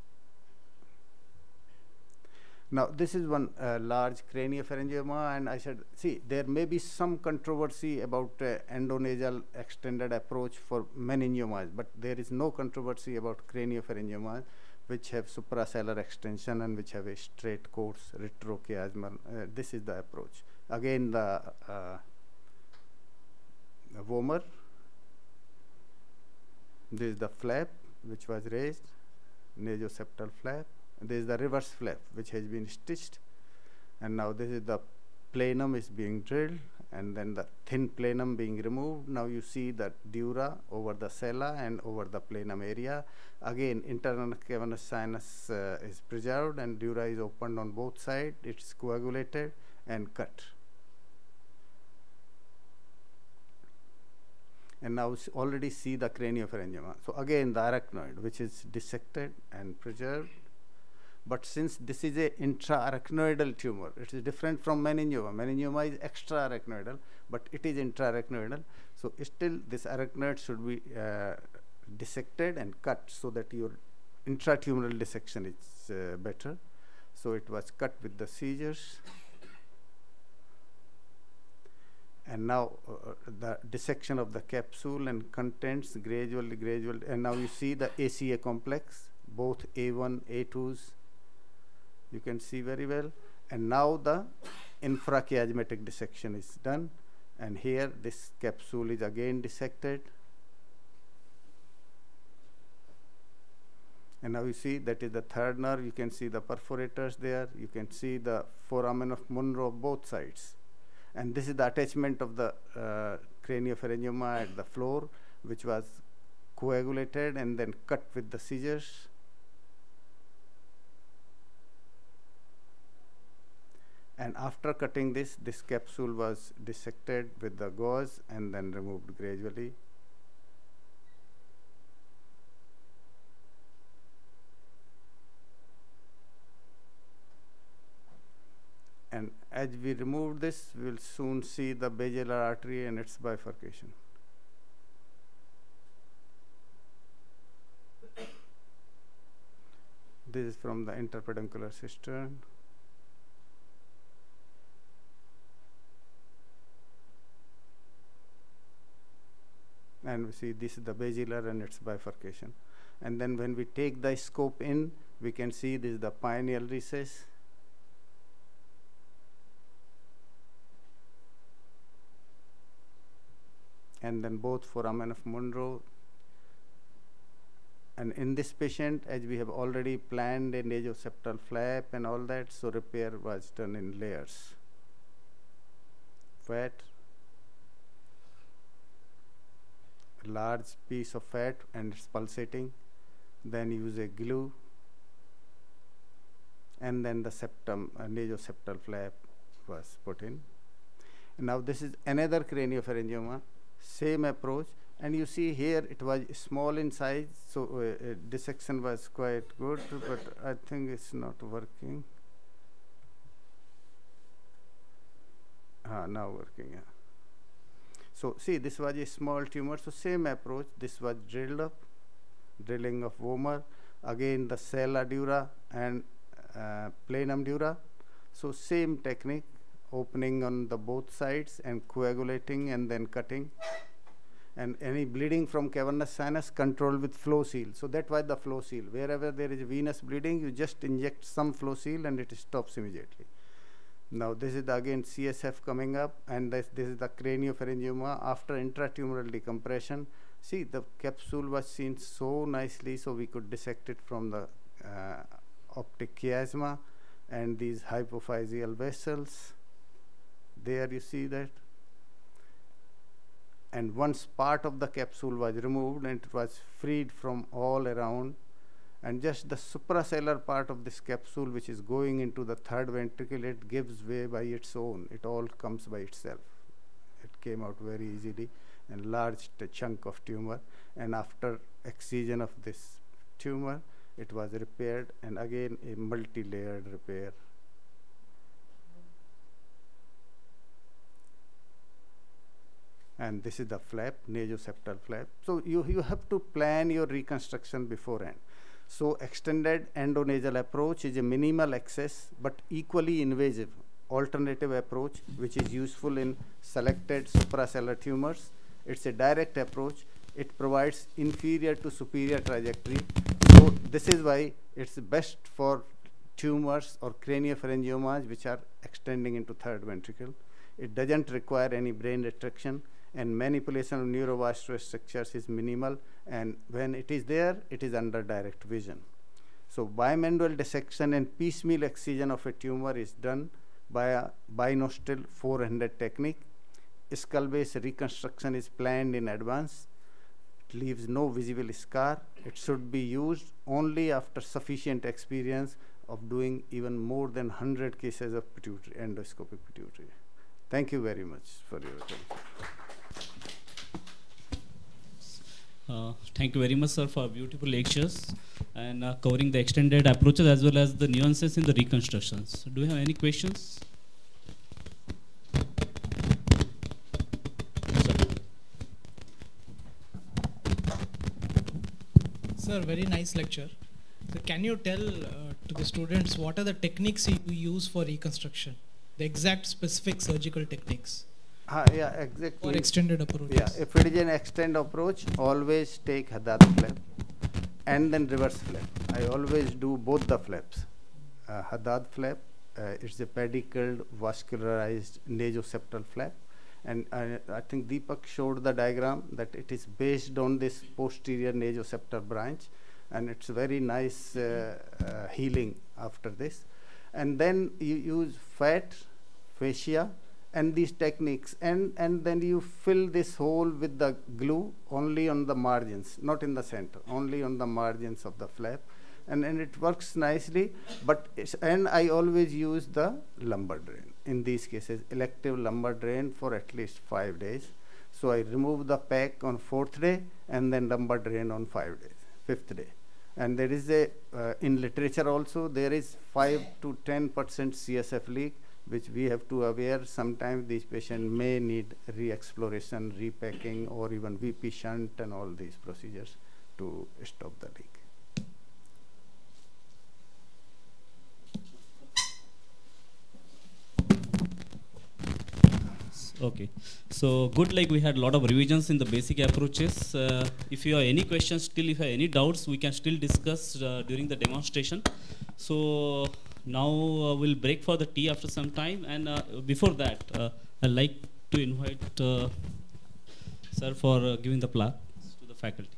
Now this is one large craniopharyngioma, and I said, see, there may be some controversy about endonasal extended approach for meningiomas, but there is no controversy about craniopharyngiomas which have suprasellar extension and which have a straight course retrochiasmal. This is the approach. Again, the vomer. This is the flap which was raised, nasoseptal flap. This is the reverse flap which has been stitched, and now this is the plenum is being drilled, and then the thin plenum being removed. Now you see the dura over the sella and over the plenum area. Again, internal cavernous sinus is preserved, and dura is opened on both sides. It's coagulated and cut. And now already see the craniopharyngioma. So again, the arachnoid, which is dissected and preserved. But since this is a intra-arachnoidal tumor, it is different from meningioma. Meningioma is extra-arachnoidal, but it is intra-arachnoidal. So still this arachnoid should be dissected and cut so that your intratumoral dissection is better. So it was cut with the scissors. And now the dissection of the capsule and contents gradually, and now you see the ACA complex, both A1, A2s, you can see very well. And now the infrachiasmatic dissection is done, and here this capsule is again dissected. And now you see that is the third nerve. You can see the perforators there. You can see the foramen of Monro both sides. And this is the attachment of the craniopharyngioma at the floor, which was coagulated and then cut with the scissors. And after cutting this capsule was dissected with the gauze and then removed gradually. And as we remove this, we will soon see the basilar artery and its bifurcation. This is from the interpeduncular cistern. And we see this is the basilar and its bifurcation. And then when we take the scope in, we can see this is the pineal recess. And then both foramen of Monro. And in this patient, as we have already planned a nasoseptal flap and all that, so repair was done in layers. Fat, a large piece of fat and it's pulsating. Then use a glue. And then the septum, nasoseptal flap was put in. And now this is another craniopharyngioma. Same approach, and you see here it was small in size, so dissection was quite good, but I think it's not working. Now working. Yeah. So see, this was a small tumor, so same approach. This was drilled up, drilling of vomer, again the sella dura and planum dura. So same technique. Opening on the both sides and coagulating and then cutting, and any bleeding from cavernous sinus controlled with flow seal. So that was the flow seal. Wherever there is venous bleeding, you just inject some flow seal and it stops immediately. Now this is again CSF coming up, and this is the craniopharyngioma after intratumoral decompression. See, the capsule was seen so nicely, so we could dissect it from the optic chiasma and these hypophyseal vessels. There you see that. And once part of the capsule was removed and it was freed from all around, and just the suprasellar part of this capsule which is going into the third ventricle, it gives way by its own. It all comes by itself. It came out very easily, and large chunk of tumor. And after excision of this tumor, it was repaired, and again a multi-layered repair. And this is the flap, nasoseptal flap. So you have to plan your reconstruction beforehand. So extended endonasal approach is a minimal access but equally invasive alternative approach which is useful in selected suprasellar tumors. It's a direct approach. It provides inferior to superior trajectory. So this is why it's best for tumors or craniopharyngiomas which are extending into third ventricle. It doesn't require any brain retraction, and manipulation of neurovascular structures is minimal, and when it is there, it is under direct vision. So bimanual dissection and piecemeal excision of a tumor is done by a binostril 400 technique. Skull base reconstruction is planned in advance. It leaves no visible scar. It should be used only after sufficient experience of doing even more than 100 cases of pituitary, endoscopic pituitary. Thank you very much for your attention. Thank you very much, sir, for beautiful lectures and covering the extended approaches as well as the nuances in the reconstructions. Do you have any questions? Sir, very nice lecture. So can you tell to the students what are the techniques you use for reconstruction? The exact specific surgical techniques. Yeah, exactly. Or extended approaches. Yeah, if it is an extend approach, always take Haddad flap and then reverse flap. I always do both the flaps. Haddad flap, it's a pedicled vascularized nasoseptal flap. And I think Deepak showed the diagram that it is based on this posterior nasoseptal branch, and it's very nice healing after this. And then you use fat, fascia, and these techniques, and then you fill this hole with the glue only on the margins, not in the center, only on the margins of the flap, and it works nicely. But and I always use the lumbar drain in these cases, elective lumbar drain for at least 5 days. So I remove the pack on 4th day and then lumbar drain on 5 days, 5th day. And there is a in literature also there is 5 to 10% CSF leak, which we have to aware. Sometimes these patients may need re-exploration, repacking, or even VP shunt and all these procedures to stop the leak. Okay, so good, like we had a lot of revisions in the basic approaches. If you have any questions still, if you have any doubts, we can still discuss during the demonstration. So now we'll break for the tea after some time, and before that I'd like to invite sir for giving the plaque to the faculty.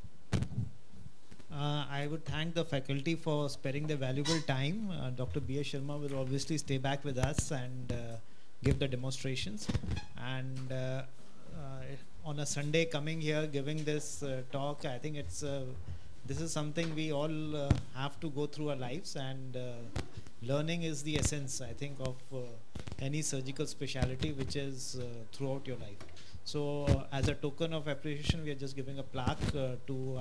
I would thank the faculty for sparing their valuable time. Dr. B.S. Sharma will obviously stay back with us and give the demonstrations, and on a Sunday coming here giving this talk, I think it's this is something we all have to go through our lives, and learning is the essence, I think, of any surgical specialty, which is throughout your life. So as a token of appreciation, we are just giving a plaque to